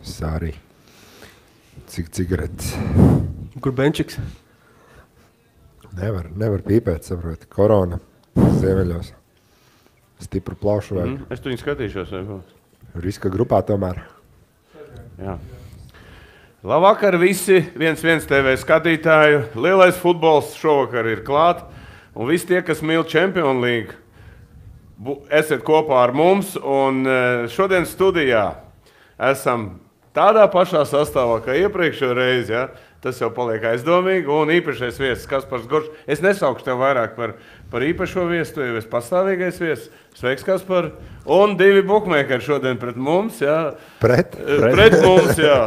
Sārī. Cik cigaretes? Kur Benčiks? Nevar pīpēt, saproti. Korona ziemeļos. Stipru plaušu vajag. Es tu viņu skatīšos. Riska grupā tomēr. Jā. Labvakar visi 1-1 TV skatītāju. Lielais futbols šovakar ir klāt. Un visi tie, kas mīl Champions League, esiet kopā ar mums. Un šodien studijā esam tādā pašā sastāvā kā iepriekšējo reizi. Ja? Tas jau paliek aizdomīgi. Un īpašais viesis Kaspars Goršs. Es nesaukšu tev vairāk par īpašo viesu, tu jau esi pastāvīgais viesis. Sveiks, Kaspar. Un divi bukmēkari šodien pret mums. Ja? Pret Mums, jā.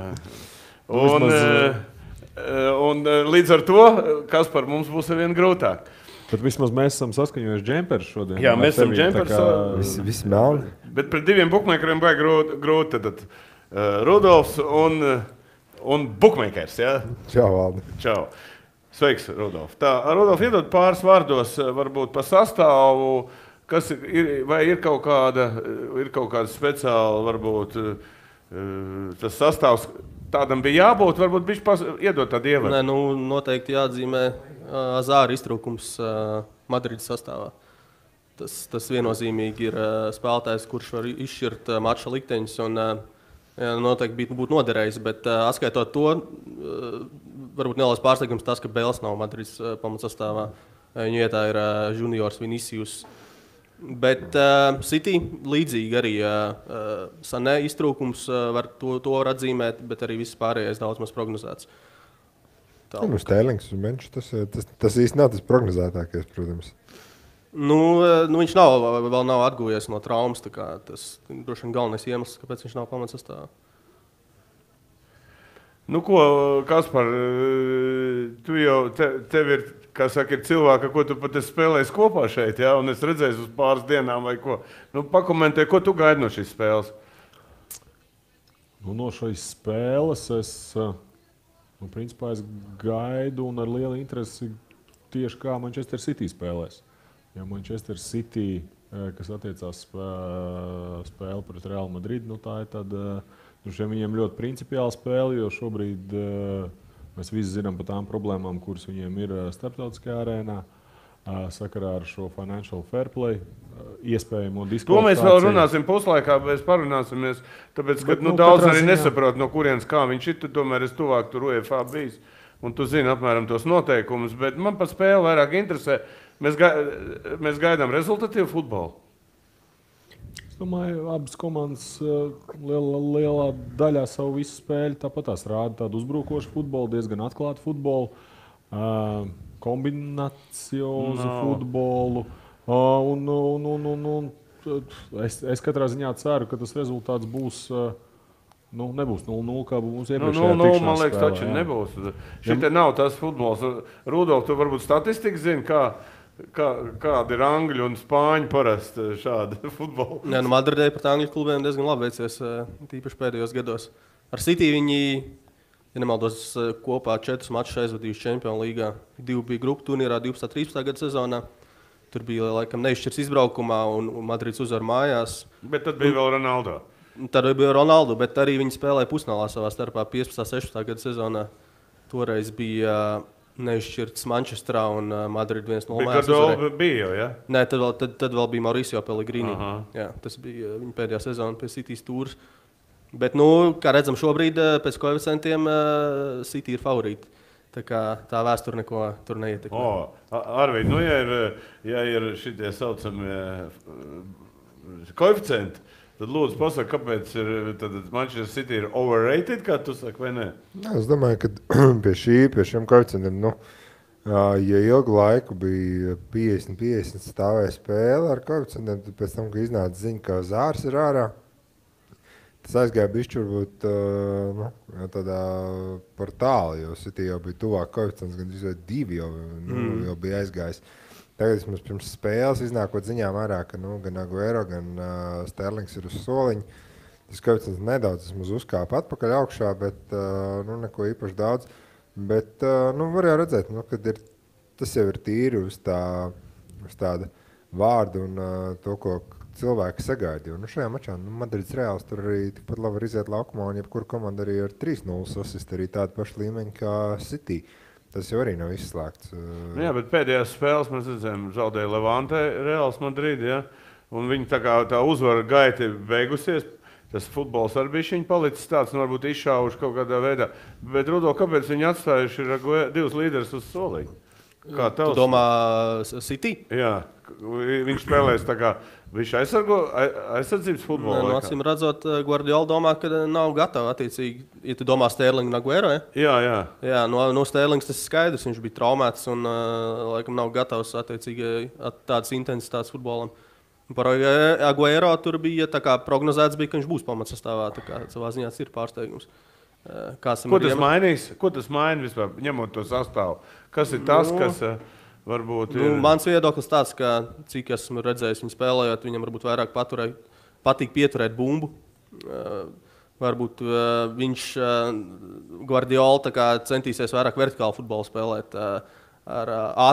Un līdz ar to, Kaspar, mums būs vien grūtāk. Bet vismaz mēs esam saskaņojuši džemperus šodien. Jā, mēs esam džemperus. Visi melni. Bet pret diviem bukmēkariem vajag grūti. Tad Rudolfs un bukmēkers, jā? Čau, Valdi. Čau. Sveiks, Rudolf. Tā, Rudolf, iedod pāris vārdos, varbūt pa sastāvu, kas vai ir kaut kāda speciāla, varbūt tas sastāvs tādam bija jābūt, varbūt bišķi iedod tādu ievadu. Nē, nu, noteikti jāatzīmē Azāra iztrūkums Madrides sastāvā. Tas viennozīmīgi ir spēlētājs, kurš var izšķirt mača likteņus un noteikti būtu noderējis, bet atskaitot to, varbūt neliels pārsteigums tas, ka Bēls nav Madrides pamatsastāvā. Viņu vietā ir juniors Vinicius. Bet City līdzīgi arī Sané iztrūkums, to var atzīmēt, bet arī viss pārējais daudz maz prognozēts. Stērlings uz benču, tas īsti nav tas prognozētākais, protams. Nu, viņš vēl nav atguvies no traumas, tā kā tas droši vien galvenais iemesls, kāpēc viņš nav pamatsastāvā. Nu ko, Kaspar, tu jau, tev ir, kā saka, ir cilvēki, ko tu pat esi spēlējis kopā šeit, ja? Un es redzēju uz pāris dienām vai ko. Nu, pakomentē, ko tu gaidi no šīs spēles? Nu, no šīs spēles es principā es gaidu un ar lielu interesi tieši kā Manchester City spēlēs. Ja Manchester City, kas attiecās spēle pret Real Madrid, nu tā ir tad, viņiem ļoti principiāla spēle, jo šobrīd mēs visi zinām par tām problēmām, kuras viņiem ir starptautiskajā arēnā, sakarā ar šo financial fair play, iespējamo diskvalifikāciju. To mēs vēl runāsim puslaikā, bet parunāsimies, tāpēc, ka daudz arī nesaprot, no kurienes kā viņš ir, tomēr es tuvāk tur UEFA bijis, un tu zini apmēram tos noteikumus, bet man par spēli vairāk interesē. Mēs gaidām rezultatīvu futbolu. Es domāju, abas komandas lielā daļā savu visu spēļu tāpatās rāda tādu uzbrukošu futbolu, diezgan atklātu futbolu, kombināciozu futbolu. Es katrā ziņā ceru, ka tas rezultāts būs nebūs 0-0, kā mums iepriekšējā tikšanās spēlē. Man liekas, taču nebūs. Šitie nav tas futbols. Rudolf, tu varbūt statistiku zini, kādi ir angļu un spāņu parasti šādi futboli? Nē, nu Madridē pat angļu klubiem diezgan labi veicies, tīpaši pēdējos gados. Ar City viņi, ja nemaldos, kopā 4 mačus aizvadījuši Champions Līgā. 2 bija grupu turnīrā 12-13. gada sezonā. Tur bija laikam neizšķirs izbraukumā un Madrids uzvar mājās. Bet tad bija vēl Ronaldo. Tad bija Ronaldo, bet arī viņi spēlēja pusnālā savā starpā 15-16. gada sezonā. Toreiz bija neizšķirts Manchesterā un Madrid 1-0 mājās uzvarēja. Bet bija jau, ja? Nē, tad vēl bija Mauricio Pellegrini. Jā, tas bija viņa pēdējā sezona pie City stūres. Bet, kā redzam šobrīd, pēc koeficientiem City ir favorīti. Tā vēsture neko tur neietekmē. Arvīd, ja ir šitie saucamie koeficienti, tad lūdzu pasaka, kāpēc Manchester City ir overrated, kā tu saki, vai ne? Es domāju, ka pie šiem koeficientiem, ja ilgu laiku bija 50-50 stāvēja spēle ar koeficientiem, tad pēc tam, kad iznāca ziņa, ka Zārs ir ārā, tas aizgāja bišķi varbūt tādā par tālu, jo City jau bija tuvāk koeficients, gan visai 2 jau bija aizgājis. Tagad mums pirms spēles iznākot ziņām ārā, ka gan Aguero, gan Stērlings ir uz soliņa. Tas koeficients nedaudz uzkāpa atpakaļ augšā, bet neko īpaši daudz. Bet var jau redzēt, kad tas jau ir tīri uz tāda vārda un to, ko cilvēki sagaida. Jo šajā mačā Madrids Reāls tur arī tikpat labi var iziet laukumā, un jebkura komanda arī ar 3-0 asist arī tādu pašu līmeņu kā City. Tas jau arī nav izslēgts. Jā, bet pēdējās spēles mēs redzējām, zaudēja Levante, Reāls Madrid, ja? Un viņi tā uzvara gaita beigusies. Tas futbols arī bija viņa palicis tāds, varbūt izšāvuši kaut kādā veidā. Bet, Rudo, kāpēc viņi atstājuši divus līderus uz soliņu? Kā Tu domā City? Jā, viņš spēlēs tā kā viņš aizsardzības futbolu. No acīm redzot, Guardiola domā, ka nav gatava attiecīgi. Ja tu domā Sterlingu un Aguero, ja? Jā, no Sterlings tas ir skaidrs. Viņš bija traumēts un laikam nav gatavs attiecīgi tādas intensitātes futbolam. Par Aguero tur bija tā kā prognozēts, ka viņš būs pamatsastāvā. Tā kā savā ziņā tas ir pārsteigums. Ko tas maina vispār, ņemot to sastāvu? Kas ir tas, kas varbūt ir? Mans viedoklis tāds, ka cik esmu redzējis viņu spēlējot, viņam varbūt vairāk patīk pieturēt bumbu. Varbūt viņš Guardiola tā kā centīsies vairāk vertikālu futbolu spēlēt ar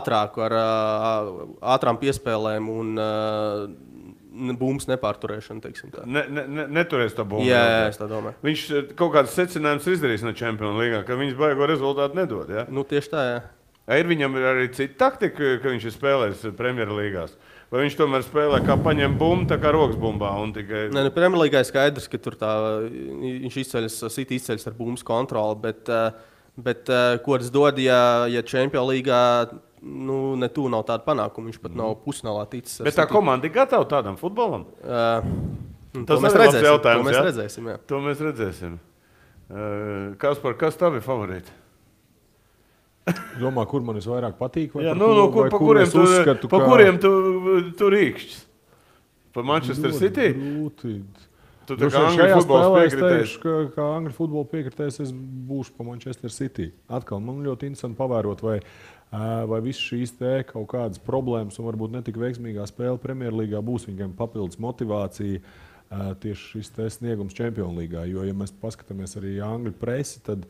ātrām piespēlēm un bumbas nepārturēšanu, teiksim tā. Neturēs tā bumbu. Jā, es tā domāju. Viņš kaut kādas secinājumus izdarīs no Čempionu līgā, ka viņas baigo rezultātu nedod, ja? Tieši tā, jā. Ir viņam arī cita taktika, ka viņš ir spēlējis Premjerlīgās? Vai viņš tomēr spēlē kā paņem bumbu, tā kā rokas bumbā? Tikai... Premjerlīgā ir skaidrs, ka tur viņš izceļas ar bumbas kontroli, bet ko tas dod, ja Čempionu līgā ne tu nav tāda panākuma, viņš pat nav pusnālā ticis. Bet tā komanda ir gatava tādam futbolam? To mēs redzēsim. To mēs redzēsim. Kaspar, kas tavi favorīti? Domā, kur man visvairāk patīk? Jā, pa kuriem tu rīkšķis? Pa Manchester City? Grūti. Tu tā kā Angļu futbols piekritējs? Kā Angļu futbola piekritējs, es būšu pa Manchester City. Atkal, man ļoti interesanti pavērot, vai visas šīs kaut kādas problēmas un varbūt netik veiksmīgā spēle Premjerlīgā būs viņiem papildus motivācija tieši šis sniegums Čempionlīgā. Jo, ja mēs paskatāmies arī Angļu presi, tad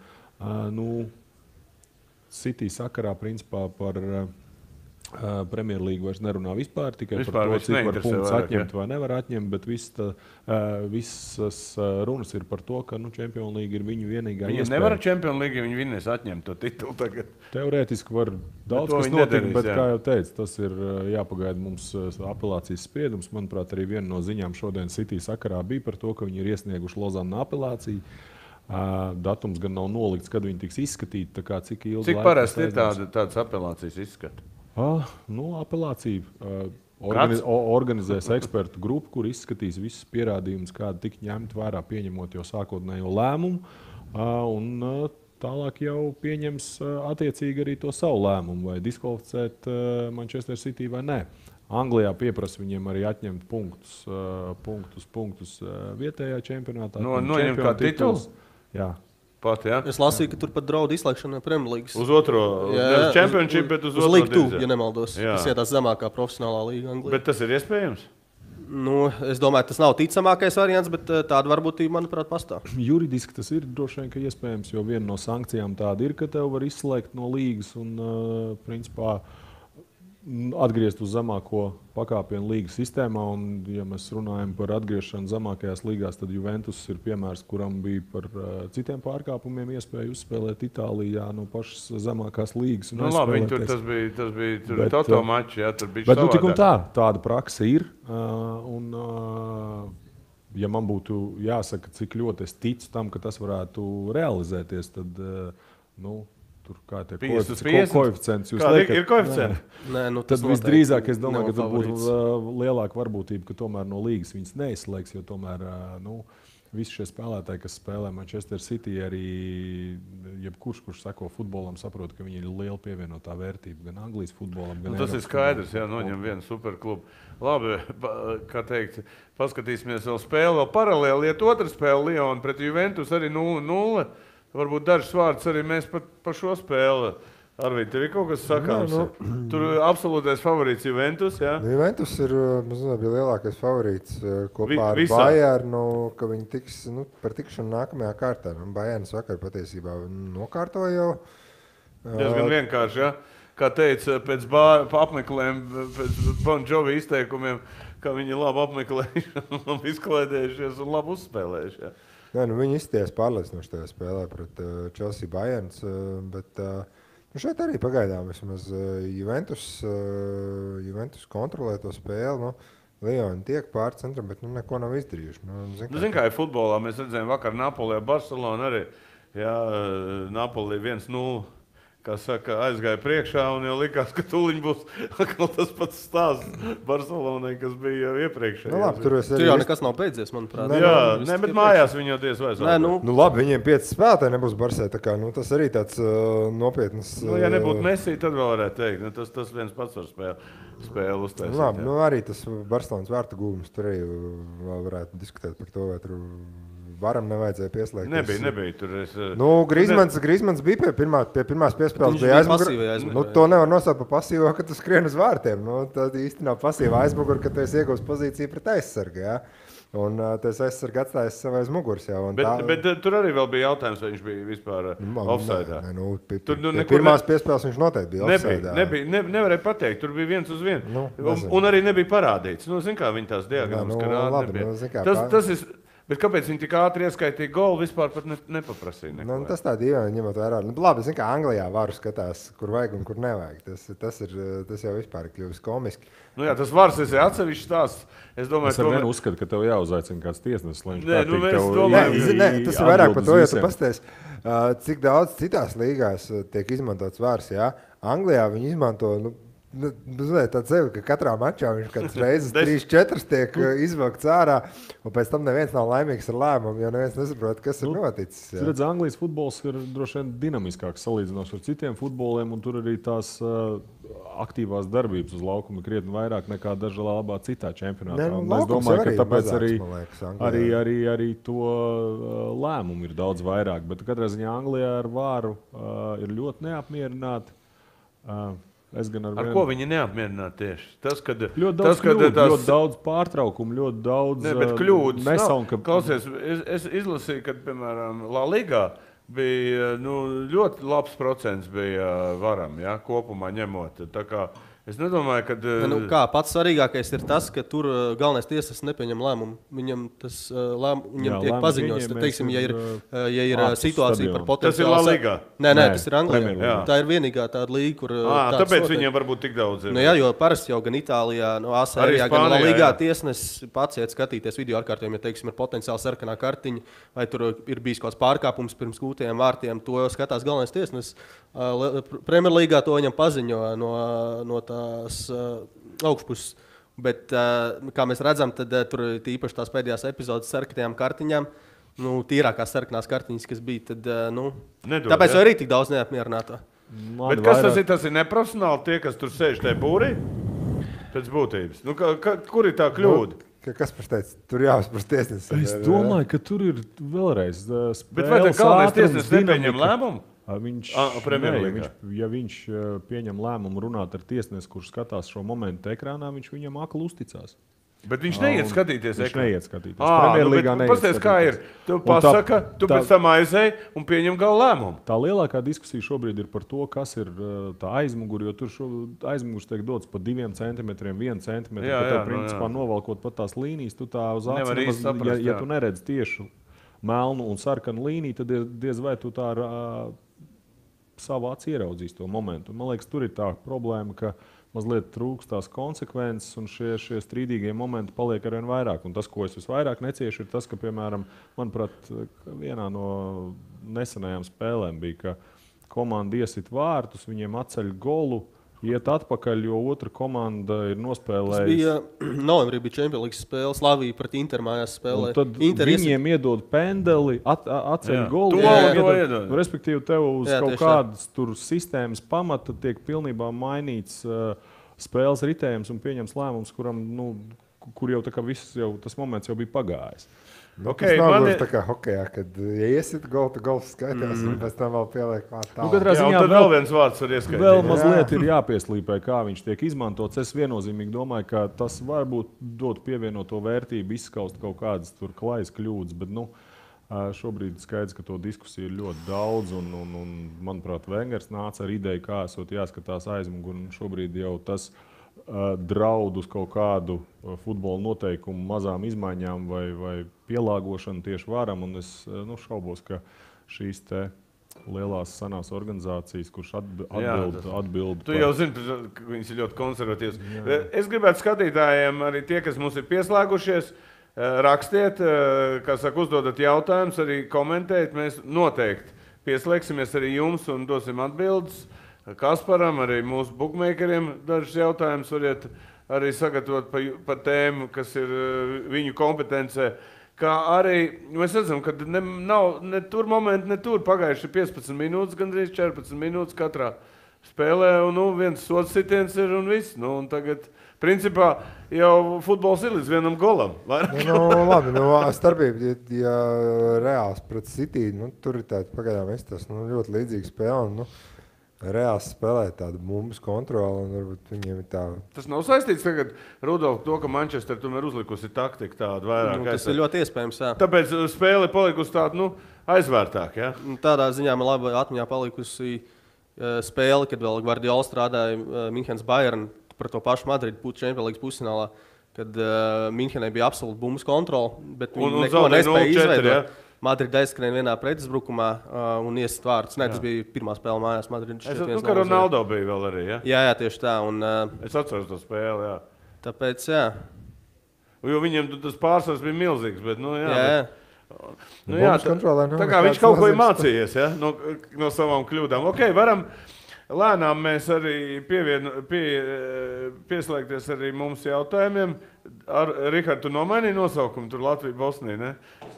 City sakarā principā par Premjerlīgu vairs nerunā vispār, tikai par to, cik var punktus atņemt vai nevar atņemt, bet visas runas ir par to, ka Čempionlīga ir viņu vienīgā iespēja. Viņi nevar Čempionlīga, ja viņi vinnēs atņemt to titulu tagad. Teorētiski var daudz kas notikt, bet, kā jau teicu, tas ir jāpagaida mums apelācijas spriedums. Manuprāt, arī viena no ziņām šodien City sakarā bija par to, ka viņi ir iesnieguši Lozanna apelāciju. Datums gan nav nolikts, kad viņi tiks izskatīti. Cik parasti ir tādas apelācijas izskata? Apelācija organizēs ekspertu grupu, kur izskatīs visus pierādījumus, kādi tika ņemti vērā, pieņemot jau sākotnējo lēmumu. Un tālāk jau pieņems attiecīgi arī to savu lēmumu, vai diskvalificēt Manchester City vai nē. Anglijā pieprasa viņiem arī atņemt punktus vietējā čempionātā. Noņemt kā tituls? Jā. Pat, ja? Es lasīju, ka tur pat draud izslēgšana no Premjerlīgas. Uz otro, nevis Championship, bet uz otro League 2, diviziju. ja nemaldos. Tas ir tā zemākā profesionālā līga Anglijā. Bet tas ir iespējams? Es domāju, tas nav ticamākais variants, bet tāda varbūtība, manuprāt, pastāv. Juridiski tas ir droši vien, ka iespējams, jo viena no sankcijām tāda ir, ka tev var izslēgt no līgas un, principā, atgriezt uz zemāko pakāpienu līgas sistēmā. Un, ja mēs runājam par atgriešanu zemākajās līgās, tad Juventus ir piemērs, kuram bija par citiem pārkāpumiem iespēja uzspēlēt Itālijā no pašas zemākās līgas. Labi, tas bija Toto mačs, jā, tur bija savādāk. Bet tik un tāda praksa ir. Ja man būtu jāsaka, cik ļoti es ticu tam, ka tas varētu realizēties, tad, tur kā te koeficients jūs liekat? Ir koeficienti? Nē, tad visdrīzāk es domāju, ka tur būtu lielāka varbūtība, ka tomēr no līgas viņas neizslēgs, jo tomēr visi šie spēlētāji, kas spēlē Manchester City, arī jebkurš, kurš seko futbolam, saprot, ka viņi ir liela pievienotā vērtība gan Anglijas futbolam, gan tas ir skaidrs, jā, noņem vienu superklubu. Labi, kā teikt, paskatīsimies vēl spēli, vēl paralēli iet otra spēle Lyon pret Juventus arī 0-0. Varbūt dažs vārds arī mēs par šo spēli. Arvīd, tev ir kaut kas sakāms? Tur absolūtais favorīts Juventus, jā? Juventus ir, bija lielākais favorīts kopā ar Bayernu, ka viņi tiks par tikšanu nākamajā kārtā. Bayerns vakar patiesībā nokārtoja jau. Diezgan vienkārši, jā? kā teica, pēc apmeklējuma, pēc Bon Jovi izteikumiem, ka viņi labi apmeklējuši, labi izklaidējušies un labi uzspēlējuši. Jā. Jā, nu viņi izties pārliecinoši tajā spēlē pret Chelsea Bayerns, bet šeit arī pagaidām vismaz Juventus kontrolē to spēli. Nu, Lioni tiek pār centram, bet neko nav izdarījuši. Zin kā ir futbolā, mēs redzējām vakar Napolijā, Barcelona arī. Jā, Napoli 1-0. Kā saka, aizgāja priekšā un jau likās, ka tūliņ būs atkal tas pats stāsts Barcelonai, kas bija jau iepriekšējā. Nu, labi, tur jau nekas nav beidzies, manuprāt. Jā, bet mājās viņi jau diez vai zaudē. Nu labi, viņiem 5 spēlētāji nebūs Barsē, tā kā tas arī tāds nopietns. Ja nebūtu Messi, tad vēl varētu teikt, tas viens pats var spēli uztaisīt. Labi, arī tas Barcelonas vārtu gūmus, tur arī vēl varētu diskutēt par to, vai tur varam nevajadzēja pieslēgties. Nebija tur. Griezmanns bija pie pirmās piespēles. Bija aizmugurē. To nevar nosaukt par pasīvo, ka tu skrien uz vārtiem. Tā īsti nav pasīva aizmugurē, ka tu esi iegūst pozīciju pret aizsargu. Ja? Un tas aizsargu atstājis sev aiz muguras. Ja? Bet tur arī vēl bija jautājums, vai viņš bija vispār offside. Pie pirmās piespēles viņš noteikti bija offside. Nevarēja pateikt, tur bija 1-1. Un arī nebija parādīts. Zin kā viņi tās diagrāmas karāda. Tas ir... Bet kāpēc viņi tik ātri ieskaitīja golu, vispār pat nepaprasīja? Tas tā dīvaini ņemot vērā. Labi, zin kā Anglijā varu skatās, kur vajag un kur nevajag. Tas jau vispār ir kļuvis komiski. Nu jā, tas varas ir atsevišķs stāsts. Es domāju, ka tomēr uzskatu, ka tev jāuzaicina kāds tiesnesis, lai viņš tas ir vairāk par to, ja tu pasties, cik daudz citās līgās tiek izmantots vārs. Jā? Anglijā viņi izmanto... Tāds sevi, ka katrā mačā viņš kāds reizes 3-4 tiek izvilkts ārā, un pēc tam neviens nav laimīgs ar lēmumu, jo neviens nesaprot, kas ir noticis. Tur redz, Anglijas futbols ir droši vien dinamiskāks salīdzinoši ar citiem futboliem, un tur arī tās aktīvās darbības uz laukuma krietni vairāk nekā dažā labā citā čempionātā. Es domāju, ka tāpēc arī to lēmumu ir daudz vairāk, bet katrā ziņā Anglijā ar vāru ir ļoti neapmierināti. Ar ko viņi neapmierināti tieši? Ļoti daudz pārtraukumu, ļoti daudz kļūdas. Klausies, es izlasīju, ka, piemēram, La Ligā bija ļoti labs procents bija varam, ja, kopumā ņemot. Tā kā es nedomāju, ka... Pats svarīgākais ir tas, ka tur galvenais tiesas nepieņem lēmumu. Viņam tiek paziņots. Teiksim, ja ir situācija par potenciālu... Tas ir La Ligā? Nē, tas ir Anglijā. Tā ir vienīgā tāda līga, kur... Tāpēc viņiem varbūt tik daudz ir. Jā, jo parasti jau gan Itālijā, ASV, gan La Ligā tiesnesis pats iet skatīties video atkārtojumiem, ja, teiksim, ir potenciāli sarkanā kartiņa, vai tur ir bijis kāds pārkāpums pirms gūtajiem vārtiem, to skatās galvenais tiesnesis. Premjerlīgā to viņam paziņo no tās augšpuses. Bet, kā mēs redzam, tad tur īpaši tās pēdējās epizodes sarkanajām kartiņām, tīrākās sarkanās kartiņas, kas bija, tad, tāpēc arī tik daudz neapmierinātā. Bet kas tas ir? Tas ir neprofesionāli tie, kas tur sēž tajā būrī? Pēc būtības. Kur ir tā kļūda? Kas par teicu? Tur jāuzprast tiesnesis. Es domāju, ka tur ir vēlreiz spēles. Bet vai tā galvenais tiesnesis nepieņem lēmumu? Ja viņš pieņem lēmumu runāt ar tiesnesi, kurš skatās šo momentu ekrānā, viņš viņam akli uzticās. Bet viņš neiet skatīties ekrānā. Viņš neiet skatīties. Premjerlīgā neiet skatīties. Kā ir? Tu pasaka, tu pēc tam aizēji un pieņem galu lēmumu. Tā lielākā diskusija šobrīd ir par to, kas ir tā aizmuguri, jo tur aizmugurs tiek dots pa 2 centimetriem, 1 centimetru. Tā principā novalkot pat tās līnijas, tu tā uz acis, ja tu neredz tiešu melnu un sarkanu līniju, tad diez vai tu tā savu aci ieraudzīs to momentu. Man liekas, tur ir tā problēma, ka mazliet trūkst tās konsekvences, un šie strīdīgie momenti paliek arvien vairāk. Un tas, ko es visvairāk neciešu, ir tas, ka, piemēram, manuprāt, vienā no nesenajām spēlēm bija, ka komanda iesit vārtus, viņiem atceļ golu, iet atpakaļ, jo otra komanda ir nospēlējusi. Novembrī bija Champions League spēle, Slavija pret Inter mājās spēlē. Tad viņiem iedod pendeli, atceļ golu. Respektīvi, tev uz kaut kādas tur sistēmas pamata tiek pilnībā mainīts spēles ritējums un pieņems lēmums, kur jau tā kā tas moments jau bija pagājis. Tas nav tā kā hokejā, kad iesit golu, tad gols skaitās un pēc tam vēl pieliek vārtā. Tad vēl viens vārds var ieskaitīt. Vēl mazliet ir jāpieslīpē, kā viņš tiek izmantots. Es viennozīmīgi domāju, ka tas varbūt dot pievienoto vērtību, izskaust kaut kādas tur klajas kļūdas, bet Šobrīd skaidrs, ka to diskusiju ir ļoti daudz, un manuprāt, Wengers nāca ar ideju, kā esot jāskatās aizmuguri. Šobrīd jau tas draud uz kaut kādu futbola noteikumu mazām izmaiņām vai pielāgošanu tieši varam, un es šaubos, ka šīs te lielās sanās organizācijas, kurš atbild. Tu jau zini, ka viņas ir ļoti konservatīvas. Es gribētu skatītājiem, arī tie, kas mums ir pieslēgušies, rakstiet, kā saka, uzdodat jautājumus, arī komentēt. Mēs noteikti pieslēgsimies arī jums un dosim atbildes. Kasparam, arī mūsu bookmakeriem dažus jautājumus variet arī sagatavot par tēmu, kas ir viņu kompetencē. Kā arī mēs redzam, ka nav ne tur momenti, ne tur pagājuši 15 minūtes, gandrīz 14 minūtes katrā spēlē, un viens sods sitiens ir un viss. Un tagad, principā, jau futbols ir līdz vienam golam. Labi, starpība, ja Reāls pret City, tur ir tāda pagaidām tas ļoti līdzīga spēle. Reāls spēlē tādu bumbas kontroli, un varbūt viņiem ir tā. Tas nav saistīts tagad, Rudolf, to, ka Manchester tomēr uzlikusi taktika tādu vairāk. Tas ir ļoti iespējams, jā. Tāpēc spēle palikusi tādu, aizvērtāk, jā? Tādā ziņā man labi atmiņā palikusi spēle, kad vēl Guardiola strādāja Minhenes Bayern par to pašu Madridu Champions League pusfinālā, kad Minhenē bija absolūti bumbas kontroli, bet viņi neko nespēja izveidot. Madrida aizskrēja vienā pretuzbrukumā un iesist vārdus. Tas bija pirmā spēle mājās. Ka Ronaldo bija vēl arī, ja? Jā, tieši tā. Es atceros to spēli, jā. Tāpēc, jā. Jo viņiem tas pārsvars bija milzīgs, bet, tā kā viņš kaut ko ir mācījies, ja? No savām kļūdām. Ok, varam lēnām mēs arī pieslēgties arī mums jautājumiem. Rihard, tu nomainīji nosaukumu tur Latvija, Bosnija, ne?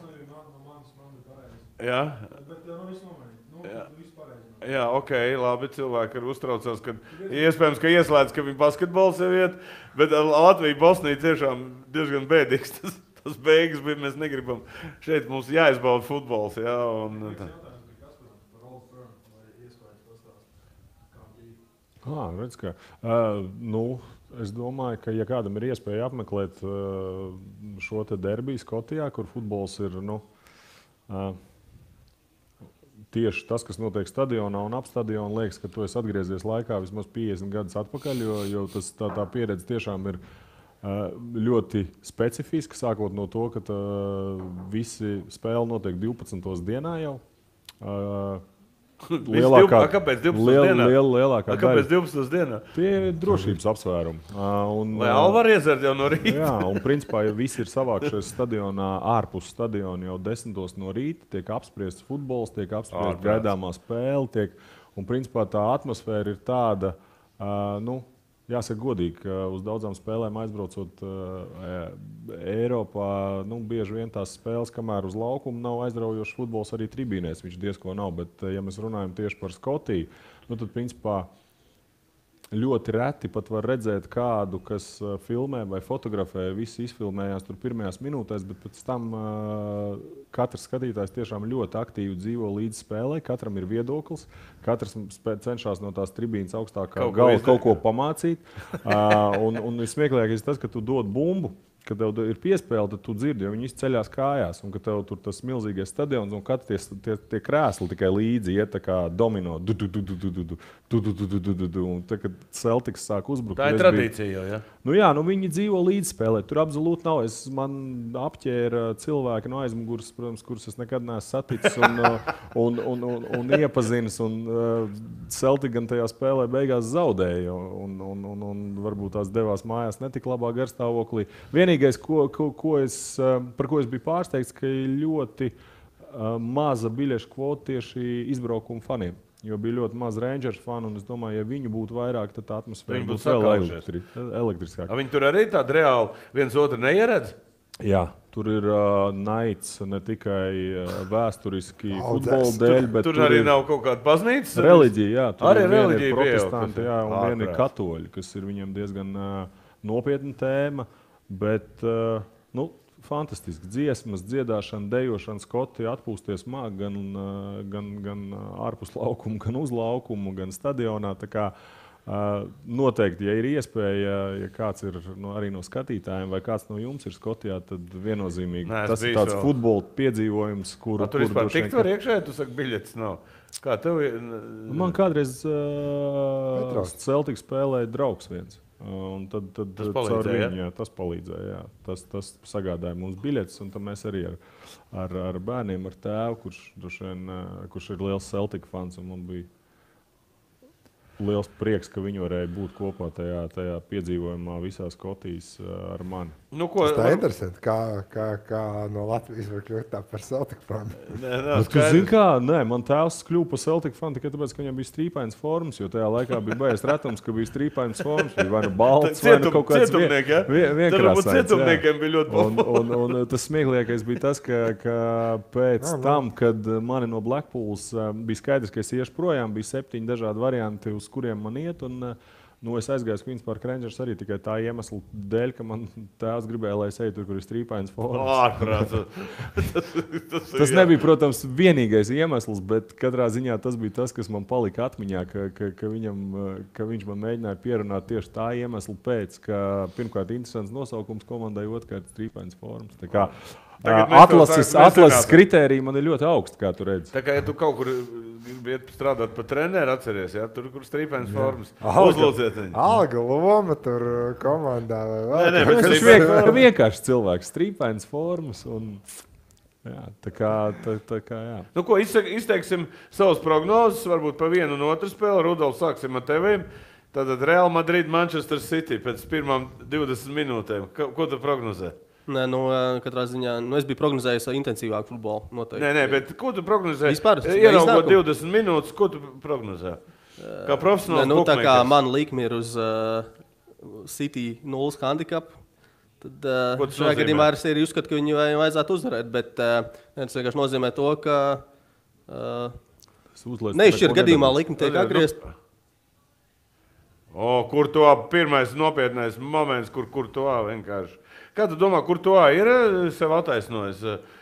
Jā, bet viss nomainīt. Jā, ok, labi, cilvēki ir uztraucās, ka iespējams, ka ieslēdz, ka viņi basketbols jau iet, bet Latvija, Bosnija tiešām diezgan bēdīgs. Tas beigas bija, mēs negribam. Šeit mums jāizbauda futbols, jā. Redz, ka, es domāju, ka ja kādam ir iespēja apmeklēt šo te derbiju Skotijā, kur futbols ir, tieši tas, kas notiek stadionā un ap stadionu, liekas, ka tu esi atgriezies laikā vismaz 50 gadus atpakaļ, jo tā pieredze tiešām ir ļoti specifiska, sākot no to, ka visi spēle notiek 12. dienā jau. Kāpēc 12. dienā? Lielākā kāpēc 12. dienā? Tie ir drošības apsvērumi. Vai Alvar iedzert jau no rīta? Jā, un principā, ja visi ir savākšies stadionā, ārpus stadiona jau 10. no rīta, tiek apspriests futbols, tiek apspriests gaidāmā spēle, un principā tā atmosfēra ir tāda, jāsaka godīgi, ka uz daudzām spēlēm aizbraucot Eiropā, bieži vien tās spēles, kamēr uz laukuma nav aizraujošs futbols, arī tribīnēs viņš diezko nav. Bet, ja mēs runājam tieši par Skotiju, tad, principā, ļoti reti pat var redzēt kādu, kas filmē vai fotografē, visi izfilmējās tur pirmajās minūtēs, bet pēc tam katrs skatītājs tiešām ļoti aktīvi dzīvo līdz spēlē, katram ir viedoklis, katrs cenšas no tās tribīnas augstākā gala kaut ko pamācīt. Un smieklīgākais ir tas, ka tu dod bumbu, kad tev ir piespēle, tad tu dzirdi, jo viņi ceļās kājās, un ka tev tur tas milzīgais stadions, un katrs tie krēsli tikai līdzi iet tā kā domino. Un tad, kad Celtics sāk uzbrukt. Tā ir tradīcija jau, ja? Viņi dzīvo līdzspēlē. Tur absolūti nav. Man apķēra cilvēki no aizmugures, protams, kurus es nekad neesmu saticis un iepazinis. Celtics gan tajā spēlē beigās zaudēja, un varbūt tās devās mājās netik labā garstāvoklī. Vienīgais, par ko es biju pārsteigts, ka ir ļoti maza biļešu kvota tieši izbraukuma faniem. Jo bija ļoti maz Rangers fanu, un es domāju, ja viņu būtu vairāk, tad tā atmosfēra būtu vēl elektriskāka. Viņi tur arī tādi reāli viens otru neieredz? Jā, tur ir naids ne tikai vēsturiski futbola dēļ, bet tur arī nav kaut kāda baznīcas? Reliģija, jā. Tur arī reliģija ir protestanti, jā, un vieni ir katoļi, kas ir viņiem diezgan nopietna tēma, bet, fantastiski dziesmas, dziedāšana, dejošana, Skoti atpūsties māk gan ārpus laukuma, gan uz laukumu, gan stadionā. Tā kā Noteikti, ja ir iespēja, ja kāds ir arī no skatītājiem vai kāds no jums ir Skotijā, tad viennozīmīgi tas ir tāds futbola piedzīvojums, kuru tur vispār tikt var iekšē, tu saki, biļetes nav. Kā tev ir? Man kādreiz Celtic spēlēja draugs viens. Un tad tas palīdzēja, viņu, tas palīdzēja. Tas sagādāja mums biļetes, un tad mēs arī ar bērniem, ar tēvu, kurš ir liels Celtic fans, un man bija liels prieks, ka viņi varēja būt kopā tajā piedzīvojumā visā Skotijas ar mani. Tas tā interesanti, kā no Latvijas var kļūt tā par Celtic fanu. Tu zini kā? Nē, man tēvs kļuva par Celtic fanu tikai tāpēc, ka viņam bija strīpains formas, jo tajā laikā bija baies retums, ka bija strīpains formas, bija vai nu balts, vai nu kaut kāds vienkrāsains. Cietumniekiem bija ļoti populārs. Un tas smieklīgākais bija tas, ka pēc tam, kad mani no Blackpools bija skaidrs, ka es iešu projām, bija 7 dažādi varianti, uz kuriem man iet, un es aizgāju Queen's Park Rangers arī tikai tā iemesla dēļ, ka man tēvs gribēja, lai es eju tur, kur ir strīpains formas. Tas nebija, protams, vienīgais iemesls, bet katrā ziņā tas bija tas, kas man palika atmiņā, ka viņš man mēģināja pierunāt tieši tā iemesla pēc, ka pirmkārt interesants nosaukums komandai, otrkārt strīpains formas. Tā kā atlases kritērija man ir ļoti augsta, kā tu redzi. Tā kā, ja tu kaut kur gribi strādāt par treneru, atceries, ja? Tur, kur strīpains formas. Uzlūdziet viņu. Alga loma tur komandā. Viņš vienkārši cilvēks, strīpains formas. Jā, tā kā jā. Nu, ko izteiksim savas prognozes, varbūt pa vienu un otru spēli. Rudolf, sāksim ar tevīm. Tātad Real Madrid, Manchester City pēc pirmām 20 minūtēm. Ko tu prognozē? Nē, katrā ziņā es biju prognozējis intensīvāku futbolu. Noteikti. Nē, bet ko tu prognozē? Vispār, ieraugot 20 minūtes, ko tu prognozē? Kā profesionāls tā kā man likme ir uz City 0 handicap, tad šajā gadījumā arī ir uzskata, ka viņi vajadzētu uzvarēt. Bet tas vienkārši nozīmē to, ka neizšķir gadījumā likme tiek atgriezt. Kur to pirmais nopietnais moments, kur to vienkārši. Kā tu domā, kur to ir sev attaisnojis?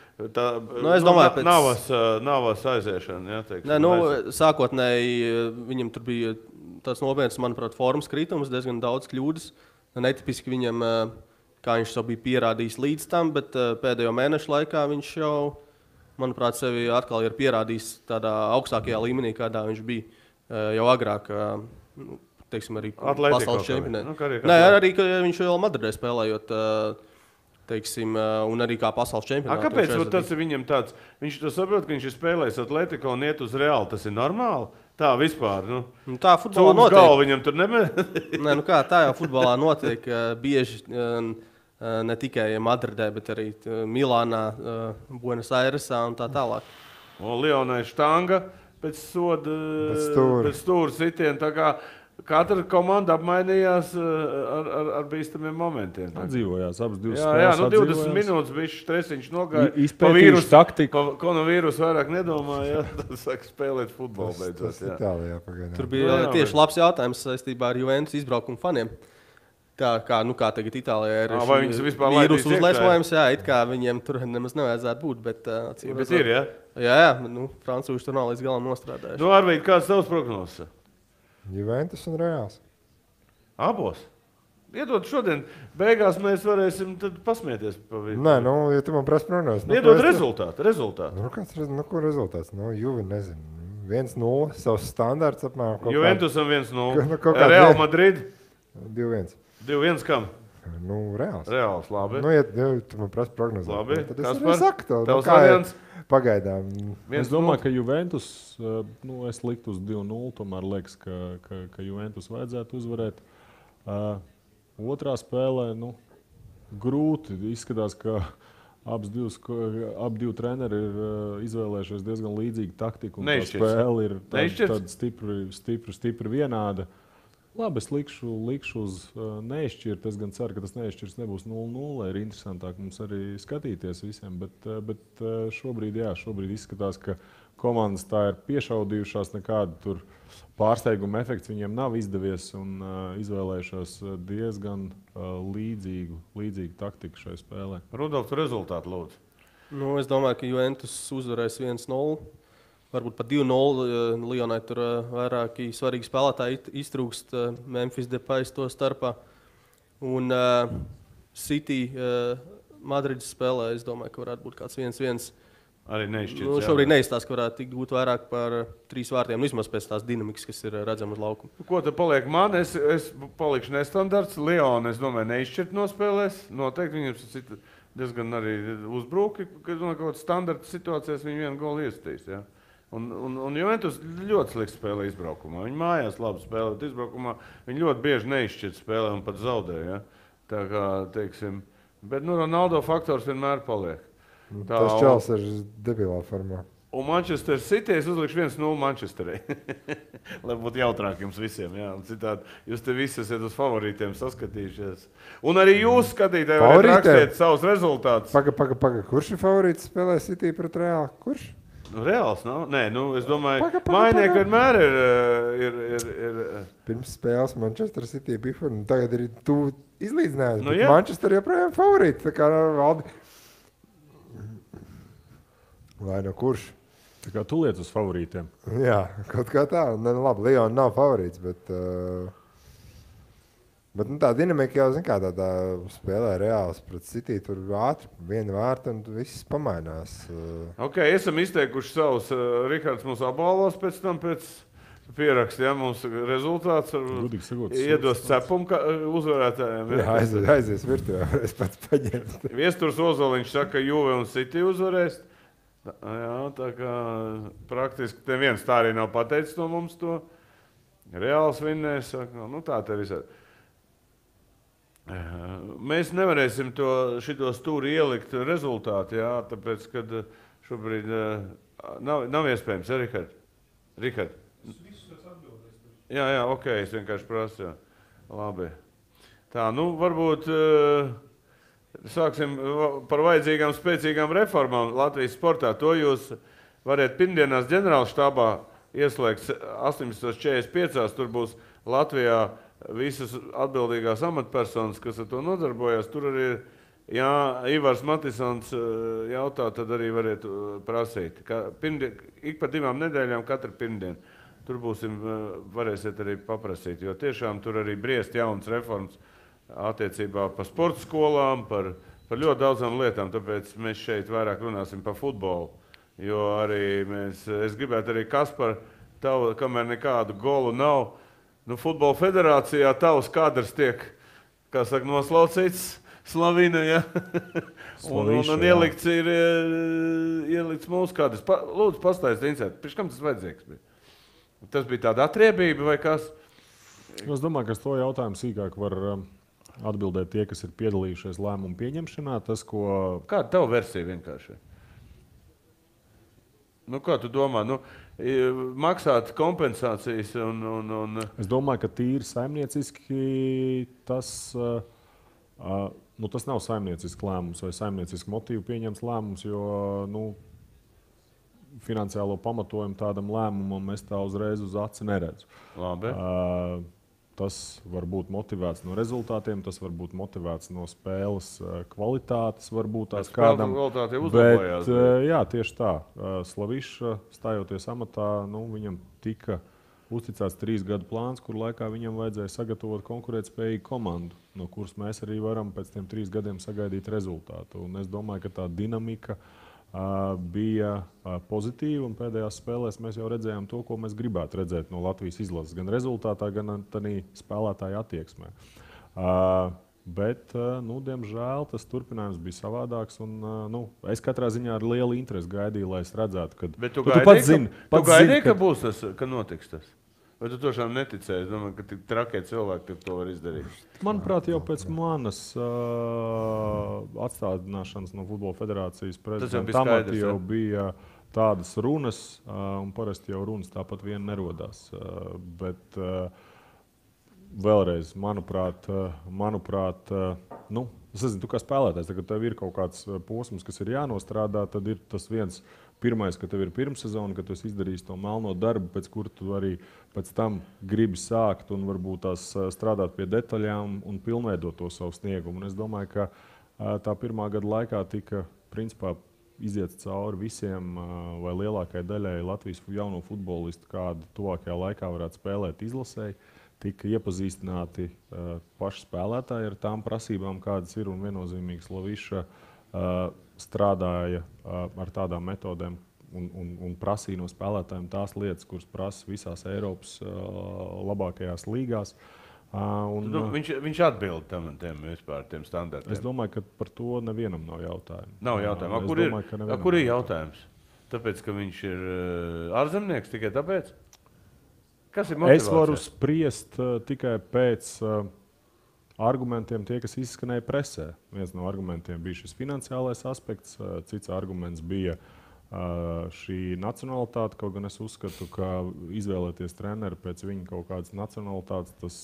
Es domāju, navas aiziešana. Ja, sākotnēji viņam tur bija tāds nopietns, manuprāt, formas kritums, diezgan daudz kļūdas. Netipiski viņam, kā viņš jau bija pierādījis līdz tam, bet pēdējo mēnešu laikā viņš jau, manuprāt, sevi atkal ir pierādījis tādā augstākajā līmenī, kādā viņš bija jau agrāk. Teiksim, arī pasaules čempionē. Nē, arī viņš vēl Madridē spēlējot, teiksim, un arī kā pasaules čempionā. Kāpēc tas ir viņam tāds? Viņš to saprot, ka viņš ir spēlējis Atletico un iet uz Reāli. Tas ir normāli? Tā vispār, tā futbolā notiek. Galva viņam tur Nē, tā jau futbolā notiek bieži, ne tikai Madridē, bet arī Milānā, Buenos Airesā un tā tālāk. Leonai štanga pēc soda, pēc stūra sitiena, tā kā katra komanda apmainījās ar bīstamiem momentiem. Atdzīvojās abas divas spēles. Jā, 20 minūtes bija stresiņš nogāja. Izpētījuši taktiku. Koronavīrus vairāk nedomāja, tad saka spēlēt futbolu beidzot. Itālijā pagaidām. Tur bija tieši labs jautājums saistībā ar Juventus izbraukumu faniem. Kā tagad Itālijā ir vīrusu uzliesmojums, it kā viņiem tur nemaz nevajadzētu būt, bet ir, ja? Jā, francūši tur nav līdz galam nostrādājuši. Arvīd, kāds tavs prognozes? Juventus un Reāls. Abos? Iedod šodien, beigās mēs varēsim pasmieties pa vidu. Nē, ja tu man prasa prognozes. Iedod rezultātu. Ko rezultāts? Juvi nezinu. 1-0, savs standarts apmēram. Juventusam 1-0. Real Madrid? 2-1. 2-1 kam? Reāls. Reāls, labi. Ja tu man prasa prognozes. Labi. Tad es arī saku tev. Tavs variants? Pagaidām. Es domāju, ka Juventus, es liktu uz 2-0, tomēr liekas, ka Juventus vajadzētu uzvarēt. Otrā spēlē, grūti izskatās, ka abi divi treneri ir izvēlējušies diezgan līdzīgu taktiku. Tā spēle ir tāda stipri vienāda. Labi, es likšu uz neizšķirt. Es gan ceru, ka tas neizšķirs nebūs 0-0. Ir interesantāk mums arī skatīties visiem. Bet šobrīd izskatās, ka komandas tā ir piešaudījušās. Nekāda tur pārsteiguma efekts viņiem nav izdevies un izvēlējušās diezgan līdzīgu taktiku šai spēlē. Rudolf, rezultātu lūdzu. Es domāju, ka Juventus uzvarēs 1-0. varbūt pat 2-0. Lionai tur vairāki svarīgi spēlētāji iztrūkst, Memphis Depay to starpā. Un City Madrides spēlē, es domāju, ka varētu būt kāds 1-1. Arī neizšķirts. Nu, šobrīd neizstāsta, ka varētu tikt gūt vairāk par 3 vārtiem, vismaz pēc tās dinamikas, kas ir redzama uz laukuma. Ko te paliek man? Es palikšu nestandarts. Leon, es domāju, neizšķirt nospēlēs. Noteikti viņam diezgan arī uzbruki, ka kaut kādas standarta situācijās viņi vienu golu iestīs. Ja? Un Juventus ļoti slikti spēlē izbraukumā. Viņi mājās labi spēlē, bet izbraukumā viņi ļoti bieži neizšķirt spēlē un pat zaudē. Ja? Tā kā, teiksim, bet Ronaldo faktors vienmēr paliek. Tas čels ir debilā formā. Un Manchester City es uzlikšu 1-0 Manchesterē. Lai būtu jautrāk jums visiem. Jā. Citādi jūs te visi esat uz favorītiem saskatījušies. Un arī jūs skatītāji varat rakstīt savus rezultātus. Paga. Kurš ir favorīts spēlē City pret Reālu? Kurš? Nu, Reāls nav? Nē, es domāju, Mainieki vienmēr ir... Pirms spēles Manchester City bija un tagad ir tu izlīdzinājums. Nu, Manchester joprojām favorīts. Tā kā valdi... Vai no kurš? Tā kā tu liec uz favorītiem. Jā, kaut kā tā. Labi, Leon nav favorīts, bet tā dinamika jau, zin kā, tā spēlē Reāls pret City, tur ātri viena vārta un viss pamainās. Ok, esam izteikuši savus, Rihards mums apbalvos pēc tam pēc pieraksta, ja, mums rezultāts iedos cepumu uzvarētājiem. Jā, aizies virtuvē, varēs pats paņemt. Viesturs Ozoliņš saka, Juve un City uzvarēs. Jā, tā kā praktiski te viens tā arī nav pateicis no mums to. Reāls vinnēs, saka, nu tā te visādi. Mēs nevarēsim šito stūri ielikt rezultātu, jā, tāpēc, kad šobrīd nav iespējams, ja, Rihard? Jā, ok, es vienkārši prasu, jā. Labi. Tā, nu, varbūt... Sāksim par vajadzīgām spēcīgām reformām Latvijas sportā. To jūs variet pirmdienās ģenerāla štābā ieslēgt 18:45. Tur būs Latvijā visas atbildīgās amatpersonas, kas ar to nodarbojās. Tur arī Ivars Matisons jautā, tad arī variet prasīt. Ik pa 2 nedēļām katru pirmdienu. Tur varēsiet arī paprasīt, jo tiešām tur arī briest jaunas reformas attiecībā par sporta skolām, par ļoti daudzām lietām, tāpēc mēs šeit vairāk runāsim par futbolu. Jo arī es gribētu arī Kaspar, kamēr nekādu golu nav, nu futbola federācijā tavs kadrs tiek, kā saka, noslaucīts Slavina, ja? un ielikts mūsu kadrs. Lūdzu, pastāstiet, Incēt, pirms kam tas vajadzīgs bija? Tas bija tāda atriebība vai kas? Es domāju, ka to jautājumu sīkāk var atbildēt tie, kas ir piedalījušies lēmumu pieņemšanā. Kāda tava versija vienkārši? Nu, kā tu domā? Nu, maksāt kompensācijas un... Es domāju, ka tīri saimnieciski tas nav saimniecisks lēmums vai saimniecisks motīvu pieņemts lēmums, jo finansiālo pamatojumu tādam lēmumam es tā uzreiz uz aci neredzu. Labi. Tas var būt motivēts no rezultātiem, tas var būt motivēts no spēles kvalitātes, varbūt tās kādam. Bet, jā, tieši tā. Slavišs stājoties amatā, viņam tika uzticēts 3 gadu plāns, kur laikā viņam vajadzēja sagatavot konkurētspējīgu komandu, no kuras mēs arī varam pēc tiem 3 gadiem sagaidīt rezultātu. Un es domāju, ka tā dinamika bija pozitīva, un pēdējās spēlēs mēs jau redzējām to, ko mēs gribētu redzēt no Latvijas izlases, gan rezultātā, gan tādā spēlētāja attieksmē. Bet, diemžēl, tas turpinājums bija savādāks, un es katrā ziņā ar lielu interesi gaidīju, lai es redzētu, kad... Bet tu gaidīji, ka būs tas, ka notiks tas? Vai tu tošām neticēji? Es domāju, ka tik trakie cilvēki to var izdarīt. Manuprāt, jau pēc manas atstādināšanas no Futbola federācijas prezidenta amata jau bija tādas runas, un parasti jau runas tāpat vien nerodās. Bet vēlreiz, manuprāt, es nezinu, tu kā spēlētājs, kad tev ir kaut kāds posms, kas ir jānostrādā, tad ir tas viens pirmais, ka tev ir pirmsezona, ka tu esi izdarījis to melno darbu, pēc kura tu arī pēc tam gribi sākt un varbūt tās strādāt pie detaļām un pilnveidot to savu sniegumu. Un es domāju, ka tā pirmā gada laikā tika principā iziet cauri visiem vai lielākajai daļai Latvijas jauno futbolistu, kādu tuvākajā laikā varētu spēlēt izlasēji. Tika iepazīstināti paši spēlētāji ar tām prasībām, kādas ir, un viennozīmīgi Slaviša strādāja ar tādām metodēm un prasīja no spēlētājiem tās lietas, kuras prasa visās Eiropas labākajās līgās. Viņš atbild tiem standartiem. Es domāju, ka par to nevienam nav jautājumu. Nav jautājumu. Kur ir jautājums? Tāpēc, ka viņš ir ārzemnieks tikai tāpēc? Kas ir motivācija? Es varu spriest tikai pēc argumentiem, tie, kas izskanēja presē. Viens no argumentiem bija šis finansiālais aspekts, cits arguments bija šī nacionalitāte, kaut gan es uzskatu, ka izvēlēties treneri pēc viņa kaut kādas nacionalitātes, tas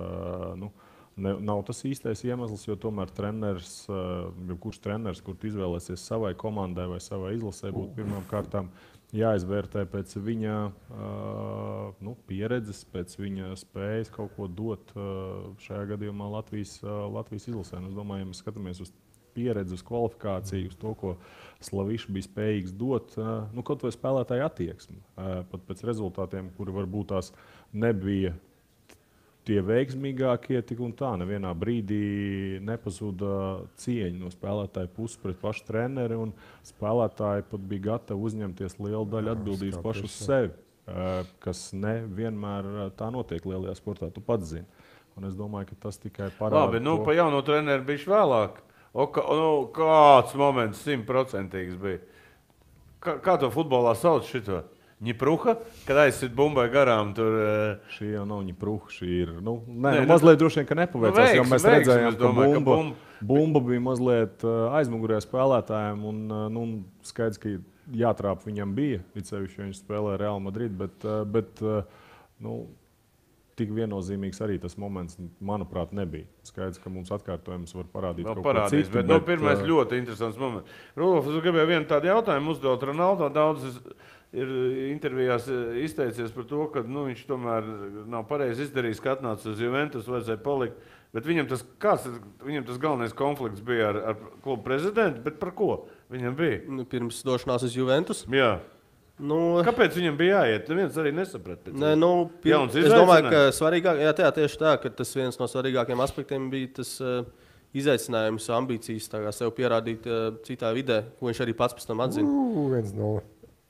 nav tas īstais iemesls, jo tomēr kurš treneris, kur izvēlēsies savai komandai vai savai izlasē, būtu pirmām kārtām jāizvērtē pēc viņa pieredzes, pēc viņa spējas kaut ko dot šajā gadījumā Latvijas izlasē. Es domāju, ja mēs skatāmies uz pieredzi, uz kvalifikāciju, uz to, ko Slaviša bija spējīgs dot, kaut vai spēlētāju attieksmi. Pat pēc rezultātiem, kuri varbūt tās nebija tie veiksmīgākie, tik un tā nevienā brīdī nepazuda cieņa no spēlētāju puses pret pašu treneri, un spēlētāji pat bija gatavi uzņemties lielu daļu atbildības pašu uz sevi, kas nevienmēr tā notiek lielajā sportā, tu pats zini. Un es domāju, ka tas tikai parāda. Labi, pa jauno treneri bišķi vēlāk. Kāds moments 100% bija? Kā to futbolā sauc šito? Ņipruha, kad aizsit bumbai garām tur... Šī jau nav ņipruha, šī ir... mazliet droši vien, ka nepaveicās, jo mēs redzējām, ka bumba bija mazliet aizmugurē spēlētājiem, un skaidrs, ka jātrāp viņam bija, it sevišķi, viņš spēlē Real Madrid, bet tik viennozīmīgs arī tas moments, manuprāt, nebija. Skaidrs, ka mums atkārtojums var parādīt kaut ko citu. Bet pirmais ļoti interesants moments. Rudolf, es gribēju vienu tādu jautājumu uzdot Ronaldo. Daudz ir intervijās izteicies par to, ka viņš tomēr nav pareizi izdarījis, ka atnāca uz Juventus, vajadzēja palikt. Bet viņam tas galvenais konflikts bija ar klubu prezidentu, bet par ko viņam bija? Pirms došanās uz Juventus? Jā. Kāpēc viņam bija jāiet? Neviens arī nesaprata. Es domāju, ka tieši tā, ka tas viens no svarīgākajiem aspektiem bija tas izaicinājums, ambīcijas sev pierādīt citā vidē, ko viņš arī pats pēc tam atzina. 1-0.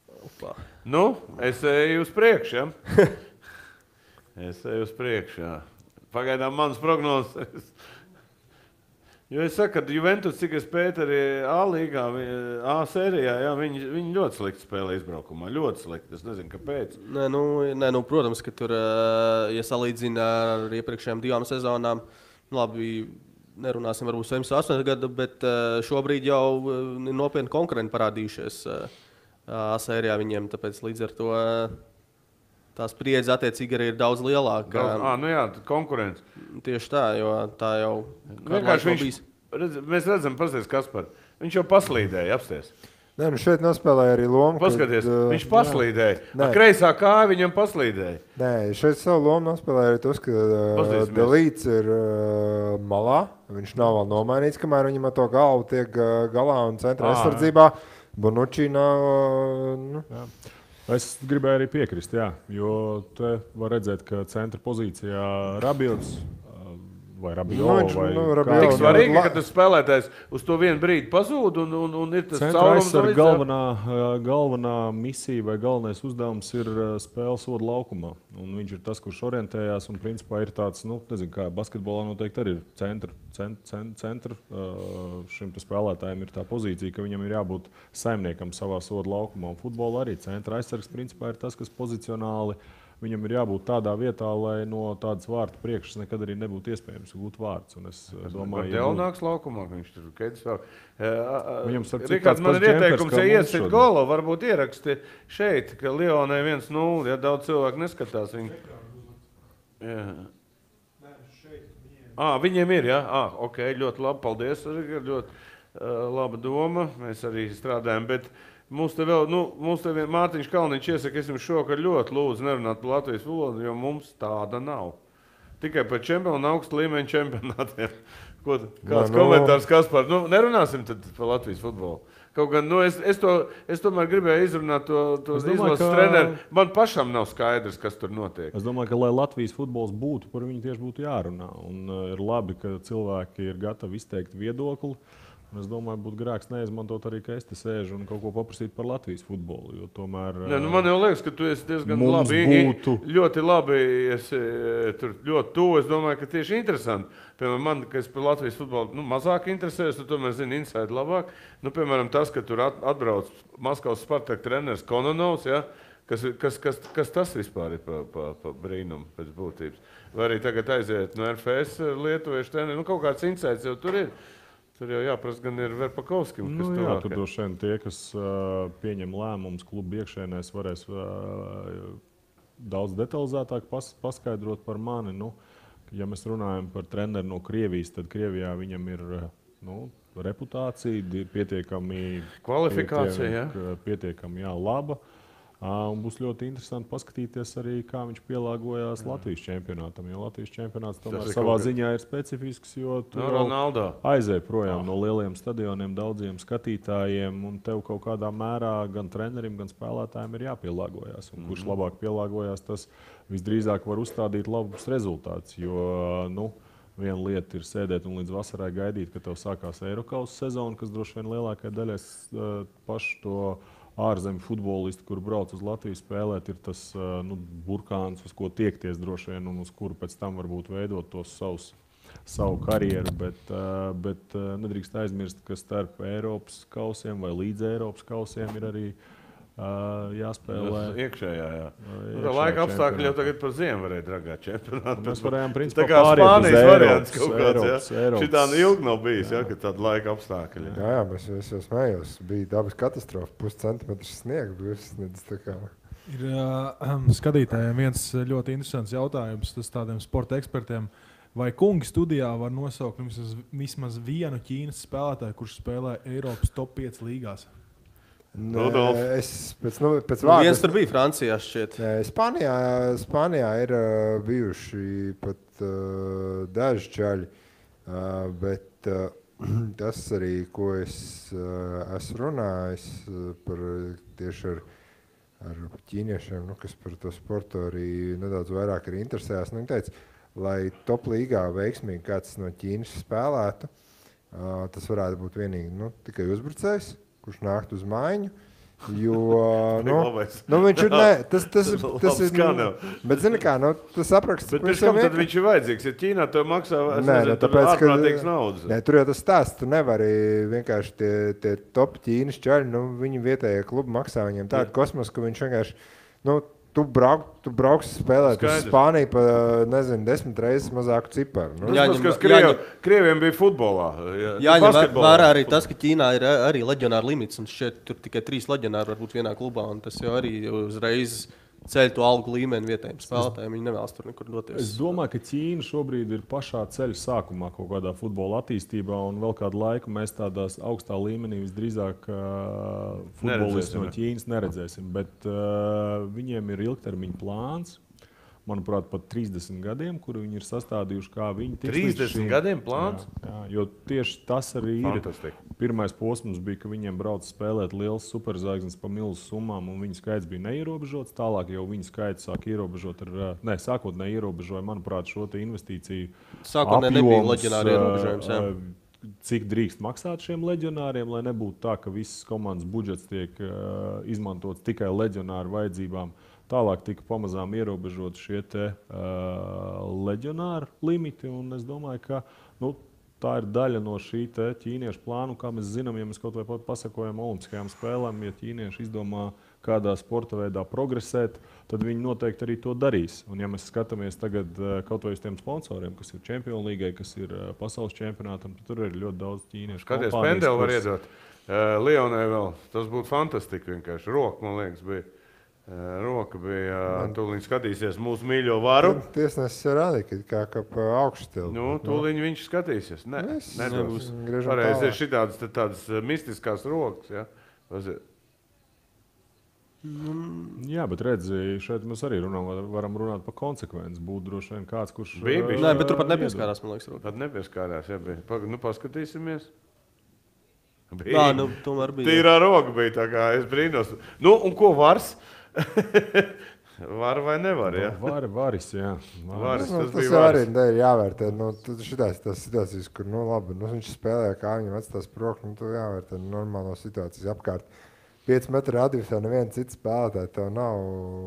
Es eju uz priekšu, ja? Es eju uz priekšu, jā. Pagaidām manas prognozes. Jo es saku, ka Juventus, cik es pētu arī A-līgā, A-sērijā, jā, viņi ļoti slikti spēlē izbraukumā. Ļoti slikti. Es nezinu, kāpēc. Protams, ka tur, ja salīdzina ar iepriekšējām 2 sezonām, labi, nerunāsim varbūt 78 gadu, bet šobrīd jau nopietni konkurenti parādījušies A-sērijā viņiem, tāpēc līdz ar to tā spriedze attiecīgi arī ir daudz lielāka. Konkurence. Tieši tā, jo tā jau vienkārši mēs redzam, pasties Kaspar, viņš jau paslīdēja, apsties. Nē, šeit nospēlēja arī lomu. Paskaties, viņš paslīdēja. Kreisā kāja viņam paslīdēja. Nē, šeit savu lomu nospēlēja arī tas, ka Delīts ir malā. Viņš nav vēl nomainīts, kamēr viņam ar to galvu tiek galā un centra aizsardzībā. Bonucci nav... Es gribēju arī piekrist, jo te var redzēt, ka centra pozīcijā Rabiots vai Rabiot. Tik svarīgi, ka tas spēlētājs uz to vienu brīdi pazūd un ir tas caurums. Galvenā misija vai galvenais uzdevums ir spēles soda laukumā. Un viņš ir tas, kurš orientējās un principā ir tāds, nezinu, kā basketbolā noteikti arī ir centra. Šim spēlētājiem ir tā pozīcija, ka viņam ir jābūt saimniekam savā soda laukumā. Un futbolā arī centra aizsargs principā ir tas, kas pozicionāli viņam ir jābūt tādā vietā, lai no tādas vārtu priekšas nekad arī nebūtu iespējams gūt vārds. Un es domāju, ka Delnāks laukumā, viņš tur keidis vēl. Rikārds, man ir ieteikums, ja iesit golu, varbūt ieraksti šeit, ka Lionai 1-0, ja daudz cilvēku neskatās viņu. Viņiem ir, jā? Ok, ļoti labi, paldies. Ļoti laba doma, mēs arī strādājam, bet mums te vēl, Mārtiņš Kalniņš iesaka, es jums šokar ļoti lūdzu nerunāt par Latvijas valodu, jo mums tāda nav. Tikai par augstu līmeņu čempionātiem. Kāds komentārs, Kaspar? Nerunāsim tad par Latvijas futbolu. Kaut gan, es tomēr gribēju izrunāt to izlases treneru. Man pašam nav skaidrs, kas tur notiek. Es domāju, ka, lai Latvijas futbols būtu, par viņu tieši būtu jārunā. Un ir labi, ka cilvēki ir gatavi izteikt viedokli. Un es domāju, būtu grēks neizmantot arī, ka es te sēžu un kaut ko paprasīt par Latvijas futbolu. Jo tomēr, man jau liekas, ka tu esi diezgan labi. Ļoti labi, tur ļoti tuvu. Es domāju, ka tieši interesanti. Piemēram, man, kas par Latvijas futbolu mazāk interesēs, tu tomēr zini inside labāk. Piemēram, tas, ka tur atbrauc Maskavas Spartak treneris Kononovs, ja? Kas tas vispār ir pa brīnumu pēc būtības? Vai arī tagad aiziet no RFS lietuviešu treneri, kaut kāds insights jau tur ir. Tur jau jāprasa gan ir Verpakovskim, kas jā, tur droši vien tie, kas pieņem lēmumus klubu iekšēnēs, varēs daudz detalizētāk paskaidrot par mani. Ja mēs runājam par treneru no Krievijas, tad Krievijā viņam ir reputācija, pietiekami kvalifikācija, pietiekami laba. Un būs ļoti interesanti paskatīties arī, kā viņš pielāgojās Latvijas čempionātam. Jo Latvijas čempionāts tomēr savā ziņā ir specifisks, jo tu aizēji projām no lieliem stadioniem, daudziem skatītājiem, un tev kaut kādā mērā gan trenerim, gan spēlētājiem ir jāpielāgojās. Un kurš labāk pielāgojās, tas visdrīzāk var uzstādīt labus rezultātus. Jo, viena lieta ir sēdēt un līdz vasarai gaidīt, ka tev sākās Eirokausa sezona, kas droši vien lielākajai daļai pašu to ārzemju futbolisti, kur brauc uz Latviju spēlēt, ir tas burkāns, uz ko tiekties droši vien, un uz kuru pēc tam varbūt veidot tos savu karjeru. Bet nedrīkst aizmirst, ka starp Eiropas kausiem vai līdz Eiropas kausiem ir arī jāspēlē. Iekšējā, jā. Laika apstākļi jau tagad par ziemu varēja dragāt čempionātu. Mēs varējām principā tā kā Spānijas variants kaut kāds, Šitā ilgi nav bijis, ka tāda laika apstākļi. Jā, es jau smējos. Bija dabas katastrofa, 0,5 centimetrs sniega. Ir skatītājiem viens ļoti interesants jautājums, tas tādiem sporta ekspertiem. Vai kungi studijā var nosaukt vismaz vienu Ķīnas spēlētāju, kurš spēlē Eiropas top 5 līgās? Es pēc vārdas... Viens tur bija Francijā šķiet. Spānijā ir bijuši pat daži čaļi, bet tas arī, ko es esmu runājis par tieši ar ķīniešiem, kas par to sportu arī nedaudz vairāk ir interesējās. Viņi teica, lai top līgā veiksmīgi kāds no Ķīnas spēlētu, tas varētu būt vienīgi tikai uzbrucējs, kurš nākt uz maiņu, jo viņš ir tas ir bet zini kā, tas apraksts. Bet pēc kam tad viņš ir vajadzīgs? Ja Ķīnā to maksā, ārprātīgas naudas. Tur jau tas stāsts, tu nevari vienkārši tie top Ķīnas čaļi, viņi vietējie klubi maksā viņiem tādu kosmosu, ka viņš vienkārši, tu brauks spēlēt uz Spāniju pa, 10 reizes mazāku ciparu. Krieviem bija futbolā. Jāņem vērā arī tas, ka Ķīnā ir arī leģionāra limits, un šeit tur tikai 3 leģionāri var būt vienā klubā, un tas jau arī uzreiz ceļ to algu līmeni vietējiem spēlētājiem. Viņi nevēlas tur nekur doties. Es domāju, ka Ķīna šobrīd ir pašā ceļa sākumā kaut kādā futbola attīstībā, un vēl kādu laiku mēs tādās augstā līmenī visdrīzāk futbolisti no Ķīnas neredzēsim. Bet viņiem ir ilgtermiņa plāns. Manuprāt, pat 30 gadiem, kuru viņi ir sastādījuši, kā viņi tiks 30 gadiem plāns? Jā, jo tieši tas arī Fantastika. Ir. Pirmais posms bija, ka viņiem brauc spēlēt liels superzvaigznes pa milzu summām, un viņu skaits bija neierobežots. Tālāk jau viņu skaits sāk ierobežot sākotnēji ierobežoja, manuprāt, šo investīciju sākotnēji nebija leģionāri ierobežojums. Cik drīkst maksāt šiem leģionāriem, lai nebūtu tā, ka visas komandas budžets tiek izmantots tikai leģionāru vajadzībām. Tālāk tika pamazām ierobežot šie leģionāru limiti, un es domāju, ka tā ir daļa no šī ķīniešu plānu. Kā mēs zinām, ja mēs kaut vai pasakojam olimpiskajām spēlēm, ja ķīnieši izdomā kādā sporta veidā progresēt, tad viņi noteikti arī to darīs. Un ja mēs skatāmies tagad kaut vai uz tiem sponsoriem, kas ir Champions League, kas ir pasaules čempionātam, tad tur ir ļoti daudz ķīniešu. Skaties, pendeli var iedot. Leonai vēl, tas būtu fantastika vienkārši. Roka, man liekas, bija. Roka bija, tūliņ skatīsies mūsu mīļo varu. Tiesnesis ir arī, kā pa augšstilu. Tūliņ viņš skatīsies. Nebūs. Pareizi ir šitādas mistiskās rokas, ja? Jā, bet redzi, šeit mēs arī varam runāt par konsekvenci. Būtu droši vien kāds, kurš... Nē, bet tur pat nepieskārās, man liekas, roka. Pat nepieskārās, jā, bija. Paskatīsimies. Jā, nu, tomēr bija. Tīrā roka bija, tā kā es brīnos. Nu, un ko vars? Var vai nevar, jā? Varis, jā. Varis, tas Tas bija jau arī varis. ir jāvērtē. Šitās tās situācijas, kur labi, viņš spēlē, kā viņam atstās proku, tu jāvērtē normālo situāciju apkārt. 5 metru radiusā neviena cita spēlētāja tev nav.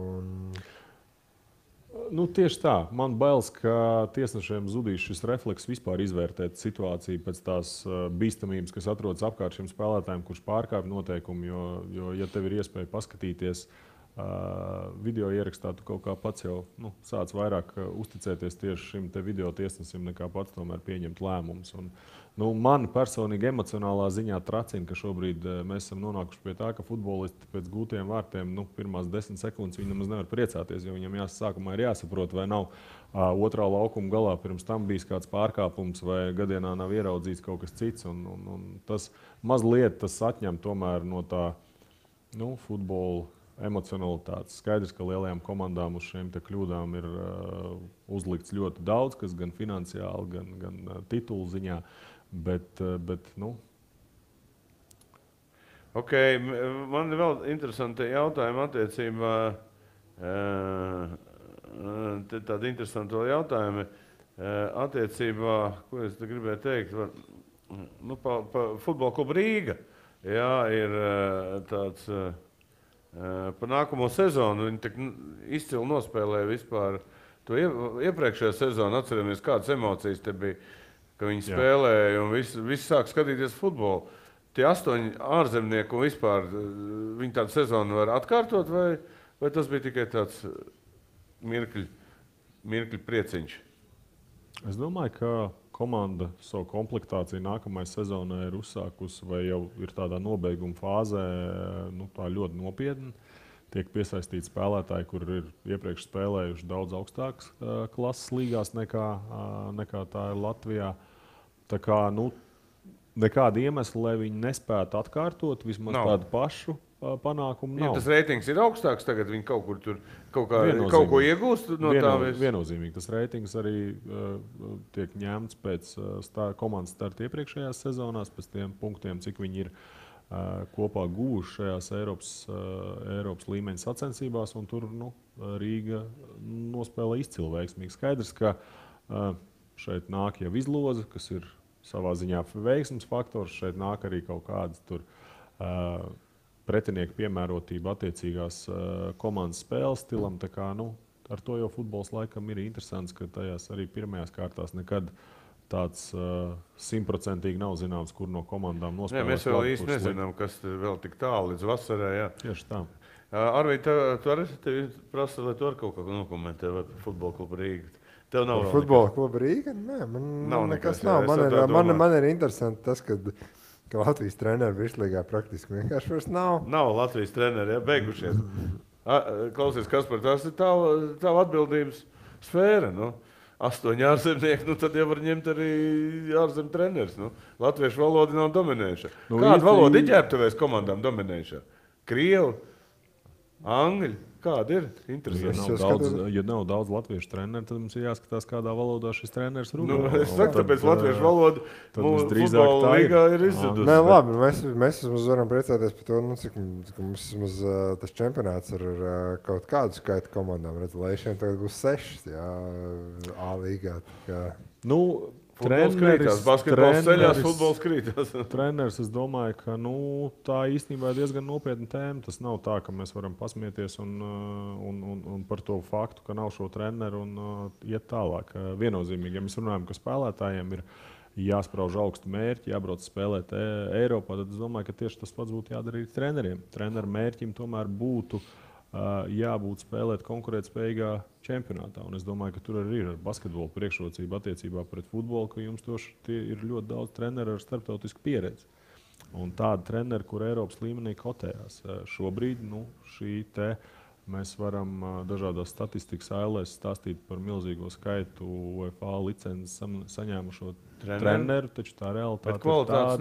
Tieši tā. Man bailes, ka tiesnešiem zudīs šis refleks vispār izvērtēt situāciju pēc tās bīstamības, kas atrodas apkārt šim spēlētājiem, kurš pārkāpj noteikumu. Jo, ja tev ir iespēja paskatīties video ierakstā, tu kaut kā pats jau sāc vairāk uzticēties tieši šim te video tiesnesim, nekā pats tomēr pieņemt lēmumus. Man personīgi emocionālā ziņā tracina, ka šobrīd mēs esam nonākuši pie tā, ka futbolisti pēc gūtiem vārtiem pirmās 10 sekundes viņi nemaz nevar priecāties, jo viņam sākumā ir jāsaprot, vai nav otrā laukuma galā pirms tam bijis kāds pārkāpums vai gadienā nav ieraudzīts kaut kas cits. Un tas mazliet tas atņem tomēr no tā futbola emocionalitātes. Skaidrs, ka lielajām komandām uz šiem kļūdām ir uzlikts ļoti daudz, kas gan finansiāli, gan titulu ziņā. Bet Okay, man ir vēl interesanti jautājumi attiecībā. Tādi interesanti jautājumi attiecībā, ko es te gribēju teikt, pa futbola klubu Rīga. Jā, ir tāds par nākamo sezonu. Viņi tik izcili nospēlēja vispār to iepriekšējā sezonu. Atceramies, kādas emocijas te bija, ka viņi spēlēja un visi sāk skatīties futbolu. Tie 8 ārzemnieki un vispār viņi tādu sezonu var atkārtot, vai tas bija tikai tāds mirkļu prieciņš? Es domāju, ka komanda savu komplektāciju nākamajai sezonai ir uzsākusi vai jau ir tādā nobeiguma fāzē, tā ļoti nopietni. Tiek piesaistīti spēlētāji, kur ir iepriekš spēlējuši daudz augstākas klases līgās nekā tā ir Latvijā. Tā kā nekāda iemesla, lai viņi nespētu atkārtot vismaz tādu pašu panākumu. Ja tas reitings ir augstāks, tagad viņi kaut kur tur kaut ko iegūst no tā visu? Viennozīmīgi. Tas reitings arī tiek ņemts pēc komandas starta iepriekšējās sezonās, pēc tiem punktiem, cik viņi ir kopā guvuši šajās Eiropas līmeņa sacensībās, un tur Rīga nospēlē izcili veiksmīgi. Skaidrs, ka šeit nāk jau izloze, kas ir savā ziņā veiksmes faktors, šeit nāk arī kaut kādas tur pretinieku piemērotība attiecīgās komandas spēles stilam. Tā kā, ar to jau futbols laikam ir interesants, ka tajās arī pirmajās kārtās nekad tāds 100% nav zināms, kur no komandām nospēlēs. Mēs vēl īsti nezinām, kas vēl tik tālu līdz vasarai. Jā. Tieši tā. Arvīd, tu arī prasa, lai tu ar kaut ko nokomentē vai futbola klubu Rīga. Tev nav futbola kluba Rīga? Nē, man nekas nav. Man ir interesanti tas, ka Latvijas treneri virslīgā praktiski vienkārši vairs nav. Nav Latvijas treneri, beigušies. Klausies, Kaspar, tas ir tava atbildības sfēra. 8 ārzemnieki, tad jau var ņemt arī ārzem treneris. Latviešu valoda nav dominējuša. Kāda valoda Iģērbtuvēs komandām dominējuša? Krievu, angļu? Kāda ir? Interesanti. Ja nav daudz latviešu treneru, tad mums ir jāskatās, kādā valodā šis treneris runā. Es saku, tāpēc latviešu valoda futbola līgā ir izzudusi. Nē, labi, mēs varam priecāties par to, cik mums tas čempionāts ar kaut kādu skaitu komandām. Lēšiem tagad būs 6, A līgā. Futbols krītās, basketbols ceļās, futbols krītās. Treneris, es domāju, ka tā īstenībā ir diezgan nopietna tēma. Tas nav tā, ka mēs varam pasmieties un par to faktu, ka nav šo treneru un iet tālāk. Viennozīmīgi, ja mēs runājam, ka spēlētājiem ir jāsprauž augstu mērķi, jābrauc spēlēt Eiropā, tad es domāju, ka tieši tas pats būtu jādara arī treneriem. Treneru mērķim tomēr būtu jābūt spēlēt konkurētspējīgā čempionātā. Un es domāju, ka tur arī ir basketbola priekšrocība attiecībā pret futbolu, ka jums ir ļoti daudz treneru ar starptautisku pieredzi. Un tādi treneri, kur Eiropas līmenī kotējās. Šobrīd mēs varam dažādās statistikas ailēs stāstīt par milzīgo skaitu UEFA licences saņēmušo treneru, taču tā realitāte ir tāda,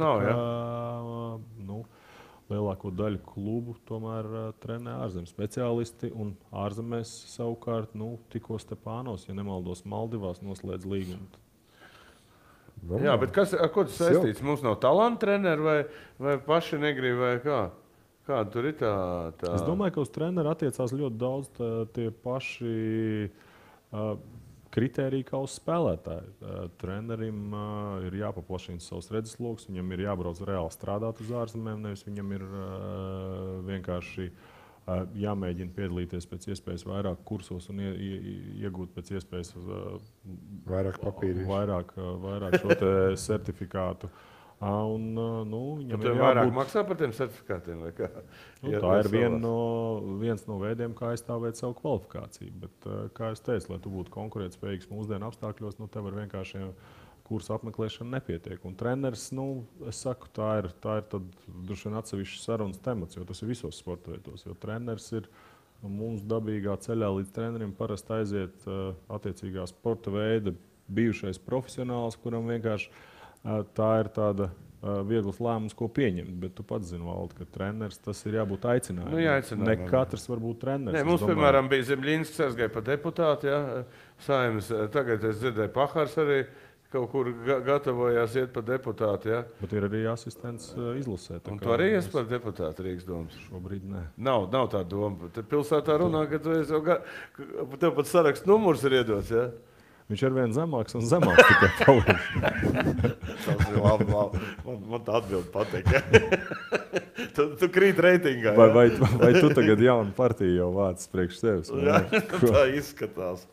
ka lielāko daļu klubu tomēr trenē ārzemju speciālisti, un ārzemēs savukārt tikko Stepānos, ja nemaldos, Maldivās noslēdz līgumu. Jā, bet ar ko tas saistīts? Mums nav talanta treneri vai paši negrib vai kā? Kāda tur ir tā? Es domāju, ka uz treneru attiecās ļoti daudz tie paši kritēriji kā uz spēlētāju. Trenerim ir jāpaplašina savs redzesloks, viņam ir jābrauc reāli strādāt uz ārzemēm, nevis viņam ir vienkārši jāmēģina piedalīties pēc iespējas vairāk kursos un iegūt pēc iespējas vairāk papīru, vairāk šo certifikātu. Viņam ir vairāk maksā par tiem certifikātiem. Tā ir viens no veidiem, kā aizstāvēt savu kvalifikāciju. Bet, kā es teicu, lai tu būtu konkurētspējīgs mūsdienu apstākļos, tev ar vienkāršiem kursu apmeklēšanu nepietiek. Un treneris, es saku, tā ir droši vien atsevišķs sarunas temats, jo tas ir visos sporta veidos. Jo treneris ir mums dabīgā ceļā līdz trenerim parasti aiziet attiecīgā sporta veida bijušais profesionāls, kuram vienkārši tā ir tāda viegls lēmums, ko pieņemt. Bet tu pats zini, Valdi, ka treneris tas ir jābūt aicinājumam. Ne katrs var būt treneris. Mums, piemēram, bija Zemļīnskis, aizgāja par deputātu. Saeimas, tagad es dzirdēju, Pahārs arī kaut kur gatavojās iet par deputātu. Ja? Bet ir arī asistents izlasē. Un tu arī esi par deputātu Rīgas domas? Šobrīd nē. Nav tā doma. Te pilsētā runā, ka tev pat saraksts numurs ir iedots. Ja? Viņš ir vien zemāks un zemāks tikai paliek. Tas ir labi. Man tā atbildi patīk. Ja? tu krīt reitingā. Ja? Vai tu tagad jaunu partiju jau vāc priekš sevis? Jā, tā izskatās.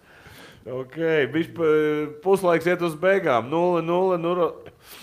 Puslaiks iet uz beigām. 0-0.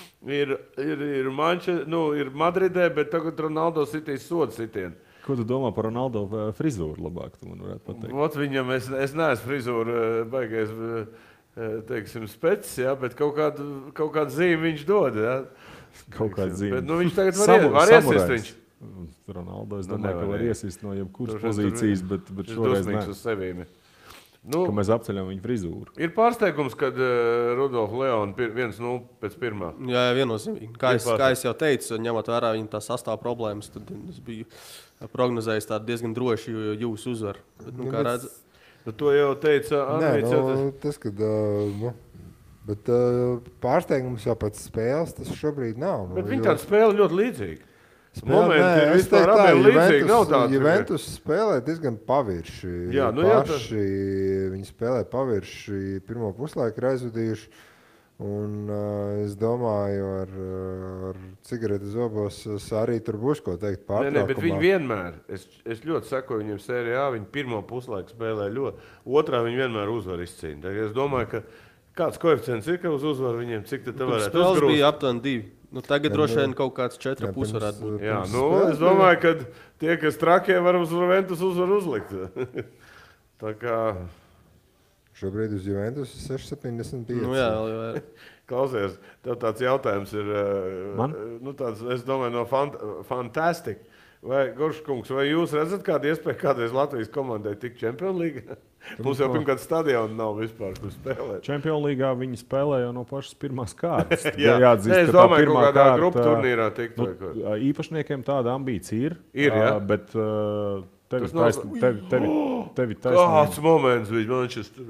Ir Madridē, bet tagad Ronaldo sitīs sodu sitienu. Ko tu domā par Ronaldo frizūru labāk? Tu man varētu pateikt. Viņam es neesmu frizūra baigais, teiksim, specis, ja, bet kaut kādu zīmi viņš dod. Ja. Kaut kādu zīmi. Bet, viņš tagad var iesist viņš. Ronaldo, es domāju, ka var iesist no jebkuras pozīcijas, bet šoreiz ne. Uz sevīm. Ka mēs apceļam viņu frizūru. Ir pārsteigums, kad Rudolf Leon 1-0 pēc pirmā. Jā, viennozīmīgi. Kā es jau teicu, ņemot vērā viņa tā sastāv problēmas, tad es biju prognozējis tādu diezgan droši jūsu uzvaru. Bet, to jau teica Anvīts. Tas, kad... Bet pārsteigums jau pēc spēles tas šobrīd nav. Bet viņa tāda spēle ļoti līdzīga. Momenti ir vispār abiem līdzīgi. Juventus spēlē diezgan pavirši. Jā, viņi spēlē pavirši, pirmo puslaiku ir aizvadījuši. Un es domāju, ar cigareti zobos arī tur būs ko teikt pārtraukumā. Bet viņi vienmēr, es ļoti sekoju viņiem sērijā, viņi pirmo puslaiku spēlē ļoti, otrā viņi vienmēr uzvar izcīna. Es domāju, ka kāds koeficients ir, ka uz uzvaru viņiem, cik tad varētu uzgrūst? Spēles bija aptuveni 2. Tagad droši vien kaut kāds 4,5 varētu būt. Jā, es domāju, ka tie, kas trakie, var uz Juventus uzvaru uzlikt. Tā kā... Šobrīd uz Juventus ir 6,75. Jā. Klausies, tev tāds jautājums ir, es domāju, no Fantastic. Vai, Gorškungs, vai jūs redzat kādu iespēju kādreiz Latvijas komandai tikt Champions League? Mums jau pirmkārt stadiona nav vispār, kur spēlēt. Champions League viņi spēlē jau no pašas pirmās kārtas. Es domāju, ka kādā grupu turnīrā tikt. Īpašniekiem tāda ambīcija ir. Jā. Bet tevi taisnība. Kāds moments bija Manchester.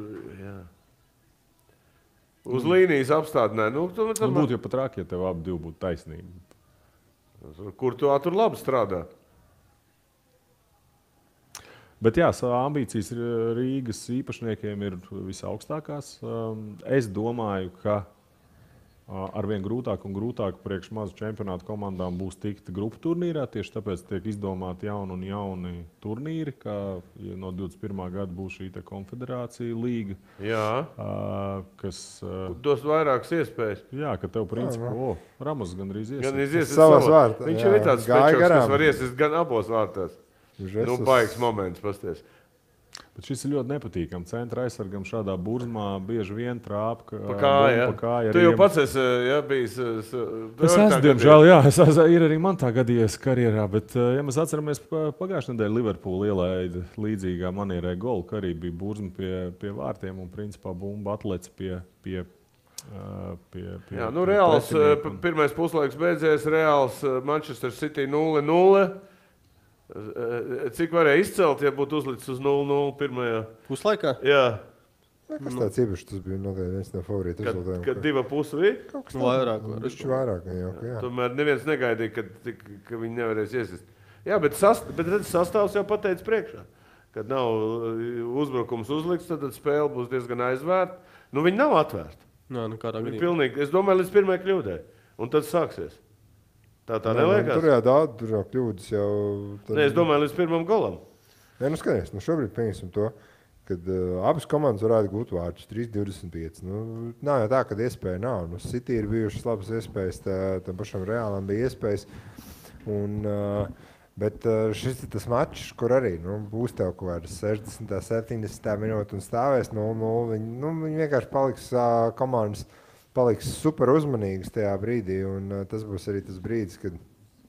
Uz līnijas apstādinē. Būtu jau pat rāk, ja tev abi divi būtu taisnība. Kur tu tur labi strādā? Bet jā, ambīcijas Rīgas īpašniekiem ir visaugstākās. Es domāju, ka arvien grūtāk un grūtāk priekš mazu čempionātu komandām būs tikt grupu turnīrā. Tieši tāpēc tiek izdomāti jauni turnīri, kā no 21. gada būs šī konfederācija līga. Jā. Kas dos vairākas iespējas. Jā, ka tev principā, Ramos gandrīz iesist savās vārtās. Viņš ir tāds spečoks, kas var iesist gan abos vārtās. Baigs moments, pasties. Bet šis ir ļoti nepatīkami. Centra aizsargam šādā burzmā bieži vien trāp pa kāju. Tu jau pats esi bijis... Es esmu, diemžēl, ir arī man tā gadījies karjerā, bet, ja mēs atceramies, pagājušajā nedēļā Liverpool ielaida līdzīgā manierē golu, ka arī bija burzma pie vārtiem un principā bumba atlec pie Reāls, pirmais puslaiks beidzies, Reāls Manchester City 0-0. Cik varēja izcelt, ja būtu uzlicis uz 0-0 pirmajā? Puslaikā? Jā. Kas tāds īpašs, tas bija noteikti viens no favorītu rezultātiem. Kad 2,5 bija? Kaut kas Vairāk. Viņš vairāk, jā. Tomēr neviens negaidīja, ka viņi nevarēs iesist. Jā, bet sastāvs jau pateica priekšā. Kad nav uzbrukums uzlikts, tad spēle būs diezgan aizvērta. Nu, viņi nav atvērti. Nā, nekādā gadījumā. Pilnīgi, es domāju, līdz pirmajai kļūdai. Un tad sāksies. Tā neliekas? Tur jau daudz, tur jau kļūdas jau... Nē, es domāju, līdz pirmam golam. Nē, nu skaties, šobrīd pieņemsim to, kad abas komandas varētu gūt vārdus 3-25. Nav jau tā, ka iespēja nav. City ir bijušas labas iespējas, tam pašam Reālam bija iespējas. Bet šis ir tas mačs, kur arī būs tev kaut kāda 60, 70 minūte un stāvēs 0-0. Viņi vienkārši komandas paliks super uzmanīgas tajā brīdī. Tas būs arī tas brīdis, kad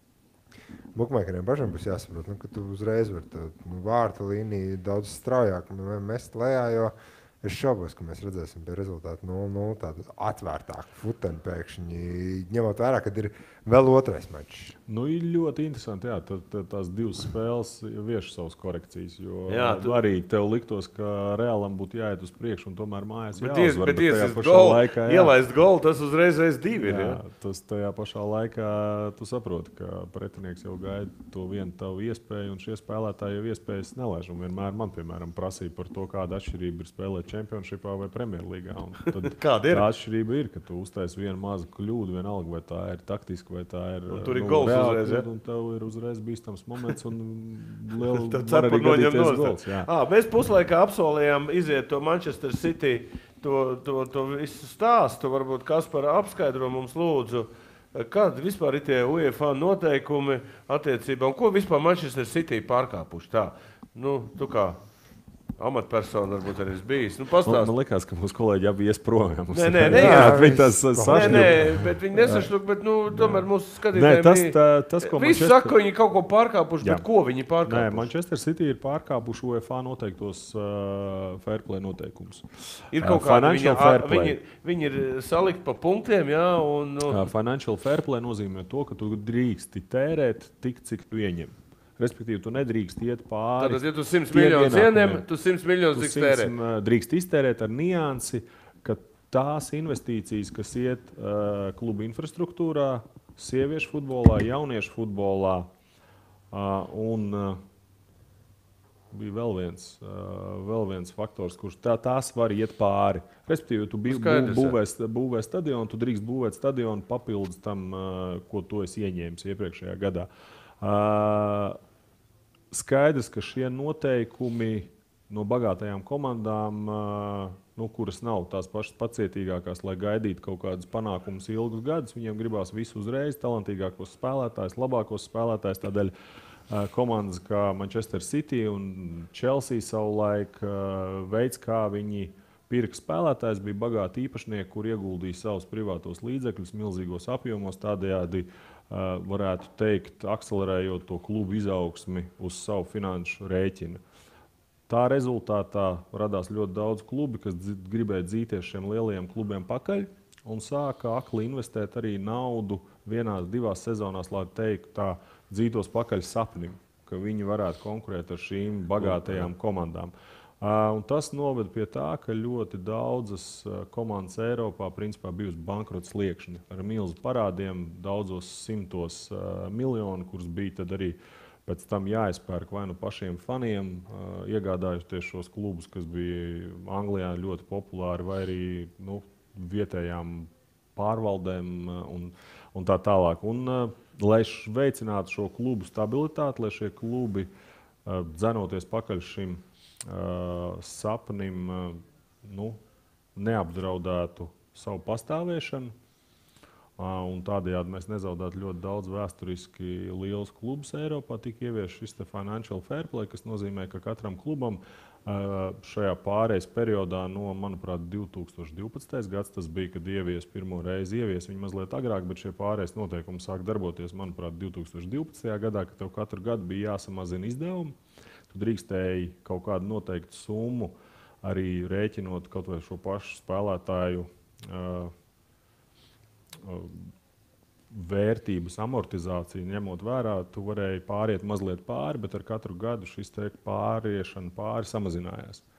bukmēkeriem pašam būs jāsaprot, ka tu uzreiz vari vārtu līniju daudz straujāk mest lejā, jo es šaubos, ka mēs redzēsim pie rezultātu 0-0 tādu atvērtāku futeni pēkšņi, ņemot vērā, kad ir vēl otrais mačs. Ir ļoti interesanti, jā, tās divas spēles vieš savas korekcijas, jo arī tev liktos, ka Reālam būtu jāiet uz priekšu un tomēr mājās jāuzvar. Bet tajā pašā laikā... Ielaist golu, tas uzreiz 2 ir. Jā, tas tajā pašā laikā tu saproti, ka pretinieks jau gaida to vienu tavu iespēju un šie spēlētāji jau iespējas nelaiž. Un vienmēr man, piemēram, prasīja par to, kāda atšķirība ir spēlēt Championshipā vai Premjerlīgā. Kāda ir? Tā atšķirība ir, ka tu uztaisi vienu mazu kļūdu, vienalga, vai tā ir taktiski, vai tā ir tur ir gols uzreiz, ja? Un tev ir uzreiz bīstams moments un liela var arī gadīties gols. Mēs puslaikā apsolījām iziet to Manchester City, to visu stāstu. Varbūt Kaspar apskaidro mums lūdzu, kādi vispār ir tie UEFA noteikumi attiecībā un ko vispār Manchester City pārkāpuši tā? Tu kā amatpersona varbūt arī bijis. Man liekas, ka mūsu kolēģi abi ies projām. Nē, viņi tas sašķelj. Nē, bet viņi nesašķelj, bet tomēr mūsu skatītājiem tas, ko visi saka, ka viņi kaut ko pārkāpuši, bet ko viņi pārkāpuši? Nē, Manchester City ir pārkāpuši UEFA noteiktos fair play noteikumus. Ir kaut kādi, viņi ir salikt pa punktiem, jā, un... Financial fair play nozīmē to, ka tu drīksti tērēt tik, cik tu ieņem. Respektīvi, tu nedrīkst iet pāri. Tātad, ja tu 100 miljonus ieņem, tu 100 miljonus drīkst tērēt. Drīkst iztērēt ar niansi, ka tās investīcijas, kas iet kluba infrastruktūrā, sieviešu futbolā, jauniešu futbolā un bija vēl viens faktors, kurš tās var iet pāri. Respektīvi, tu būvē stadionu, tu drīkst būvēt stadionu papildus tam, ko tu esi ieņēmis iepriekšējā gadā. Skaidrs, ka šie noteikumi no bagātajām komandām, kuras nav tās pašas pacietīgākās, lai gaidītu kaut kādus panākumus ilgus gadus, viņiem gribās visu uzreiz, talantīgākos spēlētājus, labākos spēlētājus. Tādēļ komandas kā Manchester City un Chelsea savulaik veids, kā viņi pirka spēlētājs, bija bagāti īpašnieki, kur ieguldīja savus privātos līdzekļus milzīgos apjomos, tādējādi varētu teikt, akcelerējot to klubu izaugsmi uz savu finanšu rēķinu. Tā rezultātā radās ļoti daudz klubi, kas gribēja dzīties šiem lielajiem klubiem pakaļ un sāka akli investēt arī naudu vienās, divās sezonās, lai teiktu tā dzītos pakaļ sapnim, ka viņi varētu konkurēt ar šīm bagātajām komandām. Un tas noved pie tā, ka ļoti daudzas komandas Eiropā principā bijusi bankrota sliekšņi ar milzu parādiem, daudzos simtos miljonu, kurus bija tad arī pēc tam jāizpērk vai nu pašiem faniem, iegādājoties šos klubus, kas bija Anglijā ļoti populāri, vai arī vietējām pārvaldēm un tā tālāk. Un, lai veicinātu šo klubu stabilitāti, lai šie klubi dzenoties pakaļ šim sapnim neapdraudētu savu pastāvēšanu. Un tādējādi mēs nezaudētu ļoti daudz vēsturiski lielus klubus Eiropā. Tika ieviest šis financial fair play, kas nozīmē, ka katram klubam šajā pārejas periodā no, manuprāt, 2012. gads tas bija, kad pirmo reizi ievies viņi mazliet agrāk, bet šie pārejas noteikumi sāk darboties, manuprāt, 2012. gadā, kad tev katru gadu bija jāsamazina izdevumi. Tu drīkstēji kaut kādu noteiktu summu arī rēķinot kaut vai šo pašu spēlētāju vērtības amortizāciju, ņemot vērā, tu varēji pāriet mazliet pāri, bet ar katru gadu šis pāriešana pāri samazinājās.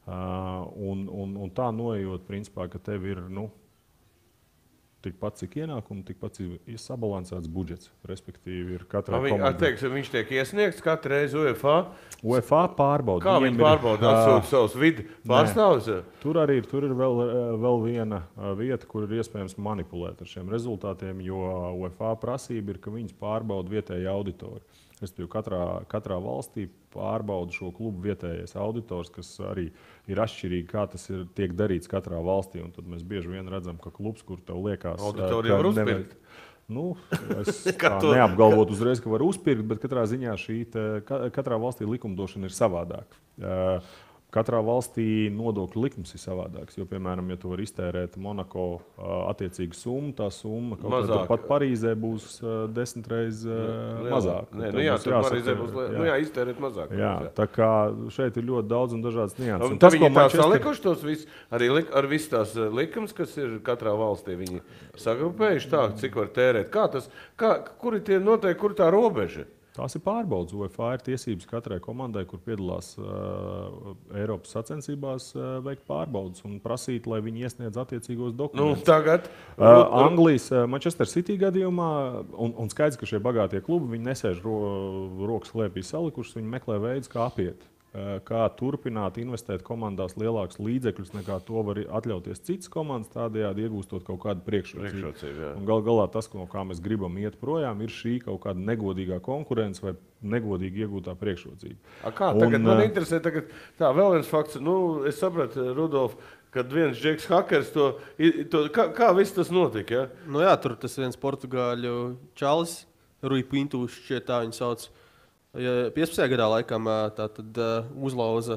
Un tā noejot, principā, ka tev ir tikpat cik ienākumi, tikpat ir sabalansēts budžets. Respektīvi, ir katrai komandai. Viņš tiek iesniegts katru reizi UEFA. UEFA pārbauda. Kā viņi pārbauda? Atsūta savus vidu pārstāvus? Tur ir vēl viena vieta, kur ir iespējams manipulēt ar šiem rezultātiem, jo UEFA prasība ir, ka viņas pārbauda vietēji auditori. Katrā valstī pārbauda šo klubu vietējais auditors, kas arī ir atšķirīgi, kā tas tiek darīts katrā valstī. Un tad mēs bieži vien redzam, ka klubs, kur tev liekas, auditori var uzpirkt. Es neapgalvotu uzreiz, ka var uzpirkt, bet katrā ziņā katrā valstī likumdošana ir savādāka. Katrā valstī nodokļu likums ir savādāks. Jo, piemēram, ja tu vari iztērēt Monako attiecīgu summu, tā summa kaut kā pat Parīzē būs 10 reizes mazāka. Tur Parīzē būs iztērēt mazāk. Jā, tā kā šeit ir ļoti daudz un dažādas nianses. Tas, viņi tā salikuši tos visus, arī ar visu tās likums, kas ir katrā valstī, viņi sagrupējuši tā, cik var tērēt. Kur ir tie noteikti, kur tā robeža? Tās ir pārbaudas. UEFA ir tiesības katrai komandai, kur piedalās Eiropas sacensībās, veikt pārbaudas un prasīt, lai viņi iesniedz attiecīgos dokumentus. Tagad Anglijas Manchester City gadījumā, un skaidrs, ka šie bagātie klubi, viņi nesēž rokas klēpī salikušas, viņi meklē veidus, kā apiet. Kā turpināt investēt komandās lielākus līdzekļus, nekā to var atļauties citas komandas, tādējādi iegūstot kaut kādu priekšrocību. Galu galā tas, no kā mēs gribam iet projām, ir šī kaut kāda negodīgā konkurence vai negodīgi iegūtā priekšrocība. Tagad man interesē, vēl viens fakts. Es sapratu, Rudolf, kad viens Džeks Hakers kā viss tas notika? Ja? Tur tas viens portugāļu čalis, Rui Pintu, šķiet tā viņu sauc. 15. gadā laikam tātad uzlauza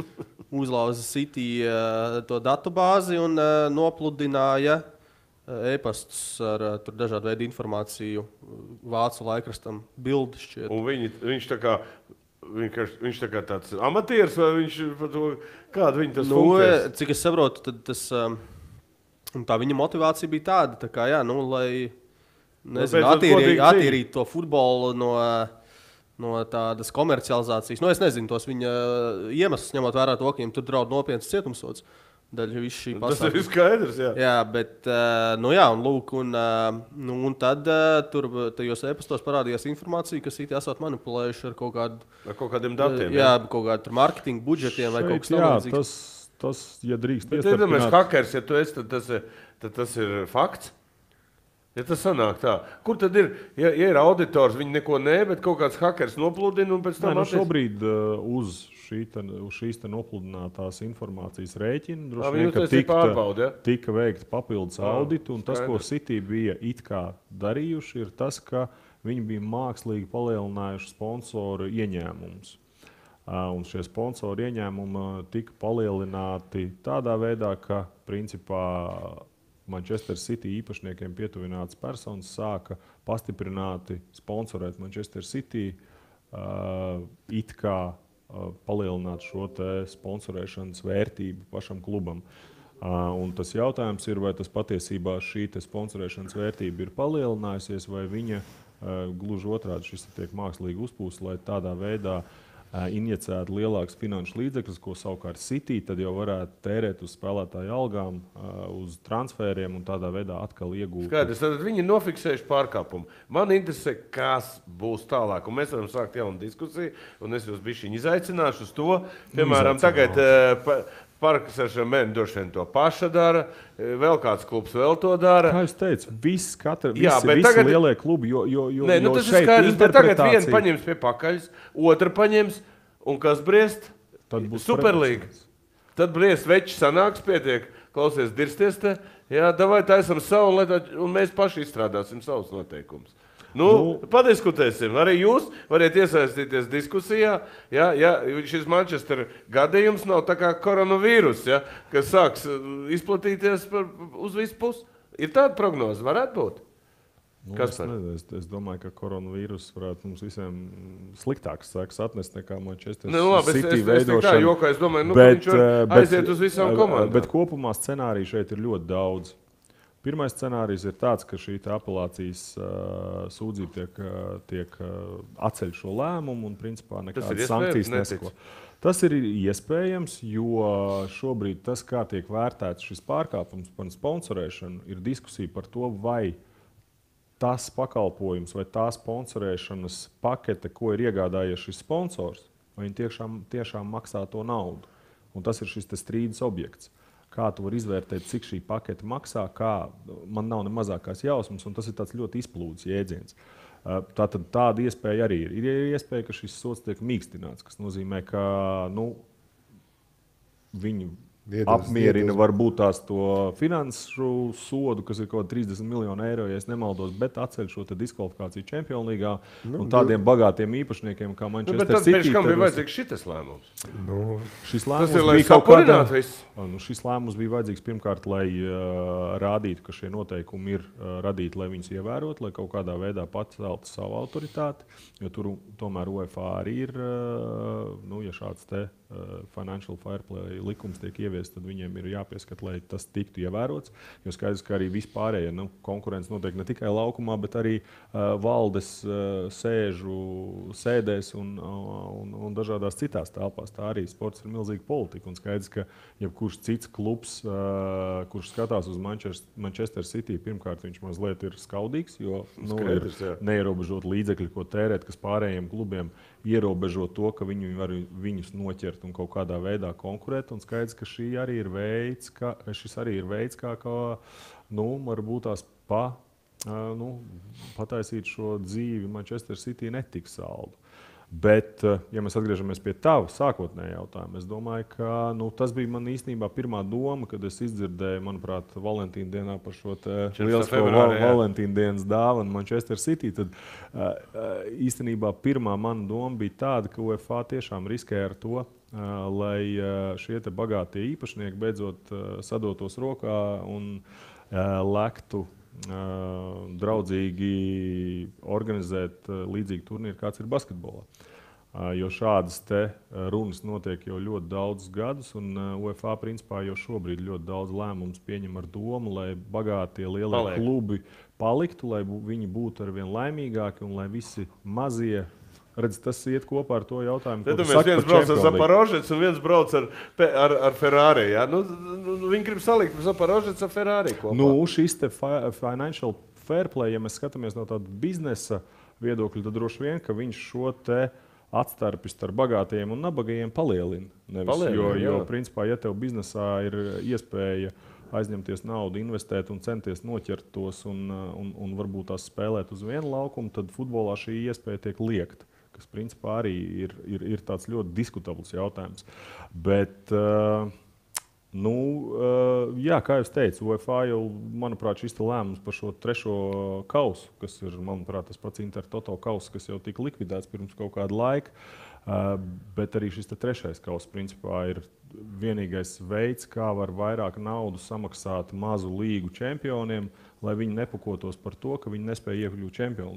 City to datubāzi un nopludināja e-pastus ar dažādu veidu informāciju vācu laikrastam Bild šķiet. Un viņš tā kā tāds amatieris vai viņš par to, kāda viņa tas funkcijas? Cik es saprotu, tad tā viņa motivācija bija tāda, lai attīrīt to futbolu no tādas komercializācijas. Es nezinu tos viņa iemeslus, ņemot vērā to, ka viņam tur draud nopietnas cietumsods. Tas ir skaidrs, jā. Jā, bet, un tad tur tajos e-pastos parādījās informācija, ka City esot manipulējuši ar kādiem datiem. Jā, kaut kādiem marketinga budžetiem vai kaut kas tamlīdzīgs. Tas, ja drīkst iestarpināt. Bet, hakers, ja tu esi, tad tas ir fakts. Ja tas sanāk tā, kur tad ir, ja ir auditors, viņi neko bet kaut kāds hakers nopludina un pēc tam šobrīd uz šīs nopludinātās informācijas rēķina droši vien, ka tika veikta papildus auditu, un tas, ko City bija it kā darījuši, ir tas, ka viņi bija mākslīgi palielinājuši sponsoru ieņēmumus. Un šie sponsoru ieņēmumi tika palielināti tādā veidā, ka principā Manchester City īpašniekiem pietuvinātas personas sāka pastiprināti sponsorēt Manchester City, it kā palielināt šo sponsorēšanas vērtību pašam klubam. Un tas jautājums ir, vai tas patiesībā šī sponsorēšanas vērtība ir palielinājusies, vai viņa gluži otrādi šis tiek mākslīgi uzpūsts, lai tādā veidā injicētu lielākus finanšu līdzekļus, ko savukārt City tad jau varētu tērēt uz spēlētāju algām, uz transferiem un tādā veidā atkal iegūt. Skaidrs, tad viņi nofiksējuši pārkāpumu. Man interesē, kas būs tālāk. Un mēs varam sākt jaunu diskusiju, un es jūs bišķiņi izaicināšu uz to. Piemēram, tagad Parks ar Žemēnu droši vien to paša dara, vēl kāds klubs vēl to dara. Kā jūs teicu, visi lielie klubi, jo tas ir skaidrs, bet tagad viena paņems pie pakaļas, otra paņems, un kas briest? Superlīga. Tad briest veči sanāks, pietiek, klausies, dirsties te, davai taisam savu, un mēs paši izstrādāsim savus noteikumus. Padiskutēsim. Arī jūs variet iesaistīties diskusijā. Ja šis Manchester gadījums nav tā kā koronavīrus, kas sāks izplatīties uz visu pusi. Ir tāda prognoze, varētu būt? Es domāju, ka koronavīrus varētu mums visiem sliktāks sekas atnest nekā Manchester City veidošana. Es domāju, ka viņš var aiziet uz visām komandām. Bet kopumā scenāriju šeit ir ļoti daudz. Pirmais scenārijs ir tāds, ka šī apelācijas sūdzība tiek atceļ šo lēmumu un principā nekādas sankcijas neseko. Tas ir iespējams, jo šobrīd tas, kā tiek vērtēts šis pārkāpums par sponsorēšanu, ir diskusija par to, vai tas pakalpojums vai tā sponsorēšanas pakete, ko ir iegādājies šis sponsors, vai viņi tiešām maksā to naudu. Un tas ir šis strīdus objekts. Kā tu vari izvērtēt, cik šī pakete maksā, man nav ne mazākās jausmas, un tas ir tāds ļoti izplūdes jēdziens. Tāda iespēja arī ir. Ir iespēja, ka šis sods tiek mīkstināts, kas nozīmē, ka viņi apmierina varbūt tās to finanšu sodu, kas ir kaut kāda 30 miljonu eiro, ja es nemaldos, bet atceļ šo diskvalifikāciju Champions League un tādiem bagātiem īpašniekiem, kā Manchester City. Pēc kam bija vajadzīgs šitas lēmums? Šis lēmums ir, lai sapurināt visu. Šis lēmums bija vajadzīgs pirmkārt, lai rādītu, ka šie noteikumi ir radīti, lai viņus ievērotu, lai kaut kādā veidā paceltu savu autoritāti, jo tur tomēr UEFA arī ir, ja šāds financial fair play likums tiek ieviests, tad viņiem ir jāpieskat, lai tas tiktu ievērots. Jo skaidrs, ka arī vispārējie konkurence notiek ne tikai laukumā, bet arī valdes sēdēs un dažādās citās telpās. Tā arī sports ir milzīga politika. Un skaidrs, ka jebkurš cits klubs, kurš skatās uz Manchester City, pirmkārt viņš mazliet ir skaudīgs, jo ir neierobežot līdzekļi, ko tērēt, kas pārējiem klubiem ierobežo to, ka viņi var viņus noķert un kaut kādā veidā konkurēt. Un skaidrs, ka šis arī ir veids, kā varbūt tās pataisīt šo dzīvi Manchester City netik saldu. Bet, ja mēs atgriežamies pie tava sākotnējā jautājuma, es domāju, ka tas bija man īstenībā pirmā doma, kad es izdzirdēju, manuprāt, Valentīna dienā par šo lielisko Valentīna dienas dāvanu Manchester City. Tad īstenībā pirmā mana doma bija tāda, ka UEFA tiešām riskē ar to, lai šie bagātie īpašnieki beidzot sadotos rokā un lektu draudzīgi organizēt līdzīgu turnīru, kāds ir basketbolā. Jo šādas runas notiek jau ļoti daudzus gadus, un UEFA principā jau šobrīd ļoti daudz lēmumus pieņem ar domu, lai bagātie lielie klubi paliktu, lai viņi būtu arvien laimīgāki un lai visi mazie. Redz, tas iet kopā ar to jautājumu, ko tu saki par viens brauc ar Zaporožets un viens brauc ar Ferrari. Ja? Viņi grib salikt Zaporožets ar Ferrari kopā. Šis financial fair play, ja mēs skatāmies no tāda biznesa viedokļa, tad droši vien, ka viņš šo atstarpi starp bagātajiem un nabagajiem palielina. Jo principā, ja tev biznesā ir iespēja aizņemties naudu, investēt un centies noķert tos un varbūt tās spēlēt uz vienu laukumu, tad futbolā šī iespēja tiek liekta. Kas principā arī ir tāds ļoti diskutabls jautājums. Bet, kā jau teicu, UEFA jau, manuprāt, šis lēmums par šo trešo kausu, kas ir, manuprāt, tas pats Intertoto kauss, kas jau tika likvidēts pirms kaut kāda laika, bet arī šis trešais kauss principā ir vienīgais veids, kā var vairāk naudu samaksāt mazu līgu čempioniem, lai viņi nepakotos par to, ka viņi nespēja iekļūt Champions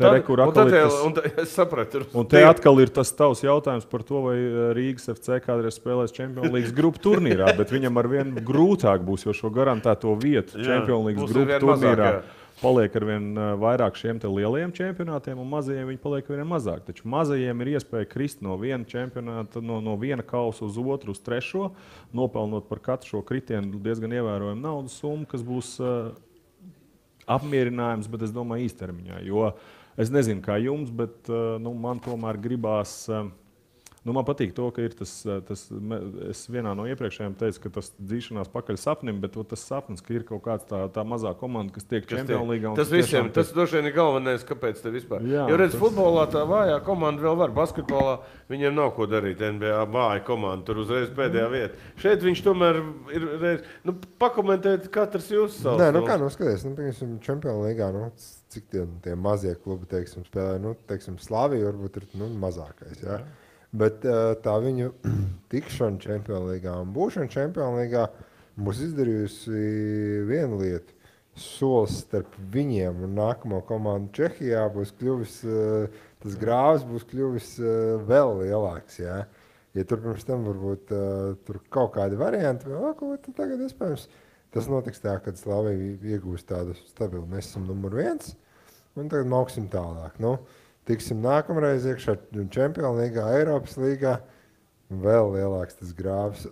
League. Un te atkal ir tas tavs jautājums par to, vai Rīgas FC kādreiz spēlēs Champions League grupu turnīrā, bet viņam arvien grūtāk būs, jo šo garantēto vietu Champions League grupu turnīrā paliek arvien vairāk šiem lielajiem čempionātiem, un mazajiem viņi paliek arvien mazāk. Taču mazajiem ir iespēja krist no viena čempionāta, no viena kausa uz otru, uz trešo, nopelnot par katru šo kritienu diezgan ievērojumu naudas summu, kas būs apmierinājums, bet es domāju īstermiņā. Jo es nezinu, kā jums, bet man tomēr gribās. Man patīk to, ka ir tas, es vienā no iepriekšējiem teicu, ka tas dzīšanās pakaļ sapnim, bet tas sapnis, ka ir kaut kāds tā mazā komanda, kas tiek Champions League. Tas visiem, tas droši vien ir galvenais, kāpēc te vispār. Jo redz, futbolā tā vājā komanda vēl var, basketbolā viņiem nav ko darīt, NBA vāja komanda, tur uzreiz pēdējā vieta. Šeit viņš tomēr ir, pakomentēt katrs jūs savs. Nē, kā skaties, piemēram, Champions League, cik tie mazie klubi, teiksim, spēlē, teiksim, Slavija varbūt ir mazākais, jā. Bet tā viņu tikšana Champions League un būšana Champions League būs izdarījusi vienu lietu. Solis starp viņiem un nākamo komandu Čehijā būs kļuvis, tas grāvs būs kļuvis vēl lielāks. Jā. Ja tur pirms tam varbūt tur kaut kādi varianti, tad tagad iespējams tas notiks tā, kad Slavija iegūs tādu stabilu. Mēs esam numur 1 un tagad mauksim tālāk. Tiksim nākamreiz iekšā Champions League, Eiropas līgā. vēl lielāks tas grāvs.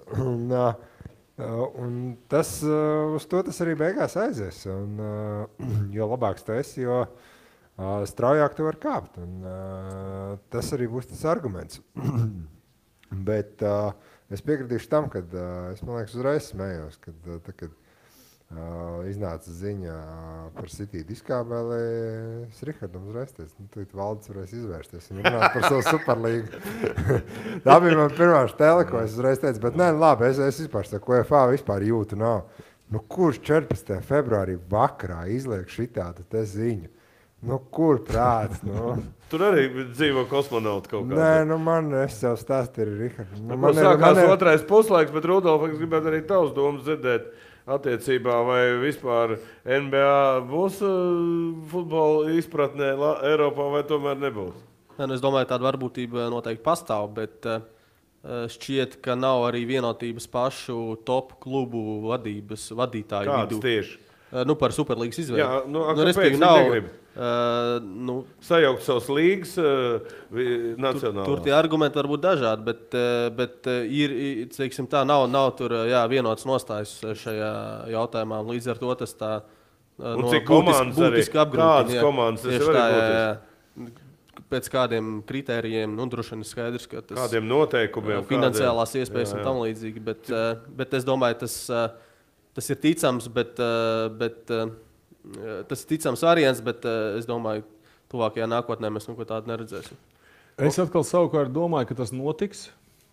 Un tas, uz to tas arī beigās aizies. Jo labāks tu esi, jo straujāk tu vari kāpt. Tas arī būs tas arguments. Bet es piekritīšu tam, ka es, man liekas, uzreiz smējos, kad iznāca ziņa par City diskābeli. Es Rihardam uzreiz teicu, tu Valdis varēs izvērsties un runāt par savu superlīgu. Tā bija man pirmā štele, ko es uzreiz teicu, bet nē, labi, es vispār saku, UEFA vispār jūtu nav. Kurš 14. februārī vakarā izliek šitādu te ziņu? Kur prāts? Tur arī dzīvo kosmonauti kaut kādā. Nē, man es jau stāstu ar Rihardu. Man sākās otrais puslaiks, bet Rudolf, es gribētu arī tavs domas dzirdēt attiecībā, vai vispār NBA būs futbola izpratnē Eiropā, vai tomēr nebūs? Es domāju, tāda varbūtība noteikti pastāv, bet šķiet, ka nav arī vienotības pašu top klubu vadītāju vidū. Kāds tieši? Par Superlīgas izvēli. Jā, respektīvi nav. Sajaukt savas līgas nacionālās. Tur tie argumenti var būt dažādi, bet ir, teiksim tā, nav tur vienots nostājs šajā jautājumā. Līdz ar to tas tā būtiski apgrūtina. Kādas komandas tas ir arī pēc kādiem kritērijiem, droši vien skaidrs, ka tas kādiem noteikumiem, finansiālās iespējas un tam līdzīgi, bet es domāju, tas ir ticams, tas ir ticams variants, bet es domāju, tuvākajā nākotnē mēs neko tādu neredzēsim. Es atkal savukārt domāju, ka tas notiks.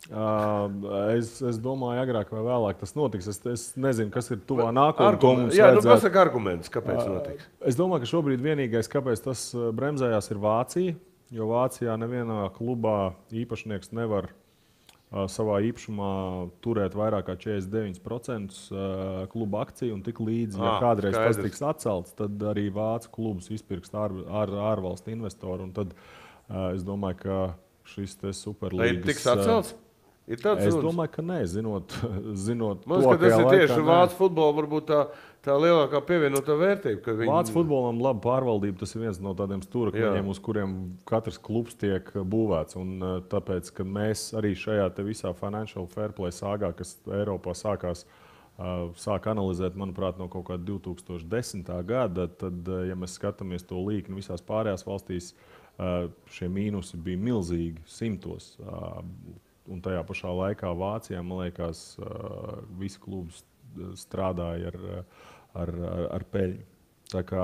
Es domāju, agrāk vai vēlāk tas notiks. Es nezinu, kas ir tuvā nākotnē. Jā, pasaka argumentus, kāpēc notiks. Es domāju, ka šobrīd vienīgais, kāpēc tas bremzējās, ir Vācija. Jo Vācijā nevienā klubā īpašnieks nevar savā īpašumā turēt vairāk kā 49% kluba akciju, un tik līdz, ja kādreiz tas tiks atcelts, tad arī vācu klubus izpirks ārvalstu investoru. Un tad es domāju, ka šis superlīgas... Tiks atcelts? Es domāju, ka nē, zinot man liekas, ka tas ir tieši vācu futbola varbūt tā lielākā pievienotā vērtība. Vācu futbolam laba pārvaldība, tas ir viens no tādiem stūrakmeņiem, uz kuriem katrs klubs tiek būvēts. Un tāpēc, kad mēs arī šajā te visā financial fair play sāgā, kas Eiropā sāk analizēt, manuprāt, no kaut kāda 2010. gada, tad, ja mēs skatāmies to līkni visās pārējās valstīs, šie mīnusi bija milzīgi, simtos. Un tajā pašā laikā Vācijā, man liekas, visi klubi strādāja ar peļņu. Tā kā,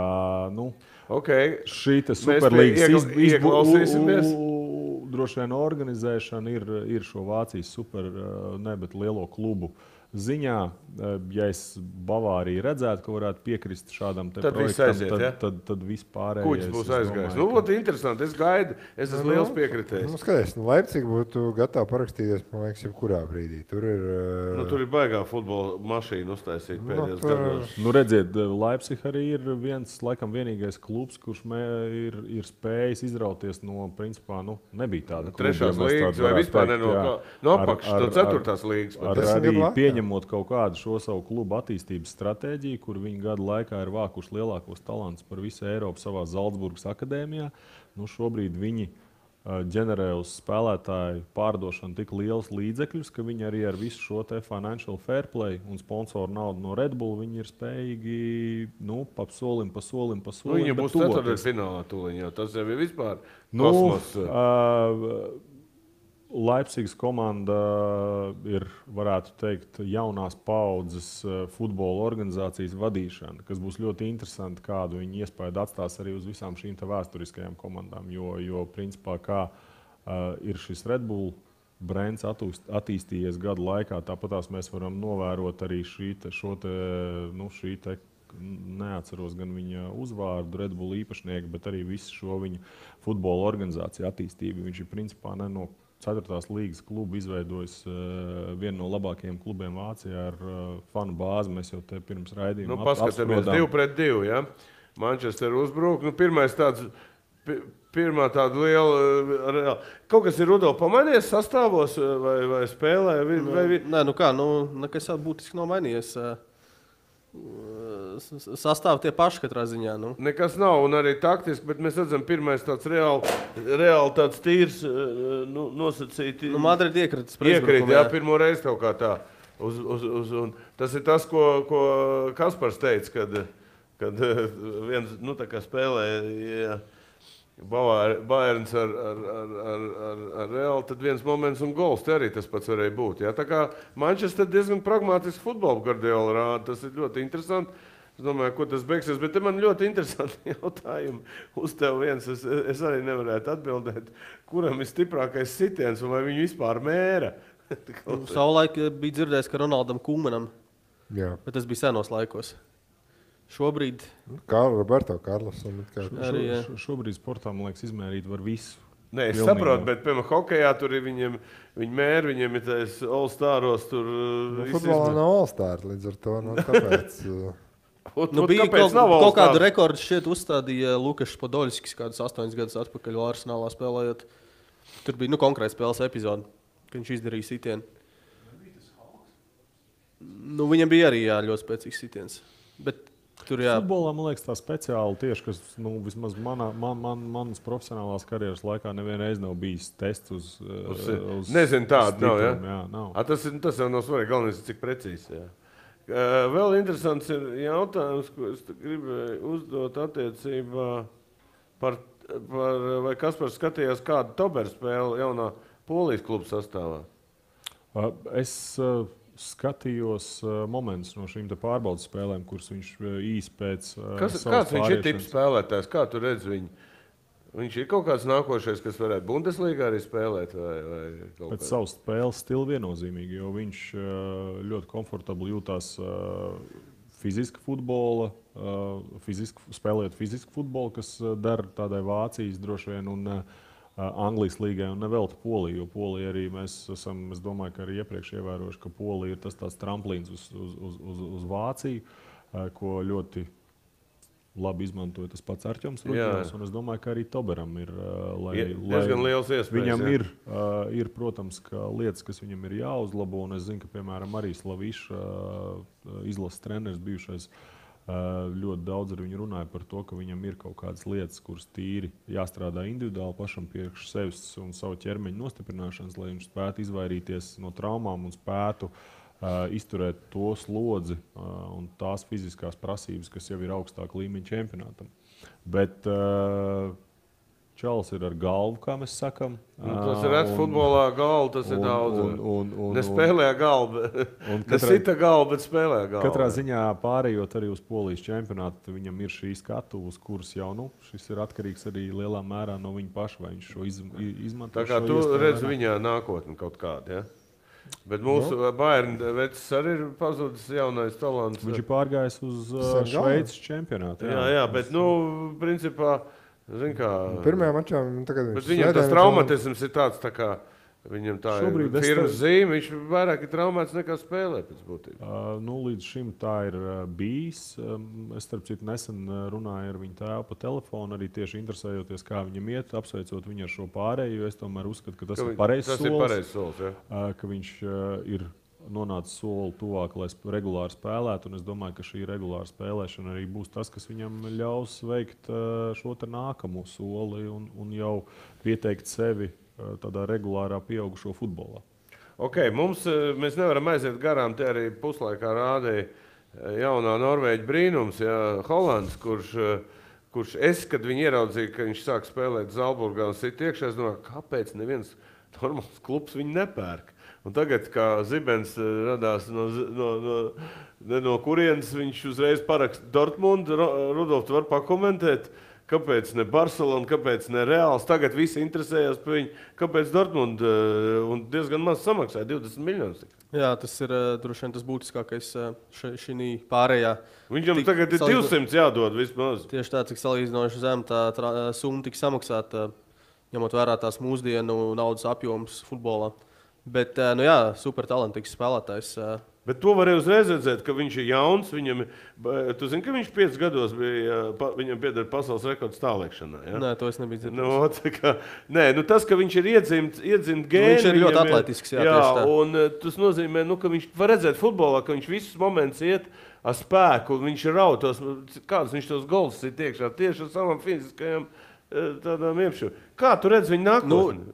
šī superlīgas droši vien organizēšana ir šo Vācijas bet lielo klubu ziņā. Ja es Bavāriju redzētu, ka varētu piekrist šādam projektam, tad vispārējais. Kuģis būs aizgājis. Interesanti, es gaidu, es esmu liels piekritējs. Skaties, Leipzig būtu gatava parakstīties, man liekas, jebkurā brīdī. Tur ir baigā futbola mašīna uztaisīt pēdējos gados. Redziet, Leipzig arī ir viens, laikam, vienīgais klubs, kurš ir spējis izrauties no, principā, nebija tāda kluba. Trešās līgas vai vispār no apakšas, no ceturtās līgas. Arī pieņemot kaut kādu šo savu klubu attīstības stratēģiju, kur viņi gadu laikā ir vākuši lielākos talantus par visu Eiropu savā Zaldzburgas akadēmijā. Šobrīd viņi ģenerē uz spēlētāju pārdošanu tik liels līdzekļus, ka viņi arī ar visu šo te financial fair play un sponsoru naudu no Red Bull viņi ir spējīgi pa solim. Viņi būs ceturtdaļfinālā tūliņ, jo tas jau ir vispār kosmos. Leipzigas komanda ir, varētu teikt, jaunās paaudzes futbola organizācijas vadīšana, kas būs ļoti interesanti, kādu viņi iespēju atstās arī uz visām šīm vēsturiskajām komandām. Jo principā, kā ir šis Red Bull brands attīstījies gadu laikā, tāpatās mēs varam novērot arī šī neatceros gan viņa uzvārdu, Red Bull īpašnieku, bet arī visu šo viņa futbola organizāciju attīstību. Viņš ir principā no 4. līgas klubu izveidojis vienu no labākajiem klubiem Vācijā ar fanu bāzi. Mēs jau te pirms raidījuma paskatāmies 2-2, ja? Manchester uzbruk. Pirmā tāda liela... Kaut kas ir, Rudolf, pamainījies sastāvos vai spēlē? Nē, nekas būtiski nav mainījies. Sastāv tie paši katrā ziņā. Nu. Nekas nav, un arī taktiski, bet mēs redzam, pirmais tāds reāli tāds tīrs, nosacīti. Nu, Madrid iekritas Iekrīt, jā, pirmo reizi kaut kā tā. Un tas ir tas, ko Kaspars teica, kad viens, tā kā spēlē Bayerns ar Reāli, tad viens moments un gols, te arī tas pats varēja būt. Jā. Tā kā Manchester diezgan pragmātiski futbolu Guardiola rāda, tas ir ļoti interesanti. Es domāju, ko tas beigsies, bet te man ļoti interesanti jautājumi uz tev viens. Es arī nevarētu atbildēt, kuram ir stiprākais sitiens un vai viņu vispār mēra. Savulaik bija dzirdējis, ka Ronaldam Kūmanam, bet tas bija senos laikos. Šobrīd Roberto Carlosam. Šobrīd sportā, man liekas, izmērīt var visu. Nē, es saprotu, bet, piemēram, hokejā tur ir viņi mēri, viņiem ir tais All-Staros tur... Futbolā nav All-Star, līdz ar to, tāpēc... Bija kaut kādu rekordu šeit uzstādīja Lukašs Podoļskis kādus 8 gadus atpakaļ Arsenālā spēlējot. Tur bija konkrēti spēles epizode, kad viņš izdarīja sitienu. Viņam bija arī ļoti spēcīgs sitiens. Bet tur, futbolā, man liekas, tā speciāli tieši, kas vismaz manas profesionālās karjeras laikā nevienreiz nav bijis tests uz nezinu, tādu nav, jā, nav. Tas jau nav svarīgi, galvenais ir cik precīzi, jā. Vēl interesants ir jautājums, ko es gribēju uzdot attiecībā par vai Kaspars skatījās kādu Toberu spēli jaunā Polijas kluba sastāvā? Es skatījos momentus no šīm pārbaudas spēlēm, kuras viņš īsi pēc Kāds viņš ir tips spēlētājs? Kā tu redz viņu? Viņš ir kaut kāds nākošais, kas varētu Bundeslīgā arī spēlēt? Vai pēc savu spēles stilu viennozīmīgi, jo viņš ļoti komfortabli jūtās fiziska futbola, spēlējot fizisku futbolu, kas der tādai Vācijas droši vien un Anglijas līgai un nevelti Poliju, jo Polija arī mēs esam, es domāju, ka arī iepriekš ievērojuši, ka Polija ir tas tāds tramplīns uz Vāciju, ko ļoti labi izmantoja tas pats Arķoms Rudņevs, un es domāju, ka arī Toberam ir, diezgan liels iespējas. Viņam ir, protams, ka lietas, kas viņam ir jāuzlabo, un es zinu, ka, piemēram, arī Slaviša izlases treneris bijušais ļoti daudz ar viņu runāja par to, ka viņam ir kaut kādas lietas, kuras tīri jāstrādā individuāli pašam priekš sevis un savu ķermeņa nostiprināšanas, lai viņš spētu izvairīties no traumām un spētu izturēt to slodzi un tās fiziskās prasības, kas jau ir augstāka līmeņa čempionātam. Bet čalis ir ar galvu, kā mēs sakam. Tas ir redz futbolā galvu, tas ir daudz. Nespēlē galvu, nesita galvu, bet spēlē galvu. Katrā ziņā pārējot arī uz Polijas čempionātu, viņam ir šīs skatuves, kuras jau, šis ir atkarīgs arī lielā mērā no viņa paša, vai viņš šo izmanto. Tā kā tu redz viņā nākotni kaut kādu, ja? Bet mūsu Bayern vecs arī ir pazudis jaunais talants. Viņš ir pārgājis uz Šveices čempionātu. Jā, bet, principā, zin kā... Pirmajā mačā, tagad bet viņam tas traumatisms ir tāds, tā kā viņam tā ir firmas zīme, viņš vairāk ir traumēts nekā spēlē pēc būtības. Līdz šim tā ir bijis. Es, starp citu, nesen runāju ar viņu tēvu pa telefonu, arī tieši interesējoties, kā viņam iet, apsveicot viņu ar šo pārēju, jo es tomēr uzskatu, ka tas ir pareizs solis. Tas ir pareizs solis, jā. Ka viņš ir nonācis soli tuvāk, lai regulāri spēlētu, un es domāju, ka šī regulāra spēlēšana arī būs tas, kas viņam ļaus veikt šo te nākamo soli un jau pieteikt sevi tādā regulārā pieaugušo futbolā. Mēs nevaram aiziet garām, te arī puslaikā rādīja jaunā Norvēģa brīnums, Holands, kurš kad viņi ieraudzīja, ka viņš sāk spēlēt Zalburgā un sit iekšā, es domāju, kāpēc neviens normāls klubs viņu nepērk. Un tagad, kā Zibens radās no kurienes, viņš uzreiz paraksta Dortmund, Rudolf, tu var pakomentēt, kāpēc ne Barcelona, kāpēc ne Reāls, tagad visi interesējās par viņu, kāpēc Dortmund un diezgan maz samaksāja, 20 miljonus. Jā, tas ir droši vien tas būtiskākais šī pārējā. Viņam tagad ir 200 jādod vismaz. Tieši tā, cik salīdzinoši zem tā summa tika samaksāta, ņemot vērā tās mūsdienu naudas apjomus futbolā. Bet, nu jā, super talantīgs spēlētājs. Bet to varēja uzreiz redzēt, ka viņš ir jauns. Tu zini, ka viņš 5 gados bija, viņam pieder pasaules rekords tālēkšanā. Ja? Nē, to es nebiju dzirdējis. Tas, ka viņš ir iedzimt gēni. Viņš ir ļoti atletisks. Jā, un tas nozīmē, ka viņš var redzēt futbolā, ka viņš visus momentus iet ar spēku. Viņš ir rautos, kādus viņš tos gols ir tiekšā tieši ar savam fiziskajam tādām iepšu. Kā tu redz viņu nākotni?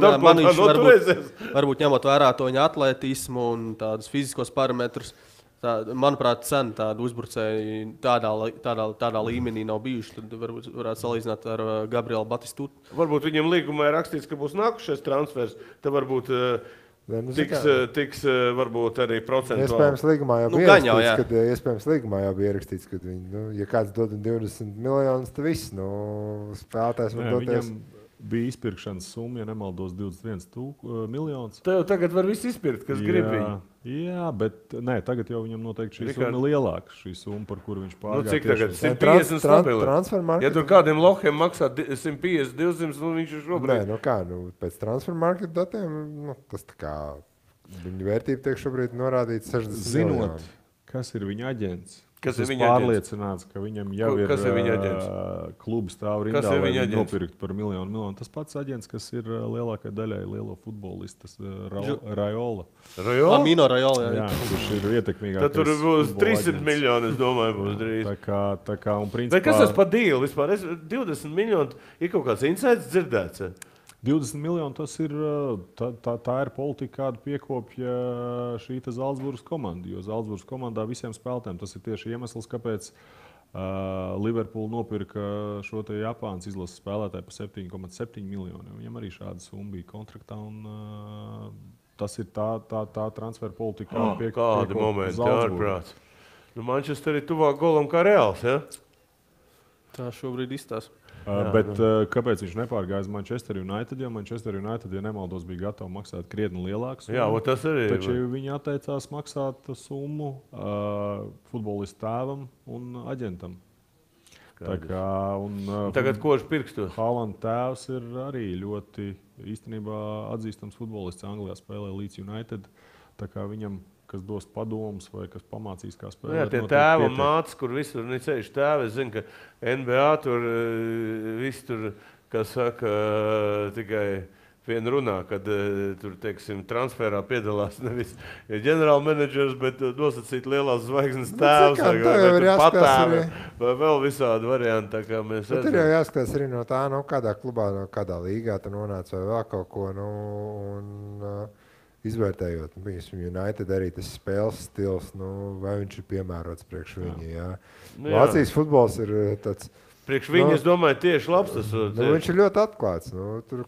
Varbūt ņemot vērā to viņa atletismu un tādus fiziskos parametrus. Manuprāt, sen tādu uzbrucēju tādā līmenī nav bijuši. Tad varētu salīdzināt ar Gabrielu Batistutu. Varbūt viņam līgumā ir rakstīts, ka būs nākušais transfers. Tad varbūt tiks varbūt arī procentuāli. Iespējams, līgumā jau bija ierakstīts, ka viņi, ja kāds dod 20 miljonus, tad viss, spēlētājs var doties. Bija izpirkšanas summa, ja nemaldos, 21 miljonus. Tev tagad var viss izpirkt, kas grib viņu. Jā, bet tagad jau viņam noteikti šī summa ir lielāka. Šī summa, par kuru viņš pārgāja. Cik tagad? 150 stabili. Ja tur kādiem lohiem maksā 150, 200, viņš ir šobrīd. Nē, pēc transfer market datiem, tas tā kā viņa vērtība tiek šobrīd norādīts 60 miljoni. Zinot, kas ir viņa aģents. Kas ir viņa pārliecināts, ka viņam jau ir klubu stāv rindā, lai viņu nopirkt par miljonu. Tas pats aģents, kas ir lielākai daļai lielo futbolistas, Raiola. Mino Raiola, jā. Kurš ir ietekmīgākais. Tad tur būs 300 miljoni, es domāju, būs drīz. Tā kā, un principā... Bet kas tas par dīlu vispār? 20 miljoni ir kaut kāds insights dzirdēts? 20 miljoni tas ir, tā ir politika, kādu piekopja šī Zalcburgas komanda. Jo Zalcburgas komandā visiem spēlētājiem tas ir tieši iemesls, kāpēc Liverpool nopirka šo te Japānas izlases spēlētāju par 7,7 miljoniem. Viņam arī šāda summa bija kontraktā. Tas ir tā transfer politika, kādu kādi momenti ārprāts. Manchester ir tuvāk golam kā Reāls, ja? Tā šobrīd izstāsta. Bet kāpēc viņš nepārgāja uz Manchester United? Jo Manchester United, ja nemaldos, bija gatavi maksāt krietni lielāku summu. Jā, tas arī ir. Taču viņi atteicās maksāt summu futbolistu tēvam un aģentam. Tagad kož pirkstos. Haaland tēvs ir arī ļoti īstenībā atzīstams futbolists. Anglijā spēlē Leeds United. Tā kā viņam kas dos padomus vai kas pamācīs, kā spēlēt. Jā, tie tēvi un mātes, kur visur necējuši tēvi. Es zinu, ka NBA tur viss tur, kas saka, tikai viena runā, kad tur, teiksim, transferā piedalās nevis ģenerāla menedžers, bet nosacīt lielās zvaigznes tēvs vai patēvi vai vēl visādi varianti. Tā kā mēs redzam. Tur jau jāskatās arī no tā, kādā klubā, kādā līgā tu nonāc vai vēl kaut ko. Izvērtējot, United arī tas spēles stils, vai viņš ir piemērots priekš viņu. Jā. Vācijas futbols ir tāds... Priekš viņu, es domāju, tieši labs tas. Viņš ir ļoti atklāts. Tur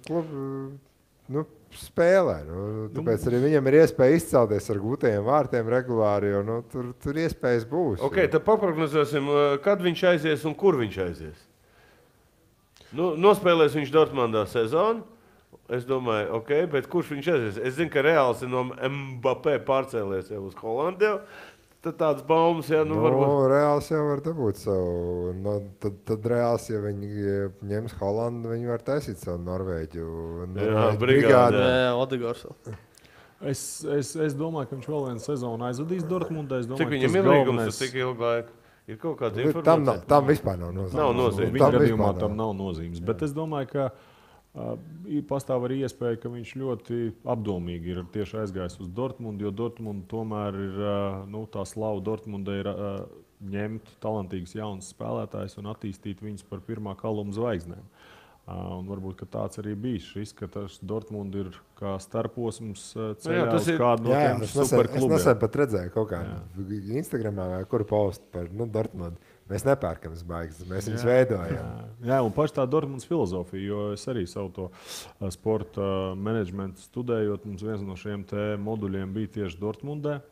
spēlē. Tāpēc arī viņam ir iespēja izcelties ar gūtajiem vārtiem regulāri, jo tur iespējas būs. Ok, tad paprognozēsim, kad viņš aizies un kur viņš aizies. Nospēlēs viņš Dortmundā sezonu. Es domāju, ok, bet kurš viņš aizies? Es zinu, ka Reāls ir no Mbappé pārcēlies jau uz Holandiju. Tad tāds baumas, jā, varbūt. Reāls jau var dabūt savu. Tad Reāls, ja viņi ņems Holandu, viņi var taisīt savu Norvēģu. Brigādi. Jā, Odegaards. Es domāju, ka viņš vēl vienu sezonu aizvadīs Dortmundā. Cik viņam ir līgums, cik ilgu laiku? Ir kaut kāda informācija? Tam vispār nav nozīmes. Viņa gadījumā tam nav nozīmes. Bet es domāju, ka pastāv arī iespēja, ka viņš ļoti apdomīgi ir tieši aizgājis uz Dortmundu, jo Dortmunda tomēr ir tā slava Dortmunda ir ņemt talantīgus jaunus spēlētājus un attīstīt viņus par pirmā kaluma zvaigznēm. Un varbūt tāds arī bija šis, ka tas Dortmunda ir kā starposms ceļā uz kādu no tiem superklubiem. Es nesen pat redzēju kaut kādu Instagramā vai kuru postu par Dortmundu. Mēs nepērkam zvaigznes, mēs viņus veidojam. Jā, un paši tā Dortmundas filozofija, jo es arī savu to sporta menedžmentu studējot, mums viens no šiem te moduļiem bija tieši Dortmundē.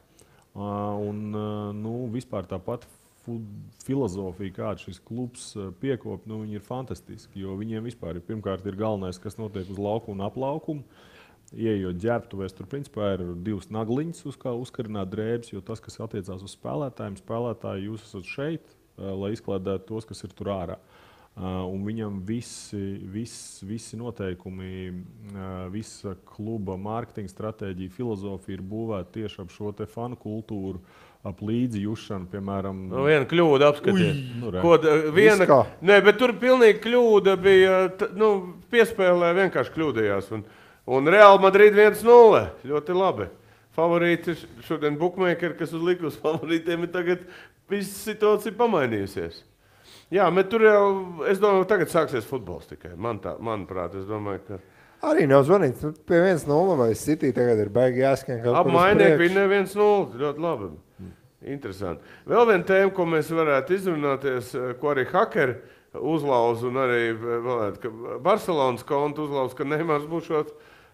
Vispār tāpat filozofija, kāda šis klubs piekop, viņi ir fantastiski, jo viņiem vispār pirmkārt ir galvenais, kas notiek uz lauku un ap laukumu. Ieejot ģērbtuvēs, tur principā ir divas nagliņas, uz kā uzkarināt drēbes, jo tas, kas attiecās uz spēlētājiem, spēlētāji jūs esat šeit, lai izklādētu tos, kas ir tur ārā. Un viņam visi noteikumi, visa kluba mārketinga stratēģija, filozofija ir būvēta tieši ap šo te fanu kultūru, ap līdzjūšanu, piemēram. Viena kļūda apskatiet. Viskā. Nē, bet tur pilnīgi kļūda bija, piespēlē vienkārši kļūdījās. Un Real Madrid 1-0. Ļoti labi. Favorīti šodien bookmakeri, kas uzlika uz favorītiem, ir tagad visa situācija pamainījusies. Jā, bet tur jau, es domāju, tagad sāksies futbols tikai. Manuprāt, es domāju, ka... Arī nav zvanīts. Pie 1-0 vai City tagad ir baigi jāskan kaut kur uz Apmainieki priekšu. viņa 1-0. Ļoti labi. Interesanti. Vēl viena tēma, ko mēs varētu izrunāties, ko arī hakeri uzlauz un arī ka Barcelonas kontu uzlauz, ka Neimārs būšot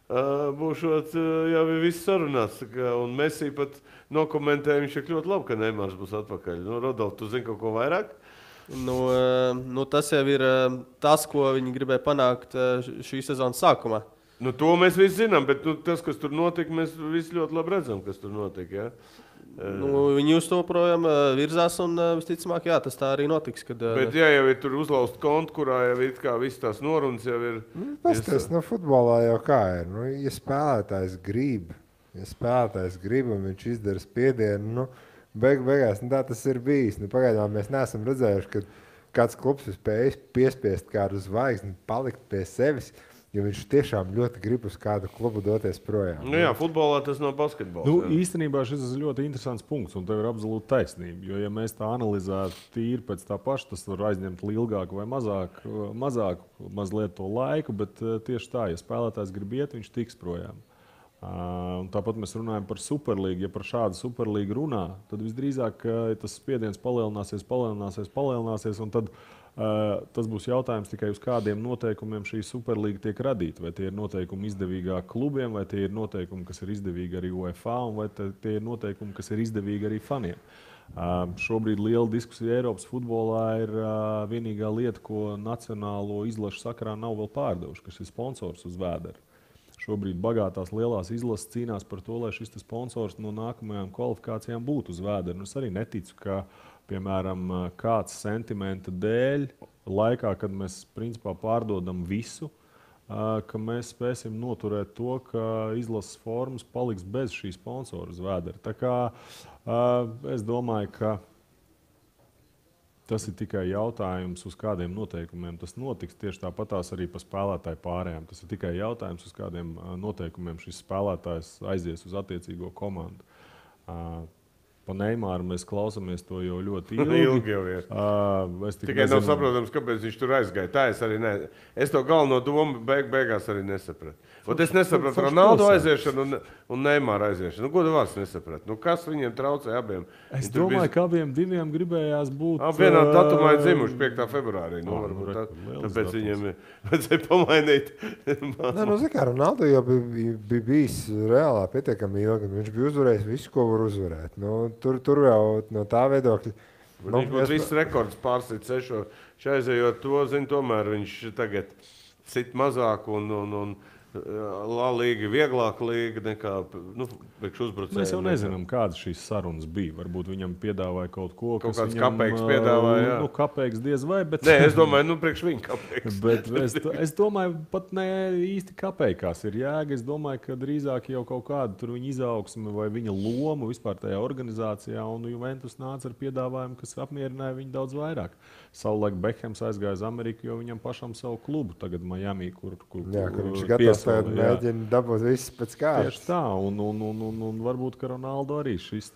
jau viss sarunāts. Un Messi pat nokomentēja, viņš ir ļoti labi, ka Neimārs būs atpakaļ. Rodolf, tu zini kaut ko vairāk? Tas jau ir tas, ko viņi gribēja panākt šī sezonas sākumā. To mēs visi zinām, bet tas, kas tur notika, mēs visi ļoti labi redzam, kas tur notika. Ja? Viņi uz to projām virzās un visticamāk, jā, tas tā arī notiks. Bet ja jau ir tur uzlauzt kontu, kurā jau ir kā viss tās norunas jau ir... Pasties, futbolā jau kā ir. Ja spēlētājs grib, un viņš izdara spiedienu, beigās, tā tas ir bijis. Pagaidām mēs neesam redzējuši, ka kāds klubs ir spējis piespiest kādu zvaigzni palikt pie sevis, jo viņš tiešām ļoti grib uz kādu klubu doties projām. Jā, futbolā tas nav basketbols. Īstenībā šis ir ļoti interesants punkts, un tev ir absolūti taisnība. Jo, ja mēs tā analizētu tīri pēc tā paša, tas var aizņemt ilgāku vai mazāku mazliet to laiku, bet tieši tā, ja spēlētājs grib iet, viņš tiks projām. Un tāpat mēs runājam par Superlīgu. Ja par šādu Superlīgu runā, tad visdrīzāk tas spiediens palielināsies, un tad tas būs jautājums tikai uz kādiem noteikumiem šī Superlīga tiek radīta. Vai tie ir noteikumi izdevīgāk klubiem, vai tie ir noteikumi, kas ir izdevīgi arī UEFA, un vai tie ir noteikumi, kas ir izdevīgi arī faniem. Šobrīd liela diskusija Eiropas futbolā ir vienīgā lieta, ko nacionālo izlašu sakarā nav vēl pārdevuši, kas ir sponsors uz vēdera. Šobrīd bagātās lielās izlases cīnās par to, lai šis sponsors no nākamajām kvalifikācijām būtu uz vēdera. Es arī neticu, ka, piemēram, kāds sentimenta dēļ, laikā, kad mēs principā pārdodam visu, ka mēs spēsim noturēt to, ka izlases formas paliks bez šī sponsora uz vēdera. Tā kā es domāju, ka tas ir tikai jautājums, uz kādiem noteikumiem tas notiks. Tieši tāpatās arī par spēlētāju pārējām. Tas ir tikai jautājums, uz kādiem noteikumiem šis spēlētājs aizies uz attiecīgo komandu. Pa Neimāru mēs klausāmies to jau ļoti ilgi. Ilgi jau ir. Tikai nav saprotams, kāpēc viņš tur aizgāja. Tā es arī Es to galveno domu beigās arī nesapratu. Es nesapratu Ronaldo aiziešanu un Neimāru aiziešanu. Godu vārds nesapratu. Kas viņiem traucēja abiem? Es domāju, ka abiem diviem gribējās būt... Vienā datumā ir dzimuši 5. februārī. Tāpēc viņiem vajadzēja pamainīt. Kā Ronaldo jau bija bijis reālā pietiekami ilgi. Viņš bija uzvarējis visu, ko var uzvarēt. Tur jau no tā viedokļa. Viņš būtu viss rekords pārsit 6. Aizējot to, tomēr viņš tagad sit mazāk un La Līga vieglāka līga nekā priekšuzbrucēji. Mēs jau nezinām, kādas šīs sarunas bija. Varbūt viņam piedāvāja kaut ko, kas kāds kapeiks piedāvāja. Kapeiks diez vai, bet... Nē, es domāju, priekš viņa kapeiks. Bet es domāju, pat ne īsti kapeikās ir jēga. Es domāju, ka drīzāk jau kaut kāda tur viņa izaugsme vai viņa loma vispār tajā organizācijā, un Juventus nāca ar piedāvājumu, kas apmierināja viņu daudz vairāk. Savulaik Bekhams aizgāja uz Ameriku, jo viņam pašam savu klubu tagad Miami, kur viņš gatavs tagad mēģina dabūt visu pēc kārtas. Tieši tā, un varbūt, ka Ronaldo arī šis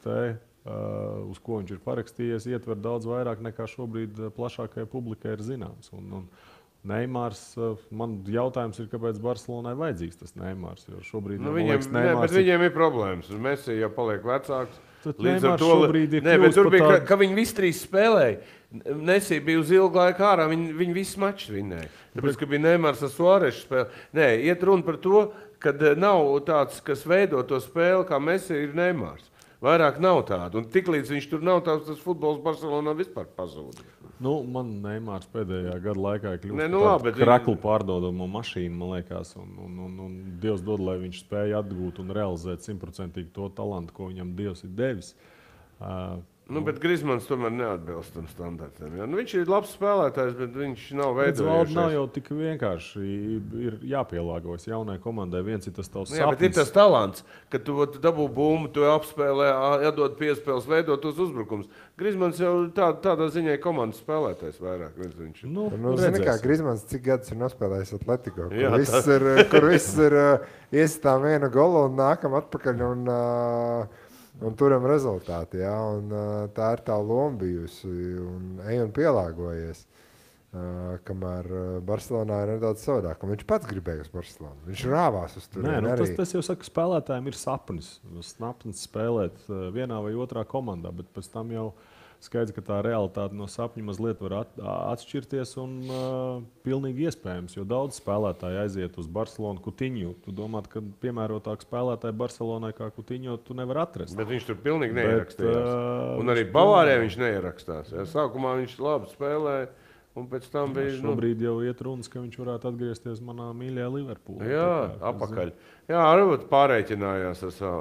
uz ko viņš ir parakstījies, ietver daudz vairāk nekā šobrīd plašākajai publikai ir zināms. Neimārs, man jautājums ir, kāpēc Barcelonai vajadzīgs tas Neimārs, jo šobrīd viņiem ir problēmas. Messi jau paliek vecāks. Līdz ar to tur bija, ka viņi visi trīs spēlēja. Messi bija uz ilgu laiku ārā, viņi visi mačus vinnēja. Tāpēc, ka bija Neimārs ar Suārešu spēli. Nē, iet runa par to, ka nav tāds, kas veido to spēli, kā Messi ir Neimārs. Vairāk nav tādu. Un tiklīdz viņš tur nav, tas futbols Barcelonā vispār pazūd. Man Neimārs pēdējā gada laikā kļūst kreklu pārdodamo mašīnu, man liekas. Un Dievs dod, lai viņš spēja atgūt un realizēt 100% to talantu, ko viņam Dievs ir devis. Nu, bet Griezmanns tomēr neatbilst tam standartam. Ja? Nu, viņš ir labs spēlētājs, bet viņš nav veidojies. Nav jau tik vienkārši. Ir jāpielāgojas jaunai komandai. Viens ir tas tavs jā, bet ir tas talants, ka tu dabū bumbu, tu apspēlē, jādod piespēles, veidot tos uzbrukums. Griezmanns jau tādā ziņā komandas spēlētājs vairāk. Zini, kā Griezmanns cik gadus ir nospēlējis Atletico, kur viss ir iesitām vienu golu un nākam atpakaļ un turam rezultāti. Ja? Un, tā ir tā loma bijusi un ej un pielāgojies. Kamēr Barcelonā ir nedaudz savādāk. Viņš pats gribēja uz Barcelonu. Viņš rāvās uz turieni. Tas jau saka, sapņiem ir sapnis. Sapnis spēlēt vienā vai otrā komandā, bet pēc tam jau skaidrs, ka tā realitāte no sapņa mazliet var atšķirties un pilnīgi iespējams, jo daudz spēlētāji aiziet uz Barcelonu Coutinho. Tu domā, ka piemērotāk spēlētāji Barcelonai kā Coutinho tu nevar atrast. Bet viņš tur pilnīgi neierakstījās. Un arī Bavārijā viņš neierakstās. Ja, sākumā viņš labi spēlēja. Un pēc tam bija. Šobrīd jau iet runas, ka viņš varētu atgriezties manā mīļajā Liverpoolā. Jā, apakaļ. Jā, arī pārreikinājās ar savu.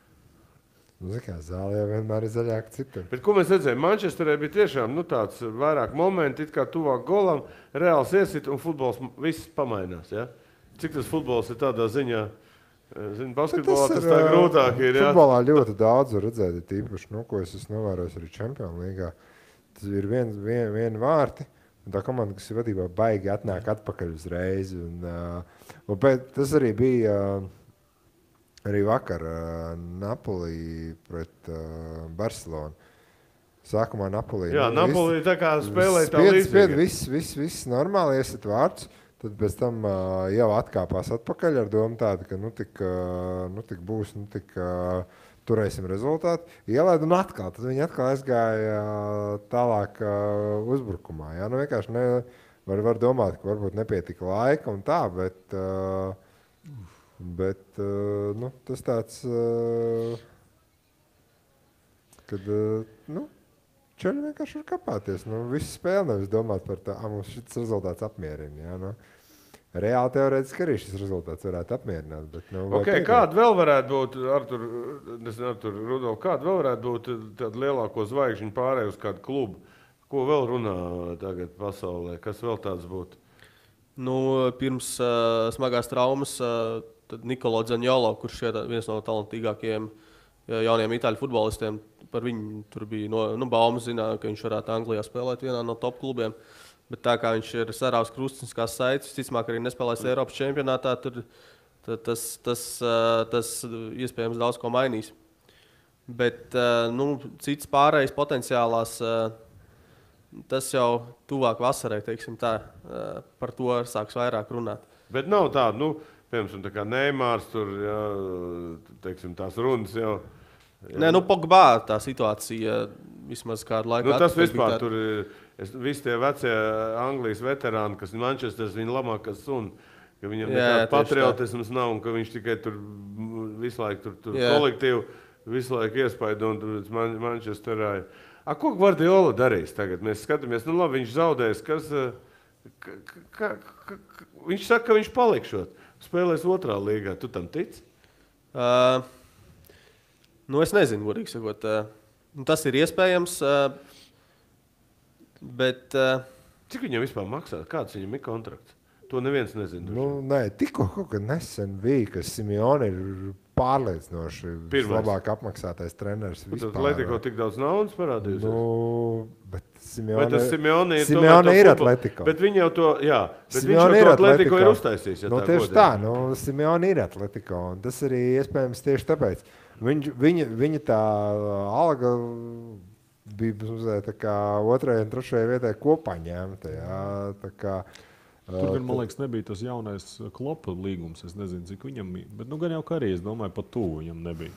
Zāle jau vienmēr ir zaļāka citur. Bet, ko mēs redzējām? Manchesterē bija tiešām tāds vairāk momenti, it kā tuvāk golam, reāls iesit un futbols viss pamainās. Ja? Cik tas futbols ir tādā ziņā? Basketbolā tas tā grūtāk ir. Futbolā ļoti daudz var redzēt, tīpaši, ko es esmu novērojis arī Čempionu līgā. Tas ir viena vārti. Un tā komanda, kas ir vadībā, baigi atnāk atpakaļ uzreiz. Tas arī bija arī vakar Napoli pret Barcelonu. Sākumā Napoli. Jā, Napoli tā kā spēlēja tā līdzīgi. Viss normāli iesit vārds. Tad pēc tam jau atkāpās atpakaļ ar domu tādu, ka būs, turēsim rezultātu, ielaid un atkal. Tad viņi atkal aizgāja tālāk uzbrukumā. Ja? Vienkārši var domāt, ka varbūt nepietika laika un tā, bet tas tāds, kad čeļi vienkārši var kapāties. Visu spēli nevis domāt par tā, mums šis rezultāts apmierina. Ja? Reāli teorētiski arī šis rezultāts varētu apmierināt. Bet, kāda vēl varētu būt, Artur, Rudolf, kāda vēl varētu būt tāda lielāko zvaigžņu pārēj uz kādu klubu? Ko vēl runā tagad pasaulē? Kas vēl tāds būtu? Pirms smagās traumas Nicolo Zaniolo, kurš ir viens no talantīgākajiem jauniem itāļu futbolistiem, par viņu tur bija baumas, zināja, ka viņš varētu Anglijā spēlēt vienā no top klubiem. Bet tā kā viņš ir sarāvis krustniskās saites, visticamāk arī nespēlēs Eiropas čempionātā, tad tas iespējams daudz ko mainīs. Bet cits pārējais potenciālās, tas jau tuvāk vasarai, teiksim tā, par to sāks vairāk runāt. Bet nav tāda, piemēram, tā kā Neimārs tur, jā, teiksim, tās runas jau. Nē, Pogbā tā situācija vismaz kādu laiku. Tas vispār tur ir. Visi tie vecie Anglijas veterāni, kas ir Manchesteras, viņa labākās sun, ka viņam nekāds patriotisms nav un ka viņš tikai tur visu laiku tur kolektīvu, visu laiku iespaidu un Manchesterā. Ko Guardiola darīs tagad? Mēs skatāmies, labi, viņš zaudēs, viņš saka, ka viņš palikšot, spēlēs otrā līgā. Tu tam tici? Es nezinu, godīgi sakot. Tas ir iespējams. Bet, cik viņam vispār maksā? Kāds viņam ir kontrakts? To neviens nezina. Tikko kaut kad nesen bija, ka Simeone ir pārliecinoši vislabāk apmaksātais treneris vispār. Tad Atletico tik daudz naudas parādījusies? Bet Simeone ir Atletico. Bet viņi jau to, bet viņš jau to Atletico ir uztaisījis. Tieši tā, Simeone ir Atletico, un tas arī iespējams tieši tāpēc. Viņa tā alga bija tā kā 2. un 3. vietai kopā ņemta. Tur gan, man liekas, nebija tas jaunais Klopa līgums. Es nezinu, cik viņam bija. Bet gan jau ka arī, es domāju, pat tuvu viņam nebija.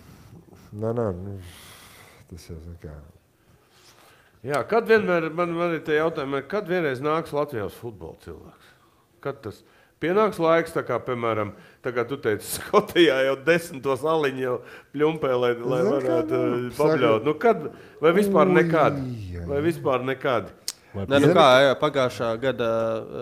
Tas jau kā. Jā, kad vienmēr, man ir tie jautājumi, kad vienreiz nāks Latvijas futbola cilvēks? Kad tas pienāks laiks, tā kā, piemēram, tagad tu teici, Skotijā jau 10. aliņu jau pļumpē, lai varētu pabļaut. Kad? Vai vispār nekad? Vai vispār nekad? Pagājušā gada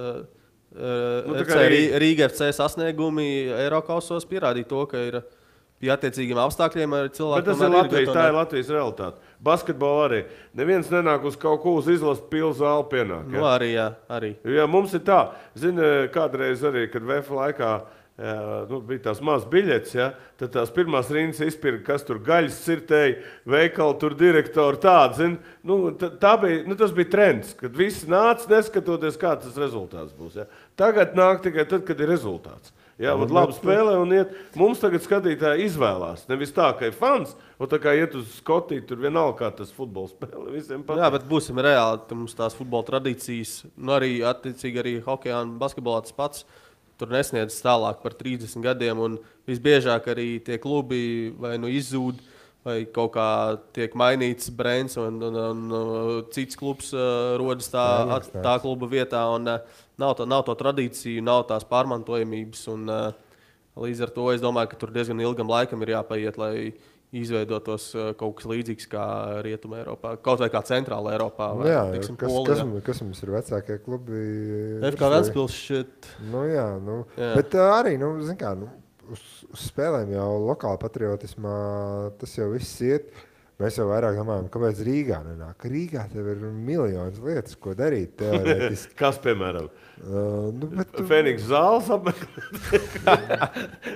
Rīga FC sasniegumi Eirokausos pierādīja to, ka ir pie attiecīgiem apstākļiem arī cilvēki. Bet tas ir Latvijas, tā ir Latvijas realitāte. Basketbola arī. Neviens nenāk uz kaut ko uz izlases pilnu zāli pienāk. Nu, arī, jā, arī. Jā, mums ir tā. Zini, kādreiz arī, kad VF laikā bija tās mazas biļetes, ja, tad tās pirmās rindas izpirka, kas tur gaļas cirtēji, veikali tur direktori tādi. Zin, tas bija trends, kad visi nāca neskatoties, kā tas rezultāts būs. Ja. Tagad nāk tikai tad, kad ir rezultāts. Jā, labi spēlē un iet. Mums tagad skatītāji izvēlās. Nevis tā, ka ir fans, un tā kā iet uz Skotiju, tur vienalga kā tas futbols spēlē. Visiem patīk. Jā, bet būsim reāli. Mums tās futbola tradīcijas, arī attiecīgi arī hokejā un basketbolā tas pats. Tur nesniedz tālāk par 30 gadiem, un visbiežāk arī tie klubi vai nu izzūd, vai kaut kā tiek mainīts brands, un cits klubs rodas tā kluba vietā. Un, nav to tradīciju, nav tās pārmantojamības. Un, līdz ar to es domāju, ka tur diezgan ilgam laikam ir jāpaiet, lai izveidotos kaut kas līdzīgs kā Rietumē Eiropā, kaut vai kā Centrāla Eiropā. Vai, jā, tiksim, kas mums ir vecākie klubi? FK Ventspils šķiet. Jā. Bet arī, zin kā, uz spēlēm jau lokāla patriotismā tas jau viss iet. Mēs jau vairāk domājam, kāpēc Rīgā nenāk. Rīgā tev ir miljonas lietas, ko darīt teorētiski. Kas, piemēram? Fēniks zāles apmeklēt.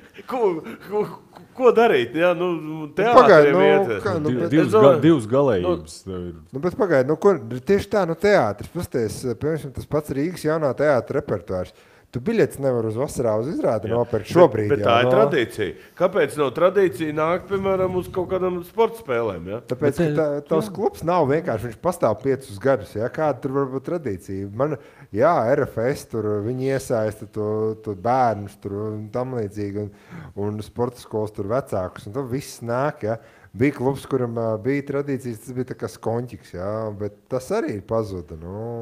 Ko darīt? Jā, teātriem iet. Divas galējības. Bet pagaid, tieši tā, teātris. Pasties, piemēram, tas pats Rīgas jaunā teātra repertuārs. Tu biļetes nevar uz vasarā uz izrādi nopirkt šobrīd. Bet tā ir tradīcija. Kāpēc nav tradīcija nākt, piemēram, uz kaut kādām sporta spēlēm? Ja? Tāpēc, ka tavs klubs nav vienkārši, viņš pastāv 5 gadus. Ja? Kāda tur var būt tradīcija? RFS, tur viņi iesaista to bērnus tur un tam līdzīgi, un sporta skolas tur vecākus, un tad viss nāk, ja? Bija klubs, kuram bija tradīcijas, tas bija tā kā Skonķiks, ja? Bet tas arī ir pazuda.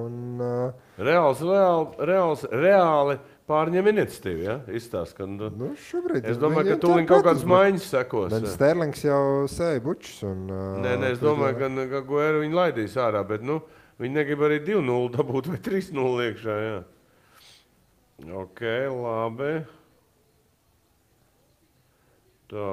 Reāli pārņem iniciatīvu, ja? Izstāst, ka, šobrīd, es domāju, ka tūlīt kaut kādas maiņas sekos. Sterlings jau sēja bučus. Nē, es domāju, ka Guēru viņi laidīs ārā, bet viņi negrib arī 2-0 dabūt vai 3-0 iekšā, jā. Ok, labi. Tā.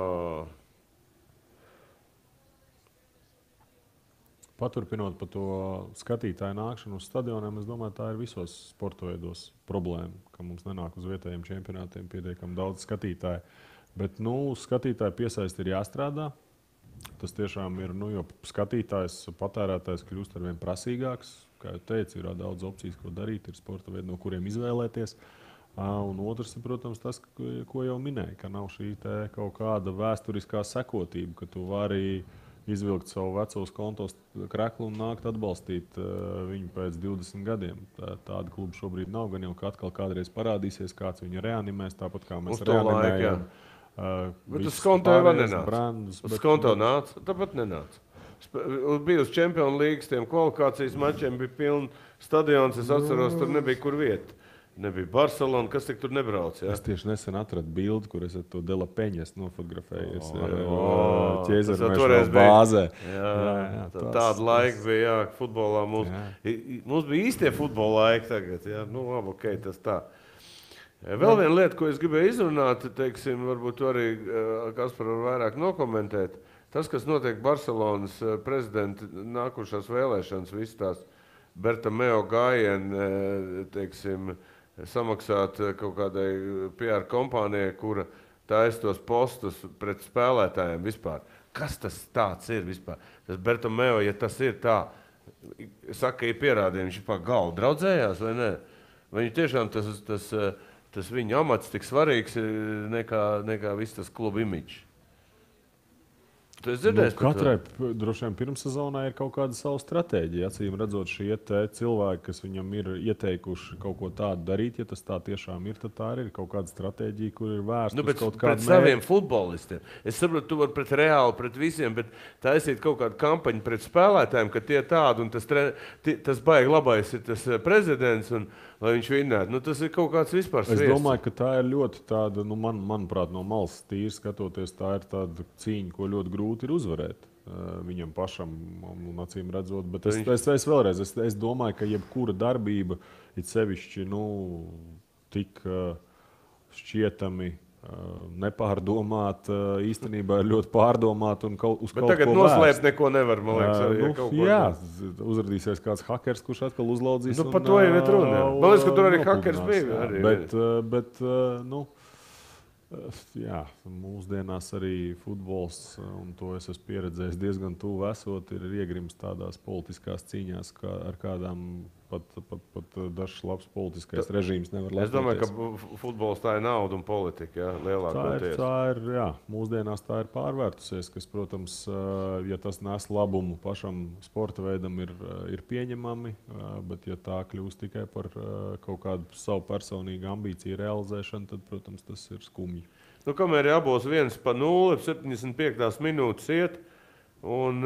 Paturpinot par to skatītāju nākšanu uz stadioniem, es domāju, tā ir visos sporta veidos problēma, ka mums nenāk uz vietējiem čempionātiem pietiekami daudz skatītāju. Bet, skatītāju piesaist ir jāstrādā. Tas tiešām ir, jo skatītājs, patērētājs kļūst arvien prasīgāks. Kā jau teicu, ir daudz opcijas, ko darīt, ir sporta veidi, no kuriem izvēlēties. Un otrs ir, protams, tas, ko jau minēju, ka nav šī kaut kāda vēsturiskā sekotība, ka tu vari izvilkt savu vecos kontos kreklu un nākt atbalstīt viņu pēc 20 gadiem. Tāda kluba šobrīd nav, gan jau ka atkal kādreiz parādīsies, kāds viņu reanimēs, tāpat kā mēs reanimējam. Bet uz konto jau nenāca. Uz konto nāca, tāpat nenāca. Bija uz Čempionu līgas, tiem kvalifikācijas mačiem bija pilni stadions, es atceros, tur nebija kur vieta. Nebija Barcelona, kas tik tur nebrauc. Ja? Es tieši nesen atradu bildi, kur es ar to Dela Peņas nofotografēju. Ķēzermešu bāzē. Jā, tāda laika bija, jā, futbolā mums bija īstie futbola laiki tagad. Jā. Labi, ok, tas tā. Vēl viena lieta, ko es gribēju izrunāt, teiksim, varbūt arī Kaspar var vairāk nokomentēt. Tas, kas notiek Barcelonas prezidenta nākušās vēlēšanas, visas tās Bertomeu gājieni, teiksim, samaksāt kaut kādai PR kompānijai, kura taisa tos postus pret spēlētājiem vispār. Kas tas tāds ir vispār? Tas Bertomeu, ja tas ir tā, saka, ir pierādījumi, viņš pa galvu draudzējās vai ne? Vai viņš tiešām tas viņa amats tik svarīgs nekā viss tas kluba imidžs? Katrai droši vien pirmssezonā ir kaut kāda sava stratēģija. Acīm redzot, šie cilvēki, kas viņam ir ieteikuši kaut ko tādu darīt, ja tas tā tiešām ir, tad tā ir kaut kāda stratēģija, kur ir vērsta uz kaut kādu pret saviem futbolistiem. Es saprotu, tu vari pret Reāli, pret visiem, bet taisīt kaut kādu kampaņu pret spēlētājiem, ka tie tādi, un tas baigi labais ir tas prezidents, un lai viņš vinnētu. Tas ir kaut kāds vispār sviests. Es domāju, ka tā ir ļoti tāda, manuprāt, no malas tīri skatoties, tā ir tāda cīņa, ko ļoti grūti ir uzvarēt viņam pašam, un acīm redzot. Bet es vēlreiz, es domāju, ka jebkura darbība ir sevišķi, tik šķietami nepārdomāt, īstenībā ir ļoti pārdomāt un uz Bet kaut tagad ko noslēpt neko nevar, man liekas, arī ja kaut ko. Jā, uzradīsies kāds hakers, kurš atkal uzlaudzīs. Nu, par to jau ir runa. Man liekas, ka tur arī hakers bija. Arī. Bet jā, mūsdienās arī futbols, un to es esmu pieredzējis diezgan tuvu esot, ir iegrims tādās politiskās cīņās, ar kādām pat dažs labs politiskais režīms nevar lepoties. Es domāju, ka futbols tā ir nauda un politika, jā, lielākoties. Tā ir, jā, mūsdienās tā ir pārvērtusies, kas, protams, ja tas nes labumu pašam sporta veidam, ir pieņemami, bet ja tā kļūst tikai par kaut kādu savu personīgu ambīciju realizēšanu, tad, protams, tas ir skumji. Nu, kamēr jābos 1-0, 75. minūtes iet, un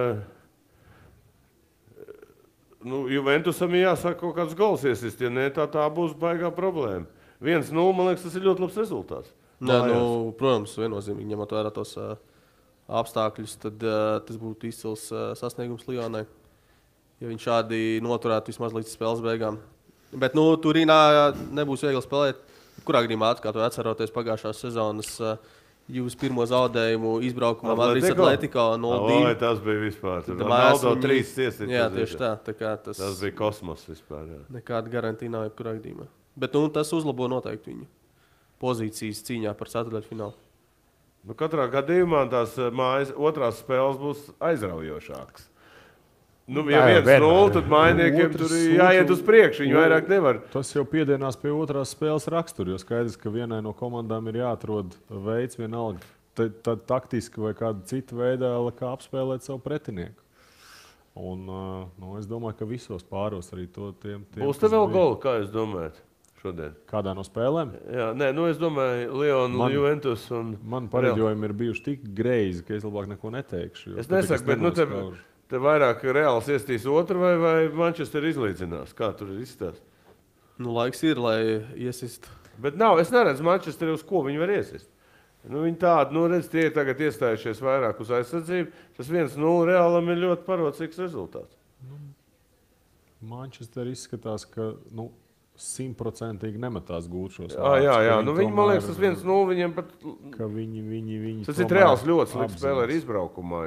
Juventusam jāsaka kaut kāds gols iesist, ja ne, tā būs baigā problēma. 1-0, man liekas, tas ir ļoti labs rezultāts. Nē, protams, viennozīmīgi ņemot vērā tos apstākļus, tad tas būtu izcils sasniegums Lionai, ja viņš šādi noturētu vismaz līdz spēles beigām. Bet Turīnā nebūs viegli spēlēt. Kurā gadījumā, kā to atceroties pagājušās sezonas, jūs pirmo zaudējumu izbraukumā Madrides Atletico 0-2. Tas bija vispār. Ronaldo 3 iesīt. Jā, tieši tā. Tas bija kosmos vispār. Jā. Nekāda garantija nav jebkurā gadījumā. Bet tas uzlabo noteikti viņu pozīcijas cīņā par ceturtdaļfinālu. Katrā gadījumā tās mājas otrās spēles būs aizraujošākas. Ja 1-0, tad mainiekiem tur jāiet uz priekšu, viņi vairāk nevar. Tas jau piedienās pie otrās spēles rakstura, jo skaidrs, ka vienai no komandām ir jāatrod veids vienalga, tad taktiski vai kāda cita veidā, kā apspēlēt savu pretinieku. Un es domāju, ka visos pāros arī tiem būs te vēl goli, kā jūs domājat šodien? Kādā no spēlēm? Jā, es domāju, Lyon, Juventus un... Man pareģojumi ir bijuši tik greizi, ka es labāk neko neteikšu. Es nesaku, bet te vairāk Reāls iestīs otru vai Manchester izlīdzinās? Kā tur izstās? Laiks ir, lai iesist. Bet es neredzu Manchesteri, uz ko viņi var iesist. Viņi tādi, tie ir tagad iestājušies vairāk uz aizsardzību. Tas 1-0 Reālam ir ļoti parocīgs rezultāts. Manchester izskatās, ka 100% nemetās gūt šos vārdus. Jā. Viņi, man liekas, tas 1-0 viņiem pat... Ka viņi tas ir Reāls ļoti slikti spēlē ar izbraukumā.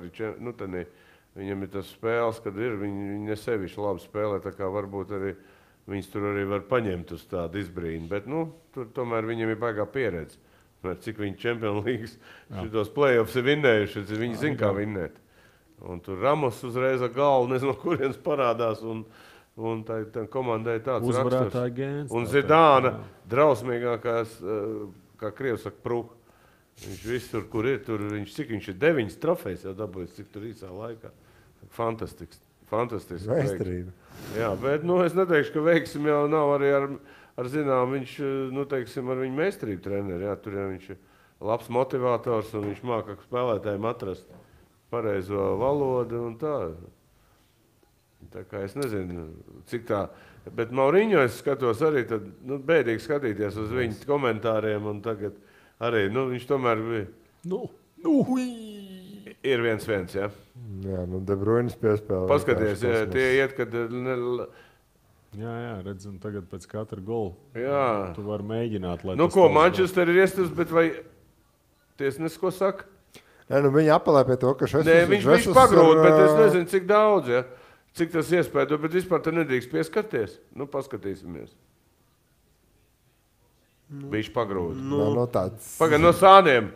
Viņam ir tas spēles, kad viņi ne sevišķi labi spēlē, tā kā varbūt arī viņus tur arī var paņemt uz tādu izbrīnu. Bet, tur tomēr viņam ir baigā pieredze. Cik viņi Champions Leagues šitos play-offs ir vinnējuši, viņi zina, kā vinnēt. Un tur Ramos uzreiz ar galvu, nezinu, kurienes parādās, un tā komandai tāds raksturs. Un Zidāna drausmīgākās, kā Krievs saka, pruha. Viņš visur, kur ir, cik viņš ir 9 trofejas jau dabūjis, cik tur īsā laikā. Fantastisks. Meistarība. Jā, bet es neteikšu, ka veiksim jau nav arī ar zinām, viņš, ar viņu meistarību treneri. Jā, tur jau viņš ir labs motivators un viņš māka spēlētājiem atrast pareizo valodu un tā. Tā kā es nezinu, cik tā. Bet Mauriņo es skatos arī, tad bēdīgi skatīties uz viņu komentāriem un tagad arī, viņš tomēr bija. Ir 1-1, jā. Jā, De Bruynes piespēlē. Paskaties, tie iet, kad... Jā, redz, un tagad pēc katra gola tu vari mēģināt, lai ko, Manchester ir iestus, bet vai tiesnesis ko saka? Viņi apelē pie to, ka viņš pagrūt, bet es nezinu, cik daudz, ja? Cik tas iespēja, bet vispār te nedrīkst pieskarties. Paskatīsimies. Bišķi pagrūt. Pagaid, no sāniem.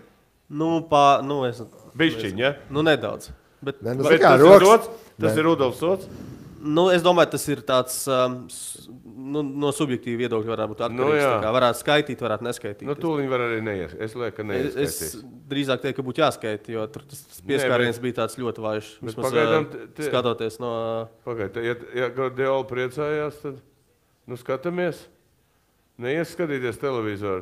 Bišķiņ, ja? Nedaudz. Bet tas ir Rudolfs Sots? Es domāju, tas ir tāds no subjektīva viedokļa varētu būt atkarīgs. Varētu skaitīt, varētu neskaitīt. Tūliņ var arī neies. Es lieku, ka neieskaitīs. Es drīzāk teiktu, ka būtu jāskaita, jo tur tas pieskāriens bija tāds ļoti vājš. Skatoties no... Pagaid, ja Guardiola priecājās, tad skatāmies. Neies skatīties televizoru.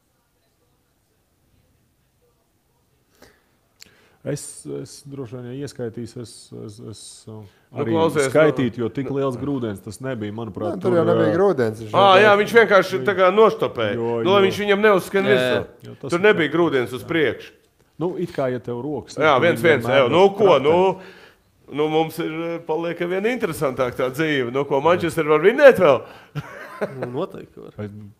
Es droši vien, ja ieskaitīšu, es arī skaitītu, jo tik liels grūdienis tas nebija, manuprāt. Tur jau nebija grūdienis. Jā, viņš vienkārši tā kā noštopēja, lai viņš viņam neuzskan visu. Tur nebija grūdienis uz priekšu. It kā, ja tev rokas... Jā, 1-1, mums ir paliek vien interesantāk tā dzīve. Ko Manchester var vinnēt vēl? Noteikti var.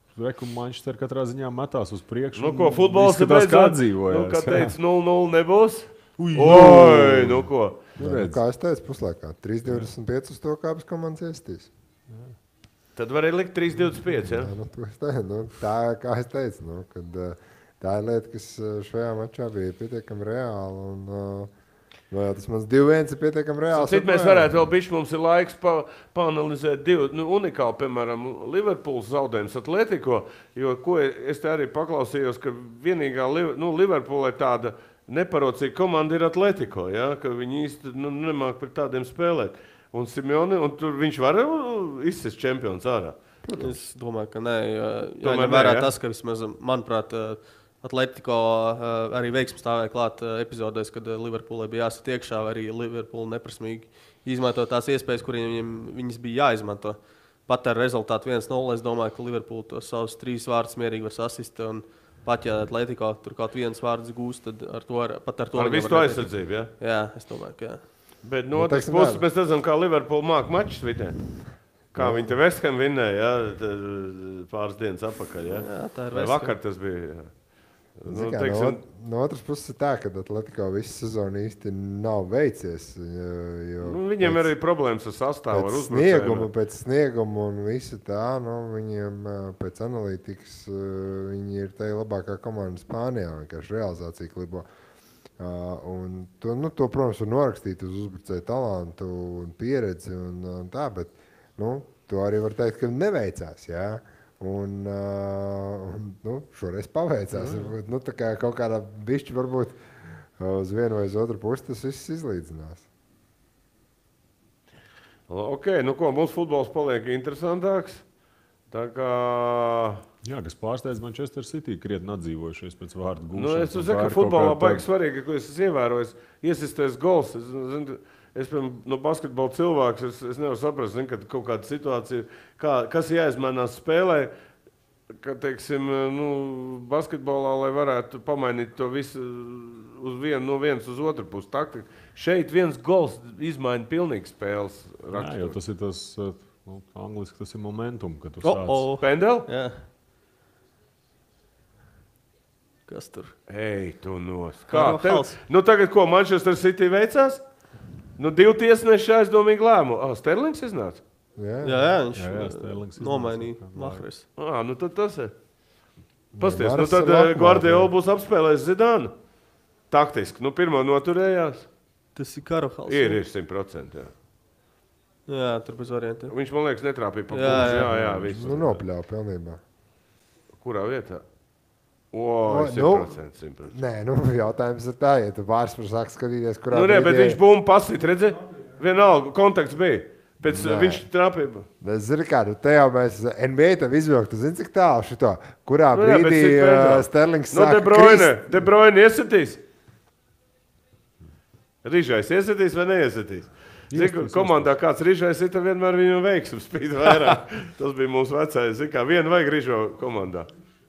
Manchester katrā ziņā metās uz priekšu. Nu, ko futbols izskatās, kā atdzīvojās. Nu, kā teica, 0-0 nebūs? Oi, nu ko? Kā es teicu, puslaikā 3,25 uz to, kā abas komandas iestīs. Tad varēja likt 3,25, ja? Tā, kā es teicu, kad tā ir lieta, kas šajā mačā bija pietiekami reāla. Un, tas mans 2-1 ir pietiekami reāls. Cit mēs varētu vēl bišķi, mums ir laiks paanalizēt divu unikālu, piemēram, Liverpools zaudējums Atletico, jo ko es te arī paklausījos, ka vienīgā Liverpoolē tāda neparocīga komanda ir Atletico, ja? Ka viņi īsti nemāk par tādiem spēlēt. Un Simeone, un tur viņš var izsist čempions ārā? Es domāju, ka nē. Jāņem vērā tas, ka vismaz, manuprāt, Atletico arī veiksmi stāvēja klāt epizodēs, kad Liverpoolai bija jāsit iekšā, arī Liverpool neprasmīgi izmanto tās iespējas, kuriem viņas bija jāizmanto. Pat ar rezultātu 1-0, es domāju, ka Liverpool to savus 3 vārdus mierīgi var sasist, un pat ja Atletico tur kaut viens vārds gūst, tad pat ar to ar visu to aizsardzību, ja? Jā, es domāju, ka jā. Bet no otras puses mēs redzam, kā Liverpool māk mačus vidē. Kā viņi te West Ham vinnēja, ja? Pāris dienas atpakaļ, ja? Jā, tā ir Vai West Ham. vakar tas bija, ja? No otras puses ir tā, ka Atletico visu sezonu īsti nav veicies. Viņiem arī problēmas ar sastāvu, ar uzbrucējiem. Pēc snieguma un visu tā, viņiem pēc analītikas viņi ir tā labākā komanda Spānijā, vienkārši realizācija klibo. Un to, protams, var norakstīt uz uzbrucēju talantu un pieredzi un tā, bet to arī var teikt, ka neveicās, jā. Un šoreiz paveicās. Tā kā kaut kādā bišķi varbūt uz vienu vai uz otru pusi tas viss izlīdzinās. Ok, mums futbols paliek interesantāks. Tā kā... Jā, kas pārsteidz Manchester City, krietni atdzīvojušies pēc vārdu gūšanas. Es zinu, ka futbolā baigi svarīgi, ko es ievēroju, iesisties gols. Es no basketbola cilvēks, es nevaru saprast, ka kaut kāda situācija, kas jāizmainās spēlē, ka, teiksim, basketbolā, lai varētu pamainīt to visu no vienas uz otru pusi taktiku. Šeit viens gols izmaina pilnīgi spēles raksturu. Jā, jo tas ir tas, angliski tas ir momentum, kad tu sāc. Pendel? Jā. Kas tur? Ej, tu nos. Kā tev? Tagad ko, Manchester City veicās? 2 tiesneši aizdomīgi lēmu. Sterlings iznāca? Jā, viņš nomainīja Mahres. Tad tas ir. Pasties, tad Guardiola būs apspēlējis Zidānu. Taktiski, pirmo noturējās. Tas ir Karahals. Ir 100%, jā. Jā, tur bez variantiem. Viņš, man liekas, netrāpīja pa pūši. Jā, viss. Nopļāva pilnībā. Kurā vietā? 100%. Nē, jautājums ir tā, ja tu pārspēr sāks skatīties, kurā brīdī... bet viņš bumbu pasit, redzi? Vienalga, kontakts bija. Pēc viņš trāpīja. Zini kā, te jau mēs NBA tev izvilkt, tu zini, cik tālu šito, kurā brīdī Sterlings sāk krist. De Bruyne iesatīs? Rižais iesatīs vai neiesatīs? Zini, komandā kāds Rižais ir, tad vienmēr viņam veiksums spīd vairāk. Tas bija mūsu vecais. Zini kā, vienu vajag Rižo komandā.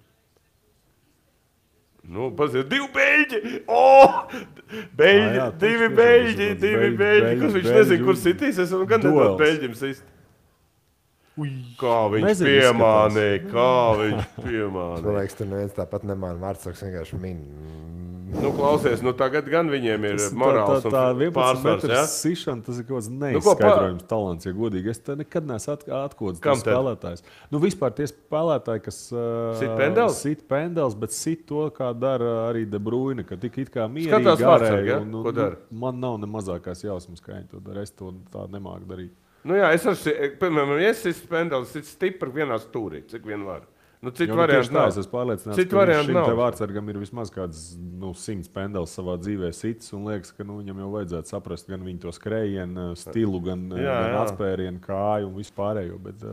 Paziet, 2 beļģi! Beļģi! 2 beļģi! 2 beļģi! Kas viņš nezina, kur sitīs? Es gan nedod beļģim sist. Kā viņš piemānīja! Man liekas, tur neviens tāpat nemāna Vārtsaks vienkārši min. Klausies, tagad gan viņiem ir morāls un pārsvars, ja? Sišana, tas ir kaut kāds neizskaidrojums talants, ja godīgi. Es te nekad neesmu atkodas tos spēlētājs. Vispār tie spēlētāji, kas sit pendels, bet sit to, kā dara arī De Bruyne, ka tik it kā mierīgi ārēji. Ko dara? Man nav ne mazākās jausmas, kā viņi to dara. Es to tā nemāku darīt. Es piemēram, sit pendels, sit stipri vienā stūrī, cik vien var. Citu variantu nav. Es pārliecināts, ka šim te Vārtsargam ir vismaz kāds 100 pendels savā dzīvē sits, un liekas, ka viņam jau vajadzētu saprast gan viņu to skrējienu, stilu, gan atspērienu, kāju un vispārējo. Bet,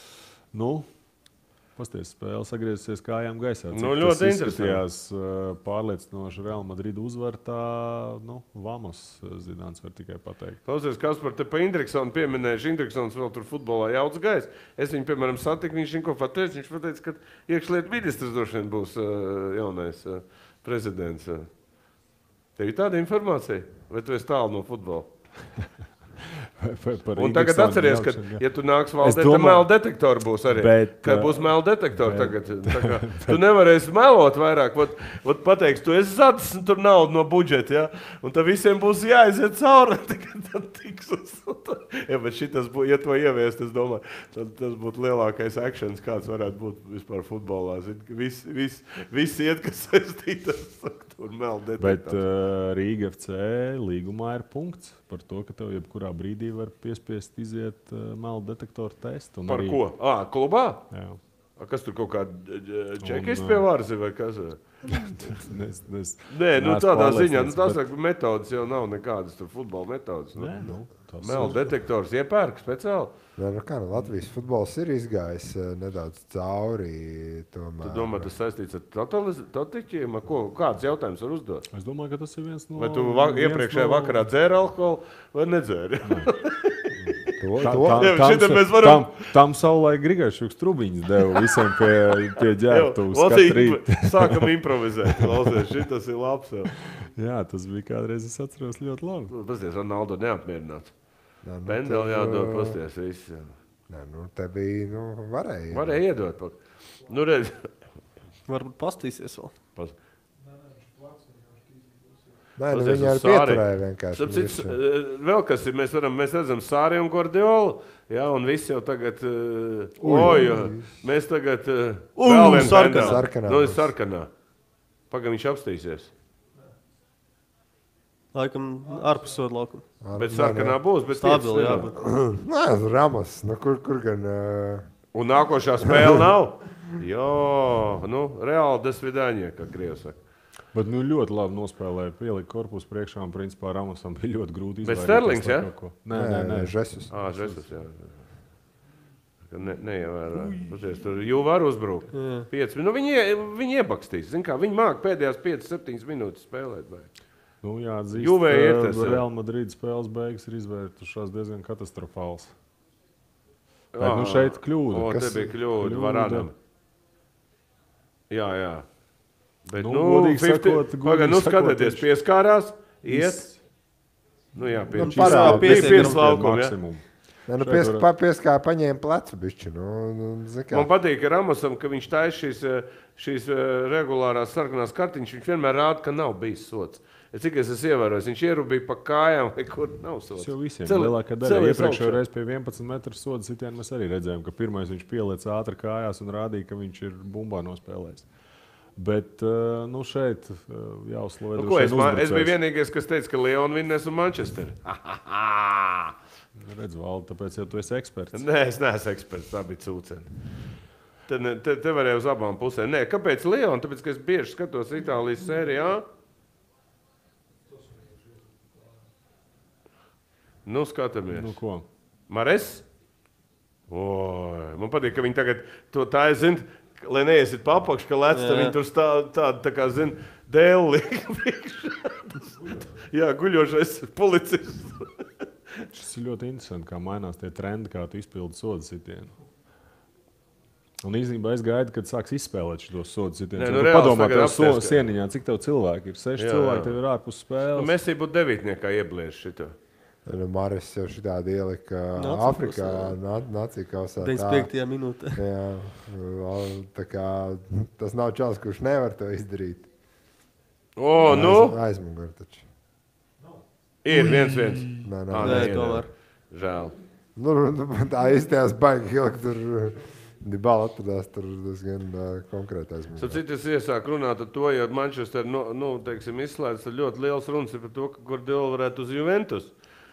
pasties, spēle sagriezusies kājām gaisā. Ļoti izskatījās pārliecinoši Real Madrid uzvar, tā, vamos, Zidāns var tikai pateikt. Klausies, Kaspar, te pa Indriksonu pieminējuši. Indriksons vēl tur futbolā jauc gais. Es viņu, piemēram, satiku, viņš pateica, ka iekšlietu ministrs droši vien būs jaunais prezidents. Tev ir tāda informācija? Vai tu esi tālu no futbola? Un tagad atceries, ka, ja tu nāks valdē, tad melu detektori būs arī. Kad būs melu detektori tagad. Tu nevarēsi melot vairāk. Vat pateiks, tu esi zads, un tur nauda no budžeta, ja? Un tad visiem būs jāiziet cauri. Tad tiks uz... Ja, bet šitas būtu, ja to ieviest, es domāju, tad tas būtu lielākais actions, kāds varētu būt vispār futbolā. Visi iet, kas saistītas ar melu detektori. Bet Rīga FC līgumā ir punkts par to, ka tev jebkurā brīdī var piespiest iziet melu detektoru testu. Par ko? Klubā? Jā. Kas tur kaut kāda čekis pie varas vai kas? Nē, tādā ziņā, tās metodas jau nav nekādas tur futbola metodas. Melu detektors iepērk speciāli. Latvijas futbols ir izgājis nedaudz cauri. Tomēr. Tu domā, tas saistīts ar totiķiem? Kāds jautājums var uzdot? Es domāju, ka tas ir viens no... Vai tu iepriekšējā vakarā dzēri alkoholu vai nedzēri? Tam savulaik Grigaišuks Trubiņš deva visiem pie ģērbtuves katru rītu. Sākam improvizēt. Klausies, šitas ir labs. Jā, tas bija kādreiz, es atceros ļoti labi. Pasties, Ronaldo neapmierināts. Pendeli jādod, pasties, viss. Te bija, varēja. Varēja iedot. Redz. Varbūt pastīsies vēl. Viņi ar pieturēja vienkārši. Vēl kas ir, mēs redzam Sāri un Gordiolu, jā, un viss jau tagad, mēs tagad, sarkanā. Pagam viņš apstīsies. Laikam ārpussodu laukumu. Bet sarkanā būs, bet stabili, jā. Nē, Ramas, kur gan... Un nākošā spēle nav? Jo, reāli desvidāņie, kā Krievs saka. Bet ļoti labi nospēlēja, pielika korpusu priekšā un principā Ramosam bija ļoti grūti izvairīties. Bet Sterlings, jā? Nē, Žesus. Žesus, jā. Neievēroja. Tur jau var uzbrukt. 5 minūtes. Viņi iebakstīs. Zin kā, viņi māk pēdējās 5-7 minūtes spēlēt. Jāatzīst, Real Madrid spēles beigas ir izvērtušās diezgan katastrofāls. Bet šeit kļūda. Te bija kļūda Varanam. Jā. Bet, godīgi sakot, skatieties, pieskārās, iet. Pieskārās laukumu, Pieskāja paņēma plecu bišķi. Man patīk Ramosam, ka viņš taisa šīs regulārās sarkanās kartiņas, viņš vienmēr rāda, ka nav bijis sots. Cik es ievēroju, viņš ierūbīja pa kājām, vai kur nav sots. Tas jau visiem lielākā daļa. Iepriekšējo reizi pie 11 metru soda sitienu mēs arī redzējām, ka pirmais viņš pieliec ātri kājās un rādīja, ka viņš ir bumbā nospēlējis. Bet šeit jāuzslavē. Es biju vienīgais, kas teica, ka Leon vinnēs un Manchester. Redz, Valdi, tāpēc jau tu esi eksperts. Nē, es neesmu eksperts, tā bija cūceni. Te varēja uz abām pusēm. Nē, kāpēc Leon? Tāpēc, ka es bieži skatos Itālijas sērijā. Skatāmies. Ko? Mares? Man patīk, ka viņi tagad tā es zinu, lai neiesiet papakš, ka lec, tad viņi tur tā kā, zin, dēli liek. Jā, guļošais policists. Šis ir ļoti interesanti, kā mainās tie trendi, kā tu izpildi sodu sitienu. Un īstenībā es gaidu, kad sāks izspēlēt šos sodu sitienus. Padomā, tev sieniņā, cik tev cilvēki ir? 6 cilvēki, tev ir ārpus spēles. Mēs būtu 9. ieblieš šito. Maris jau šitādi ielika Afrikā, nācija kausā. 95. minūtē. Jā, tā kā tas nav čals, kurš nevar to izdarīt. Aizmugur taču. Ir 1-1. Nē, tomēr. Žēl. Tā izstājās baigi ilgi tur. Dibala atradās tur diezgan konkrētais. Citas iesāk runāt ar to, ja Manchester izslēdz, tad ļoti liels runas ir par to, ka Guardiola varētu uz Juventus.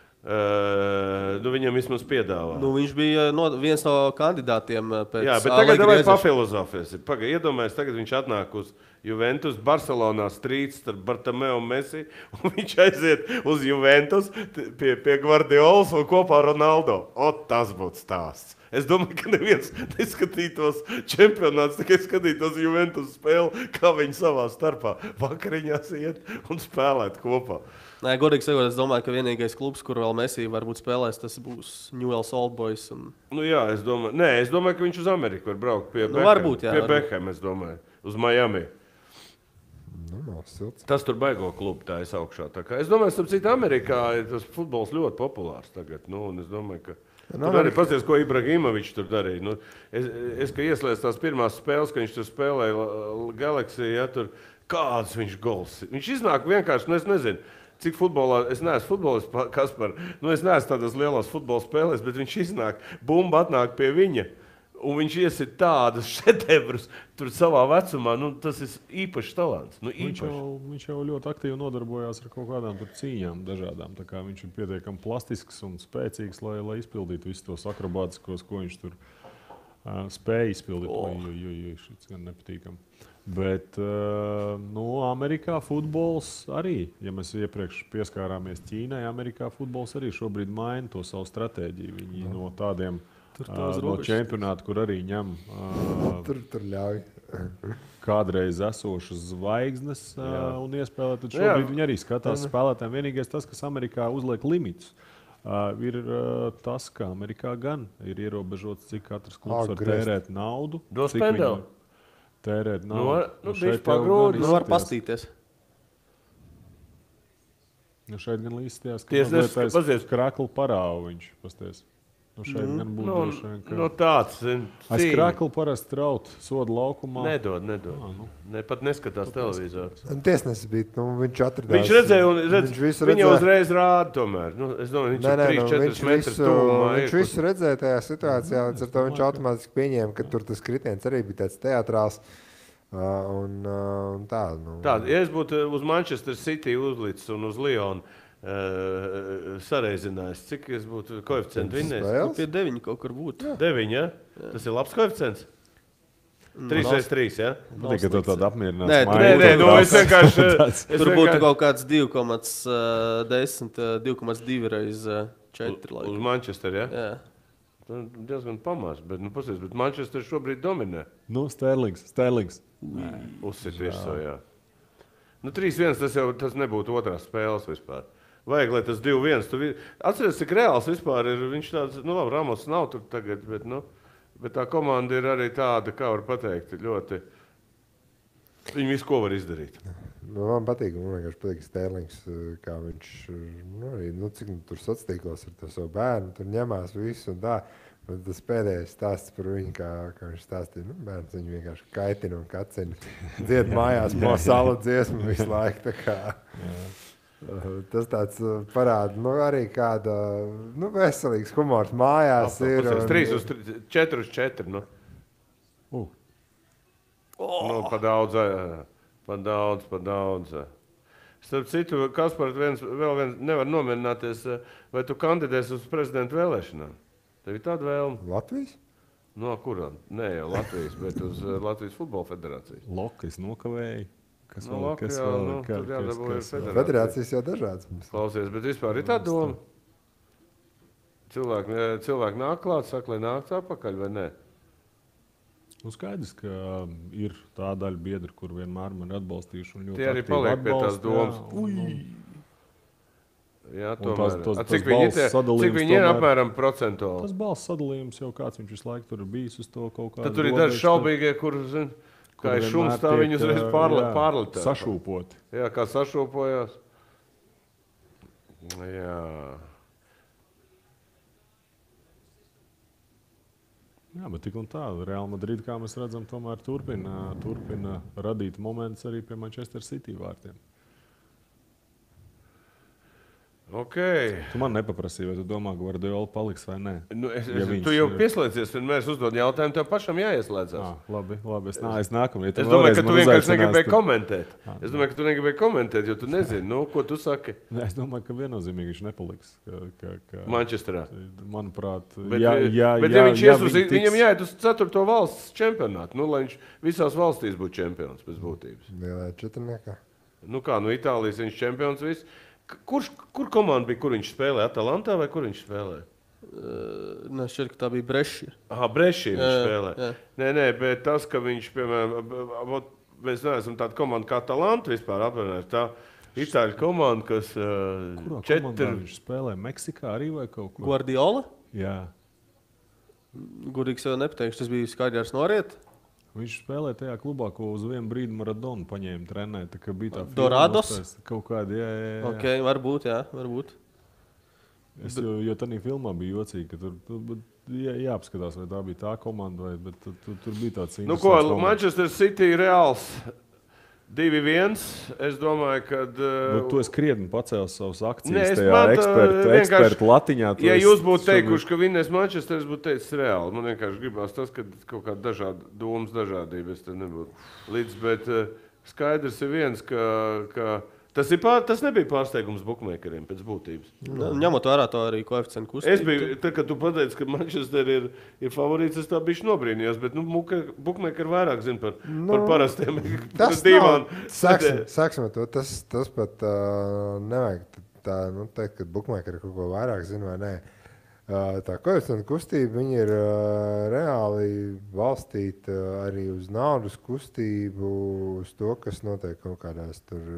Viņam vismaz piedāvā. Viņš bija viens no kandidātiem pēc Jā, bet tagad vajag pafilozofēs. Iedomājies, tagad viņš atnāk uz Juventus, Barcelonā strīds starp Bartomeu un Messi, un viņš aiziet uz Juventus pie Guardiolas un kopā ar Ronaldo. Tas būtu stāsts. Es domāju, ka neviens neskatītos čempionāts, tikai skatītos Juventus spēli, kā viņi savā starpā vakariņās iet un spēlēt kopā. Nē, godīgi sakot, es domāju, ka vienīgais klubs, kur vēl Messi varbūt spēlēs, tas būs Newell's Old Boys. Jā, es domāju, ka viņš uz Ameriku var braukt pie Beckham. Varbūt, jā. Pie Beckham, es domāju, uz Miami. Silts. Tas tur baigo klubu tā augšā. Tā kā, es domāju, ka citu Amerikā ir tas futbols ļoti populārs tagad. Nu, un es domāju, ka tur arī paskatās, ko Ibrahimovičs tur darīja. Nu, es ka ieslēdzu tās pirmās spēles, ka viņš tur spēlēja Galaxy, ja, tur kāds viņš gols. Viņš iznāk vienkārši, nu es nezinu. Cik futbolā, es neesmu futbolists, Kaspar, nu es neesmu tādās lielās futbola spēlēs, bet viņš iznāk, bumba atnāk pie viņa, un viņš iesit tādas šedevrus tur savā vecumā, nu tas ir īpašs talants. Nu, Viņš jau ļoti aktīvi nodarbojās ar kaut kādām tur cīņām dažādām, tā kā viņš ir pietiekami plastisks un spēcīgs, lai izpildītu visus tos akrobātiskos, ko viņš tur spēja izpildīt. Šis gan nepatīkam. Bet Amerikā futbols arī, ja mēs iepriekš pieskārāmies Ķīnai, Amerikā futbols arī šobrīd maina to savu stratēģiju. Viņi no tādiem no čempionāta, kur arī ņem Tur ļauj. kādreiz esošas zvaigznes un iespēlēt, tad šobrīd viņi arī skatās spēlētājiem. Vienīgais tas, kas Amerikā uzliek limitus, ir tas, ka Amerikā gan ir ierobežots, cik katrs klubs var tērēt naudu. Tērēt naudu. Nu var pastīties. Šeit gan līdzstījās, ka mazliet kraklu parāvu viņš pasties. Šeit gan būtu droši vien, ka... tāds, Aiz kraklu parasti traut sodu laukumā. Nedod. Ne, pat neskatās televizoru. Tiesnesis bija, viņš atradās. Viņš redzēja, viņa uzreiz rāda tomēr. Es domāju, viņš ir 3-4 metrus tuvumā. Viņš visu redzēja tajā situācijā, līdz ar to viņš automātiski pieņēma, ka tur tas kritiens arī bija tāds teatrāls. Un tā, ja es būtu uz Manchester City uzlicis un uz Lionu, sareizinājis, cik es būtu koeficientu vinnējis? Pie 9 kaut kur būtu. 9, ja? Tas ir labs koeficients? 3x3, ja? Tikai to tādu apmierināts. Nē, es vienkārši... Tur būtu kaut kāds 2,10, 2,2 reiz 4. Uz Manchester, ja? Jā. Diezgan pamās, bet Manchester šobrīd dominē. Sterlings. Uzsit virsū, jā. 3-1 tas nebūtu otrās spēles vispār. Vajag, lai tas 2-1. Atceries, cik reāls vispār ir. Viņš tāds, labi, Ramos nav tur tagad, bet tā komanda ir arī tāda, kā var pateikt, ļoti... Viņi visu, ko var izdarīt. Man patīk, man vienkārši patīk Sterlings, kā viņš, arī, cik tur sociālos ar to savu bērnu, tur ņemās visu un tā. Bet tas pēdējais stāsts par viņu, kā viņš stāstīja, bērns viņu vienkārši kaitina un kacina. Dzied mājās Mosalu dziesmu visu laiku, tā kā. Tas tāds parāda, arī kāda, veselīgs humors mājās ir. 4-4, Pa daudz. Starp citu, Kaspar, vēl viens nevar nomierināties, vai tu kandidēsi uz prezidentu vēlēšanām? Tev ir tāda vēlme? Latvijas? No kurām? Nē, jau Latvijas, bet uz Latvijas futbola federācijas. Lokas nokavēja. Federācijas jau dažādas. Klausies, bet vispār ir tā doma? Cilvēki nāk klāt, saka, lai nāk atpakaļ vai nē? Skaidrs, ka ir tā daļa biedri, kur vienmēr man atbalstījuši. Tie arī paliek pie tās domas. Jā, tomēr. Cik viņi ir apmēram procentuāli? Tas balss sadalījums jau kāds viņš visu laiku tur ir bijis uz to kaut kādu. Tad tur ir daži šaubīgie, kur, kā ir šums, tā viņi uzreiz pārlitē. Sašūpoti. Jā, kā sašūpojās. Jā. Jā, bet tik un tā, Real Madrid, kā mēs redzam, tomēr turpina radīt momentus arī pie Manchester City vārtiem. Okay. Tu man nepaprasīji, vai tu domā, ka Guardiola paliks vai nē? Tu jau pieslēdzies, vienmēr uzdod jautājumu, tev pašam jāieslēdzās. Labi, es nākamajai. Es domāju, ka tu vienkārši negribēji komentēt. Es domāju, ka tu negribēji komentēt, jo tu nezini, ko tu saki. Es domāju, ka viennozīmīgi viņš nepaliks. Manchesterā. Manuprāt, viņam jāiet uz 4. valsts čempionātu, lai viņš visās valstīs būtu čempions pēc būtības. Lielā četrniekā. Itālijas viņš čempions viss. Kur komanda bija, kur viņš spēlēja? Atalantā vai kur viņš spēlēja? Šķiet, ka tā bija Breši. Breši viņš spēlēja. Nē, bet tas, ka viņš, piemēram, mēs neesam tāda komanda kā Atalanta vispār apvienojās. Tā itāļu komanda, kas... Kurā komandā viņš spēlēja? Meksikā arī vai kaut kur? Guardiola? Jā. Gudīgi sev nepateikšu, tas bija Skaidrs Noriet. Viņš spēlē tajā klubā, ko uz vienu brīdi Maradona paņēma trenēt. Tā kā bija tā Dorados? Kaut kāda, jā. Ok, varbūt, jā, varbūt. Jo tādā filmā bija jocīgi, ka tur jāapskatās, vai tā bija tā komanda, bet tur bija tāds interesants. Nu ko, Manchester City Reāls 2-1. Es domāju, ka... Tu esi krietni pacēlis savus akcijas tajā ekspertu latiņā. Ja jūs būtu teikuši, ka vinnēs Manchester, es būtu teicis Reāli. Man vienkārši gribās tas, ka kaut kāda domas dažādība es te nebūtu līdz, bet skaidrs ir viens, ka tas nebija pārsteigums bukmēkeriem pēc būtības. Ņemot vērā to arī koeficientu kustību. Es biju, tad, kad tu pateici, ka Manchester ir favorīts, es tā bišķi nobrīnījos, bet bukmēkeri vairāk zina par parastiem. Tas nav, sāksim ar to, tas pat nevajag tā, teikt, ka bukmēkeri kaut ko vairāk zina vai nē. Tā koeficientu kustība, viņi ir reāli balstīta arī uz naudas kustību, uz to, kas notiek kaut kādās tur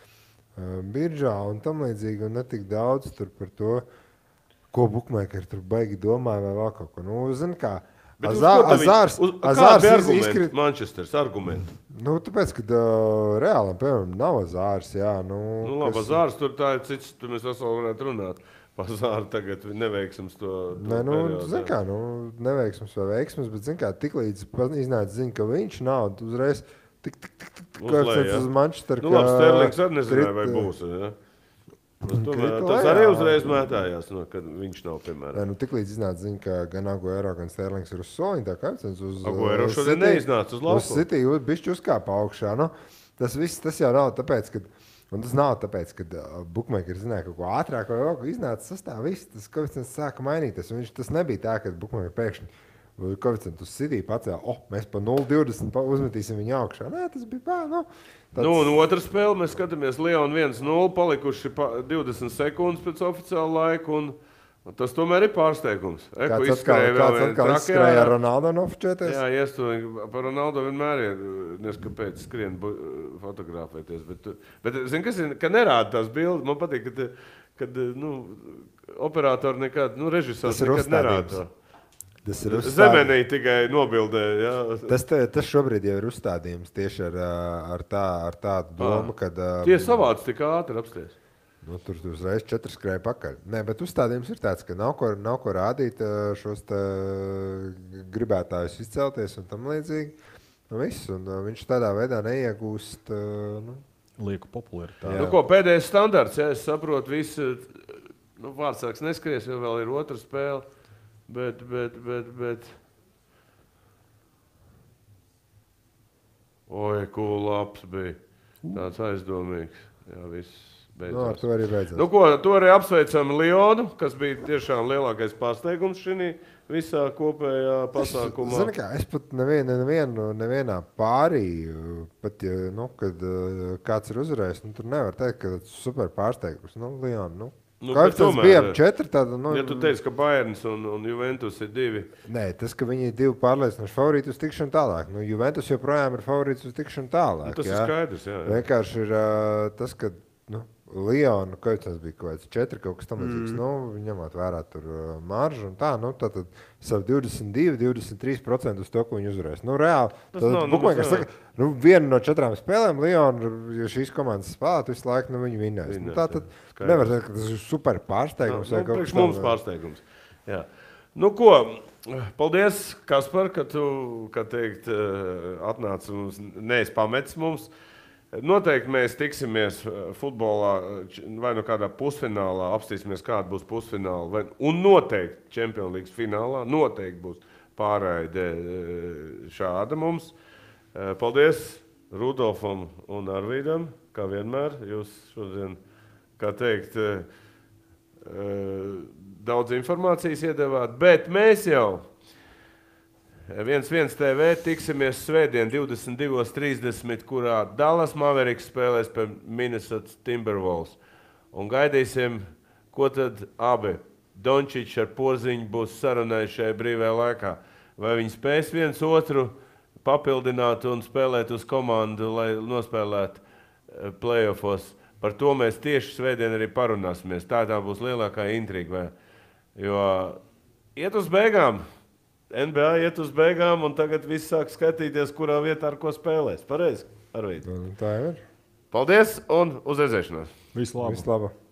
biržā un tam līdzīgi, un ne tik daudz tur par to, ko bukmēkeri tur baigi domāja vai vēl kaut ko. Zini kā, Azārs izkrīt... Manchesters argumenti? Tāpēc, ka reālam, piemēram, nav Azārs, jā. Labi, Azārs tur tā ir cits, tur mēs veseli varētu runāt. Azāri tagad neveiksams to periodu. Zini kā, neveiksams vai veiksmas, bet zini kā, tiklīdz iznāca ziņa, ka viņš nav, uzreiz koeficients uz Manchester. Labi, Sterlings arī nezināja, vai būs. Ja? Tas arī uzreiz mētājās, kad viņš nav, piemēram. Tiklīdz iznāca ziņa, ka gan Aguero, gan Sterlings ir uz soliņa, tā koeficients uz Aguero šodien neiznāca uz lauku. Uz City bišķi uzkāpa augšā. Tas viss, tas jau nav tāpēc, ka... Un tas nav tāpēc, ka bukmēkeri zināja kaut ko ātrāk, vai vēl ko iznāca sastāv, viss, tas koeficients sāka mainīties. Tas nebija tā, ka bukmēkeri pēkšņi koeficientu uz City pacēla, mēs pa 0,20 uzmetīsim viņu augšā. Nē, tas bija un otra spēle, mēs skatāmies Lyon 1-0, palikuši 20 sekundes pēc oficiāla laika, un tas tomēr ir pārsteigums. Kāds atkal izskrēja ar Ronaldo nofočēties? Jā, iestūri, par Ronaldo vienmēr ir, neskapēc skrien fotografēties, bet zini, kas ir, ka nerāda tās bildes, man patīk, kad operatori nekad, režisors nekad nerāda. Zemenī tikai nobildē. Jā. Tas šobrīd jau ir uzstādījums tieši ar tādu domu, kad... Tie savāds tik ātri apsties. Tur uzreiz 4 skrēja pakaļ. Nē, bet uzstādījums ir tāds, ka nav ko rādīt šos gribētājus izcelties un tam līdzīgi. Viņš tādā veidā neiegūst... Lieku popularitāti. Pēdējais standarts, ja es saprotu, visi vārdsargs neskries, jo vēl ir otra spēle. Bet. Oi, labs bija. Tāds aizdomīgs. Jā, viss beidzās. Ar to arī beidzās. To arī apsveicam Lionu, kas bija tiešām lielākais pārsteigums šī visā kopējā pasākumā. Zini kā, es pat nevienā pārī, pat ja, kad kāds ir uzvarējis, tur nevar teikt, ka tas super pārsteigums. Lionu, koeficients bija 4. Ja tu teici, ka Bayerns un Juventus ir 2. Nē, tas, ka viņi ir 2 pārliecinoši favorīti uz tikšanu tālāk. Juventus joprojām ir favorīts uz tikšanu tālāk. Tas ir skaidrs, jā. Vienkārši ir tas, ka Liona koeficients bija kaut kāds 4, kaut kas tam līdzīgs. Ņemot vērā tur maržu un tā, tad savu 22-23% uz to, ko viņi uzvarēs. Reāli, bukmēkers saka, vienu no 4 spēlēm Liona, ja šīs komandas spēlētu visu laiku, viņi vinnēs. Tā tad nevar teikt, ka tas ir super pārsteigums. Priekš mums pārsteigums. Jā. Paldies, Kaspar, ka tu, atnāc un neesi pametis mums. Noteikti mēs tiksimies futbolā vai kādā pusfinālā, apstīsimies, kāda būs pusfināla. Un noteikti Champions League finālā, noteikti būs pārraide šāda mums. Paldies Rudolfam un Arvīdam, kā vienmēr. Jūs šodien, kā teikt, daudz informācijas iedevāt, bet mēs jau 1-1 TV tiksimies svētdien 22:30, kurā Dallas Mavericks spēlēs pie Minnesota Timberwolves. Un gaidīsim, ko tad abi Dončičs ar Poziņu būs sarunājuši šajā brīvajā laikā. Vai viņi spēs viens otru papildināt un spēlēt uz komandu, lai nospēlētu playoffos. Par to mēs tieši svētdien arī parunāsimies. Tā būs lielākā intriga. Jo iet uz beigām. NBA iet uz beigām, un tagad viss sāk skatīties, kurā vietā ar ko spēlēs. Pareizi, Arvīd. Tā ir. Paldies un uz redzēšanos! Visu labu! Vislabāk.